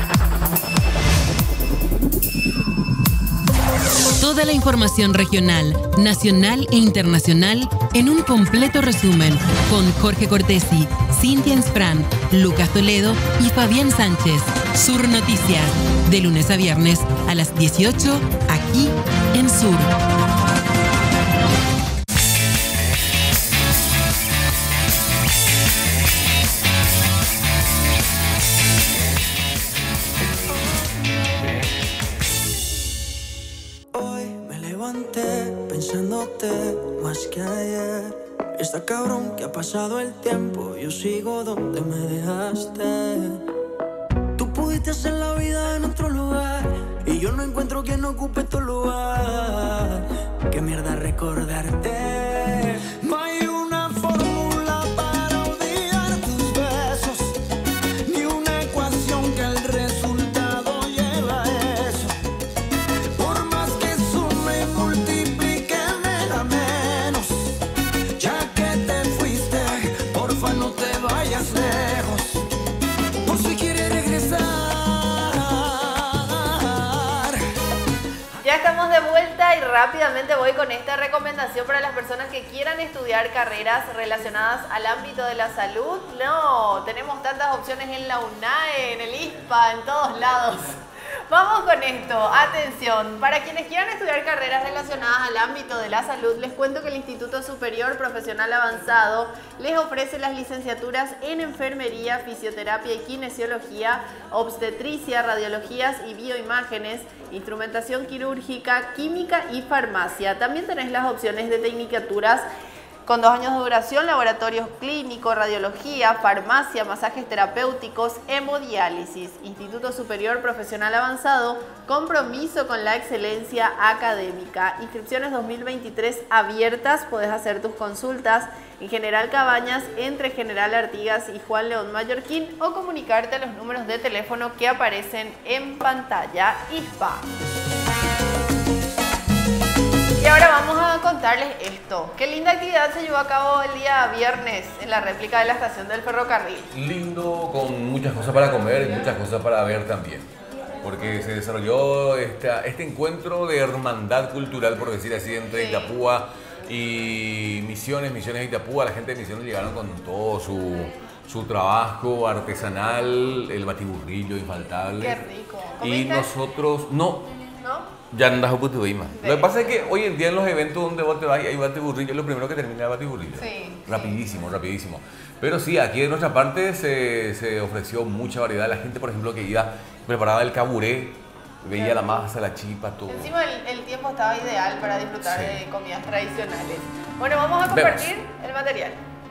Toda la información regional, nacional e internacional en un completo resumen con Jorge Cortesi, Cintia Ensfran, Lucas Toledo y Fabián Sánchez. Sur Noticias, de lunes a viernes a las dieciocho, aquí en Sur. Pensándote más que ayer. Está cabrón que ha pasado el tiempo, yo sigo donde me dejaste. Tú pudiste hacer la vida en otro lugar y yo no encuentro quien ocupe tu lugar. Qué mierda recordarte. No hay una fórmula para olvidar tus besos, ni una ecuación que el resultado lleva a eso. Por más que sume y multiplique me da menos. Ya que te fuiste, porfa no te vayas lejos, por si quieres regresar. Ya estamos de vuelta y rápidamente voy con esta recomendación para las personas que quieran estudiar carreras relacionadas al ámbito de la salud. No, tenemos tantas opciones en la UNAE, en el I S P A, en todos lados. Vamos con esto, atención, para quienes quieran estudiar carreras relacionadas al ámbito de la salud, les cuento que el Instituto Superior Profesional Avanzado les ofrece las licenciaturas en enfermería, fisioterapia y kinesiología, obstetricia, radiologías y bioimágenes, instrumentación quirúrgica, química y farmacia. También tenés las opciones de tecnicaturas con dos años de duración, laboratorios clínicos, radiología, farmacia, masajes terapéuticos, hemodiálisis. Instituto Superior Profesional Avanzado, compromiso con la excelencia académica. Inscripciones dos mil veintitrés abiertas, podés hacer tus consultas en General Cabañas, entre General Artigas y Juan León Mallorquín, o comunicarte a los números de teléfono que aparecen en pantalla. I S P A. Y ahora vamos a contarles esto. Qué linda actividad se llevó a cabo el día viernes en la réplica de la estación del ferrocarril. Lindo, con muchas cosas para comer y muchas cosas para ver también. Porque se desarrolló esta, este encuentro de hermandad cultural, por decir así, entre sí. Itapúa Y Misiones, Misiones de Itapúa, la gente de Misiones llegaron con todo su, su trabajo artesanal, el batiburrillo infaltable. Qué rico. Y ¿Comiste? nosotros, no, ¿No? ya no andas Putubima. Lo que pasa es que hoy en día en los eventos donde vos te vas y hay batiburrillo, es lo primero que termina el batiburrillo. Sí. Rapidísimo, rapidísimo. Pero sí, aquí de nuestra parte se, se ofreció mucha variedad. La gente, por ejemplo, que iba, preparaba el caburé, veía la masa, la chipa, todo. Encima el, el tiempo estaba ideal para disfrutar Sí. de comidas tradicionales. Bueno, vamos a compartir el material.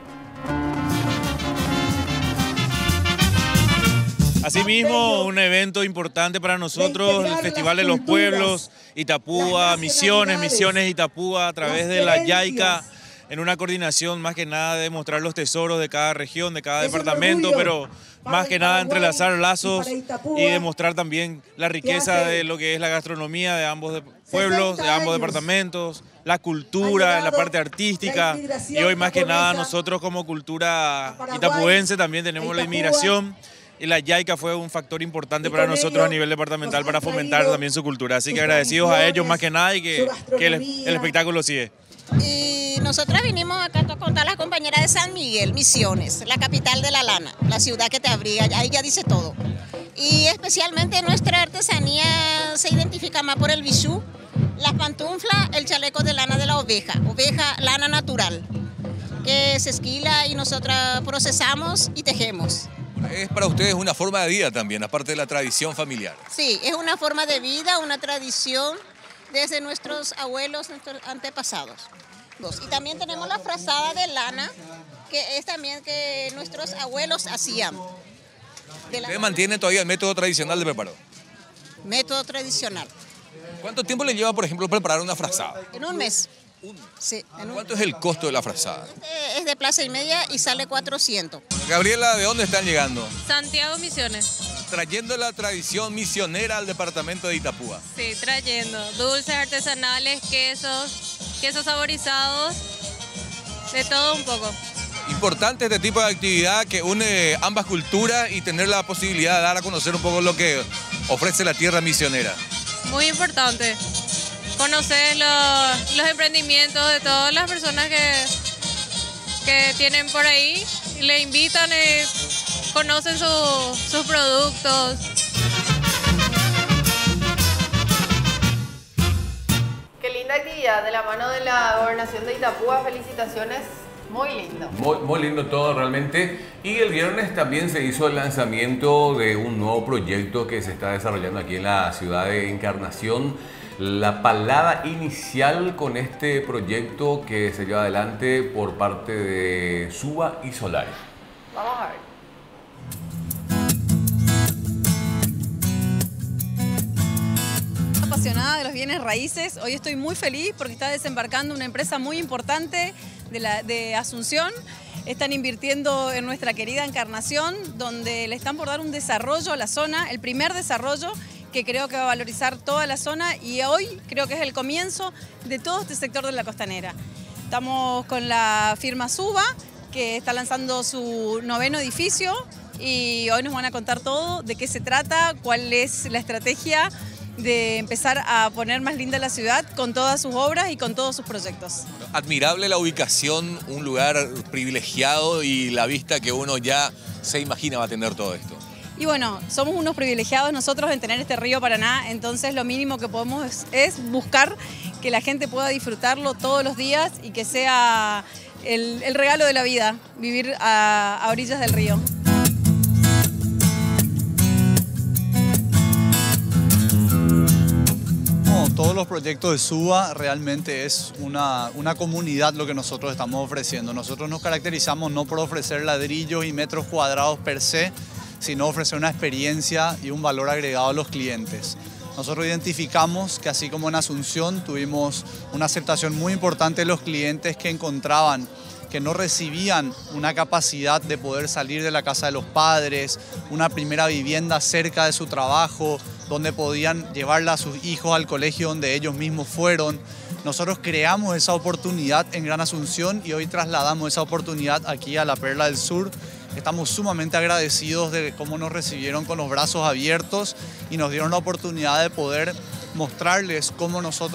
Asimismo, un evento importante para nosotros, el Festival de los Pueblos, Itapúa, Misiones, Misiones Itapúa, a través de la YAICA, en una coordinación más que nada de mostrar los tesoros de cada región, de cada departamento, pero más que nada entrelazar lazos y demostrar también la riqueza de lo que es la gastronomía de ambos pueblos, de ambos departamentos, la cultura, la parte artística, y hoy más que nada nosotros como cultura itapuense también tenemos la inmigración. Y la YAICA fue un factor importante para nosotros a nivel departamental para fomentar también su cultura. Así que agradecidos a ellos más que nada y que, que el, el espectáculo sigue. Y nosotras vinimos acá con todas las compañeras de San Miguel, Misiones, la capital de la lana, la ciudad que te abriga, ahí ya dice todo. Y especialmente nuestra artesanía se identifica más por el bichú, las pantuflas, el chaleco de lana de la oveja, oveja, lana natural, que se esquila y nosotras procesamos y tejemos. Es para ustedes una forma de vida también, aparte de la tradición familiar. Sí, es una forma de vida, una tradición desde nuestros abuelos, nuestros antepasados. Y también tenemos la frazada de lana, que es también que nuestros abuelos hacían. ¿Ustedes mantienen todavía el método tradicional de preparo? Método tradicional. ¿Cuánto tiempo le lleva, por ejemplo, preparar una frazada? En un mes. Sí, en un... ¿Cuánto es el costo de la frazada? Este es de plaza y media y sale cuatrocientos. Gabriela, ¿de dónde están llegando? Santiago Misiones. Trayendo la tradición misionera al departamento de Itapúa. Sí, trayendo dulces artesanales, quesos, quesos saborizados, de todo un poco. Importante este tipo de actividad que une ambas culturas y tener la posibilidad de dar a conocer un poco lo que ofrece la tierra misionera. Muy importante. Conocer los, los emprendimientos de todas las personas que, que tienen por ahí, y le invitan y conocen su, sus productos. Qué linda actividad de la mano de la Gobernación de Itapúa, felicitaciones, muy lindo. Muy, muy lindo todo realmente. Y el viernes también se hizo el lanzamiento de un nuevo proyecto que se está desarrollando aquí en la ciudad de Encarnación. La palada inicial con este proyecto que se lleva adelante por parte de Suba y Solari. Vamos a ver. Apasionada de los bienes raíces, hoy estoy muy feliz porque está desembarcando una empresa muy importante de, la, de Asunción. Están invirtiendo en nuestra querida Encarnación, donde le están por dar un desarrollo a la zona, el primer desarrollo que creo que va a valorizar toda la zona, y hoy creo que es el comienzo de todo este sector de la costanera. Estamos con la firma Suba, que está lanzando su noveno edificio, y hoy nos van a contar todo de qué se trata, cuál es la estrategia de empezar a poner más linda la ciudad con todas sus obras y con todos sus proyectos. Admirable la ubicación, un lugar privilegiado y la vista que uno ya se imagina va a tener todo esto. Y bueno, somos unos privilegiados nosotros en tener este río Paraná, entonces lo mínimo que podemos es, es buscar que la gente pueda disfrutarlo todos los días y que sea el, el regalo de la vida, vivir a, a orillas del río. Todos los proyectos de Suba realmente es una, una comunidad lo que nosotros estamos ofreciendo. Nosotros nos caracterizamos no por ofrecer ladrillos y metros cuadrados per se, sino ofrecer una experiencia y un valor agregado a los clientes. Nosotros identificamos que así como en Asunción tuvimos una aceptación muy importante de los clientes que encontraban que no recibían una capacidad de poder salir de la casa de los padres, una primera vivienda cerca de su trabajo, donde podían llevarla a sus hijos al colegio donde ellos mismos fueron. Nosotros creamos esa oportunidad en Gran Asunción y hoy trasladamos esa oportunidad aquí a la Perla del Sur. Estamos sumamente agradecidos de cómo nos recibieron con los brazos abiertos y nos dieron la oportunidad de poder mostrarles cómo nosotros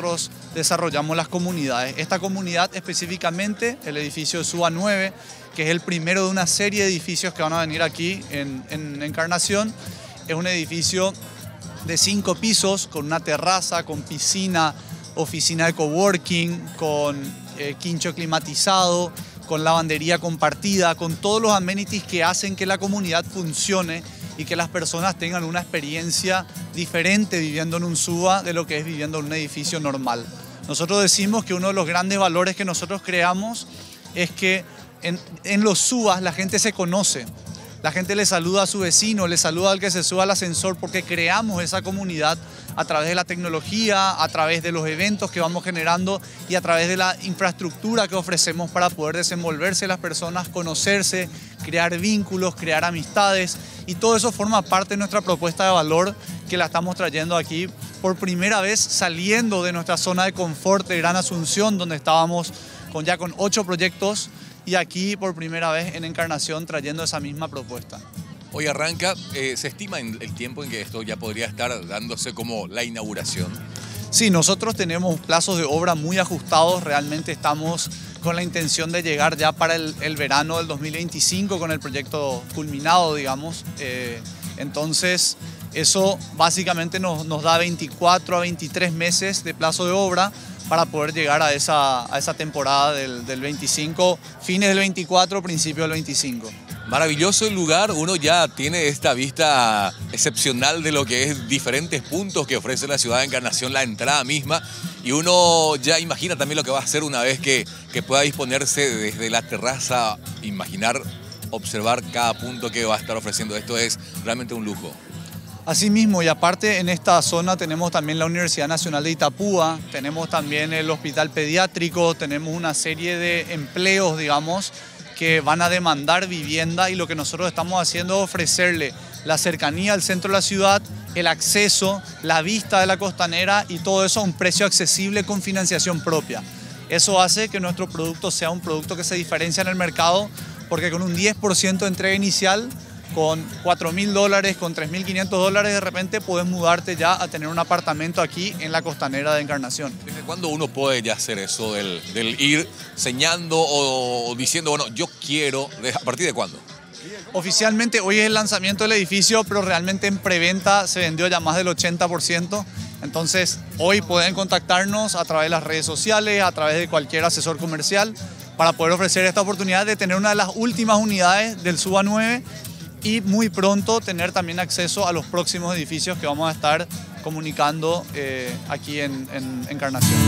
desarrollamos las comunidades. Esta comunidad específicamente, el edificio de Suba nueve, que es el primero de una serie de edificios que van a venir aquí en, en Encarnación, es un edificio de cinco pisos, con una terraza, con piscina, oficina de coworking, con eh, quincho climatizado, con lavandería compartida, con todos los amenities que hacen que la comunidad funcione y que las personas tengan una experiencia diferente viviendo en un Suba de lo que es viviendo en un edificio normal. Nosotros decimos que uno de los grandes valores que nosotros creamos es que en, en los Subas la gente se conoce. La gente le saluda a su vecino, le saluda al que se suba al ascensor, porque creamos esa comunidad a través de la tecnología, a través de los eventos que vamos generando y a través de la infraestructura que ofrecemos para poder desenvolverse las personas, conocerse, crear vínculos, crear amistades, y todo eso forma parte de nuestra propuesta de valor que la estamos trayendo aquí por primera vez, saliendo de nuestra zona de confort de Gran Asunción, donde estábamos con, ya con ocho proyectos, y aquí por primera vez en Encarnación trayendo esa misma propuesta. Hoy arranca, eh, ¿se estima en el tiempo en que esto ya podría estar dándose como la inauguración? Sí, nosotros tenemos plazos de obra muy ajustados, realmente estamos con la intención de llegar ya para el, el verano del dos mil veinticinco con el proyecto culminado, digamos. Eh, entonces, eso básicamente nos, nos da veinticuatro a veintitrés meses de plazo de obra para poder llegar a esa, a esa temporada del, del veinticinco, fines del veinticuatro, principio del veinticinco. Maravilloso el lugar, uno ya tiene esta vista excepcional de lo que es diferentes puntos que ofrece la ciudad de Encarnación, la entrada misma, y uno ya imagina también lo que va a hacer una vez que, que pueda disponerse desde la terraza, imaginar, observar cada punto que va a estar ofreciendo. Esto es realmente un lujo. Asimismo, y aparte en esta zona tenemos también la Universidad Nacional de Itapúa, tenemos también el Hospital Pediátrico, tenemos una serie de empleos, digamos, que van a demandar vivienda, y lo que nosotros estamos haciendo es ofrecerle la cercanía al centro de la ciudad, el acceso, la vista de la costanera, y todo eso a un precio accesible con financiación propia. Eso hace que nuestro producto sea un producto que se diferencia en el mercado, porque con un diez por ciento de entrega inicial, con cuatro mil dólares, con tres mil quinientos dólares, de repente puedes mudarte ya a tener un apartamento aquí en la costanera de Encarnación. ¿Desde cuándo uno puede ya hacer eso del, del ir señando o diciendo, bueno, yo quiero, ¿a partir de cuándo? Oficialmente hoy es el lanzamiento del edificio, pero realmente en preventa se vendió ya más del ochenta por ciento. Entonces hoy pueden contactarnos a través de las redes sociales, a través de cualquier asesor comercial, para poder ofrecer esta oportunidad de tener una de las últimas unidades del Suba nueve, y muy pronto tener también acceso a los próximos edificios que vamos a estar comunicando eh, aquí en, en Encarnación.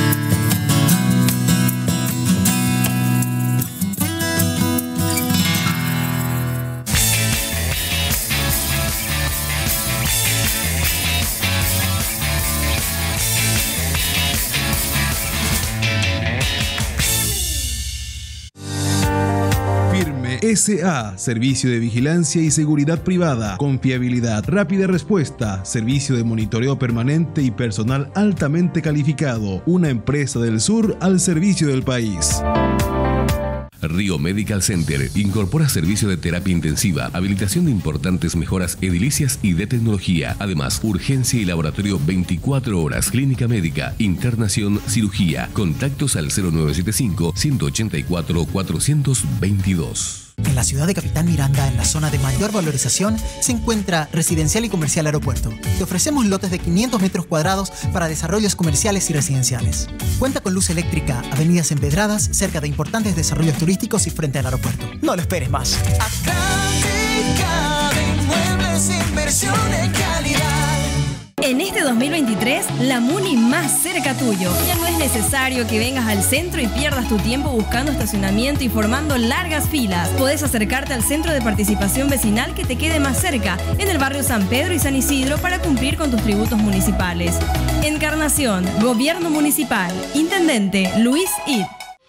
S A, Servicio de Vigilancia y Seguridad Privada, confiabilidad, rápida respuesta, servicio de monitoreo permanente y personal altamente calificado. Una empresa del sur al servicio del país. Río Medical Center incorpora servicio de terapia intensiva, habilitación de importantes mejoras edilicias y de tecnología. Además, urgencia y laboratorio veinticuatro horas, clínica médica, internación, cirugía. Contactos al cero nueve siete cinco, uno ocho cuatro, cuatro dos dos. En la ciudad de Capitán Miranda, en la zona de mayor valorización, se encuentra Residencial y Comercial Aeropuerto. Te ofrecemos lotes de quinientos metros cuadrados para desarrollos comerciales y residenciales. Cuenta con luz eléctrica, avenidas empedradas, cerca de importantes desarrollos turísticos y frente al aeropuerto. No lo esperes más. Acá te caben muebles, inversión en calidad. En este dos mil veintitrés, la Muni más cerca tuyo. Ya no es necesario que vengas al centro y pierdas tu tiempo buscando estacionamiento y formando largas filas. Podés acercarte al centro de participación vecinal que te quede más cerca, en el barrio San Pedro y San Isidro, para cumplir con tus tributos municipales. Encarnación, Gobierno Municipal, Intendente Luis Id.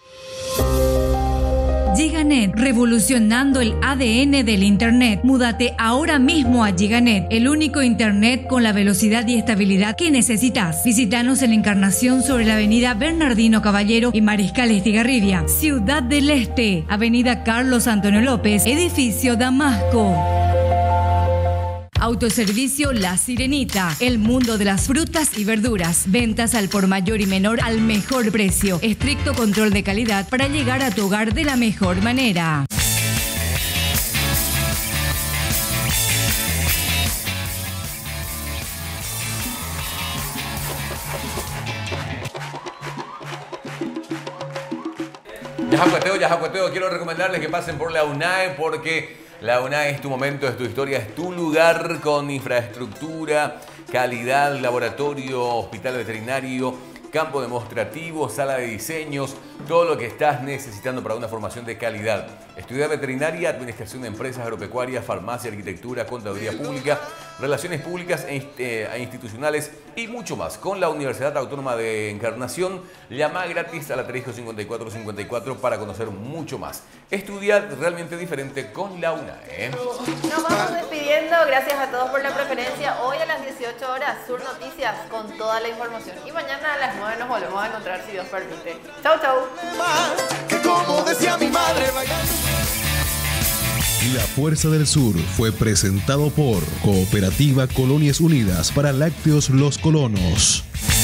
Giganet, revolucionando el A D N del Internet. Múdate ahora mismo a Giganet, el único Internet con la velocidad y estabilidad que necesitas. Visítanos en Encarnación sobre la avenida Bernardino Caballero y Mariscal Estigarribia. Ciudad del Este, avenida Carlos Antonio López, edificio Damasco. Autoservicio La Sirenita, el mundo de las frutas y verduras. Ventas al por mayor y menor al mejor precio. Estricto control de calidad para llegar a tu hogar de la mejor manera. Ya jacueteo, ya jacueteo. Quiero recomendarles que pasen por la UNAE porque la UNAE es tu momento, es tu historia, es tu lugar con infraestructura, calidad, laboratorio, hospital veterinario, campo demostrativo, sala de diseños, todo lo que estás necesitando para una formación de calidad. Estudiar veterinaria, administración de empresas agropecuarias, farmacia, arquitectura, contaduría pública, relaciones públicas e eh, institucionales y mucho más. Con la Universidad Autónoma de Encarnación, llama gratis a la Trejo cincuenta y cuatro cincuenta y cuatro para conocer mucho más. Estudiar realmente diferente con la UNAE. Nos vamos despidiendo, gracias a todos por la preferencia. Hoy a las dieciocho horas, Sur Noticias con toda la información. Y mañana a las nueve nos volvemos a encontrar si Dios permite. Chau, chau. Como decía mi madre, La Fuerza del Sur fue presentado por Cooperativa Colonias Unidas para Lácteos Los Colonos.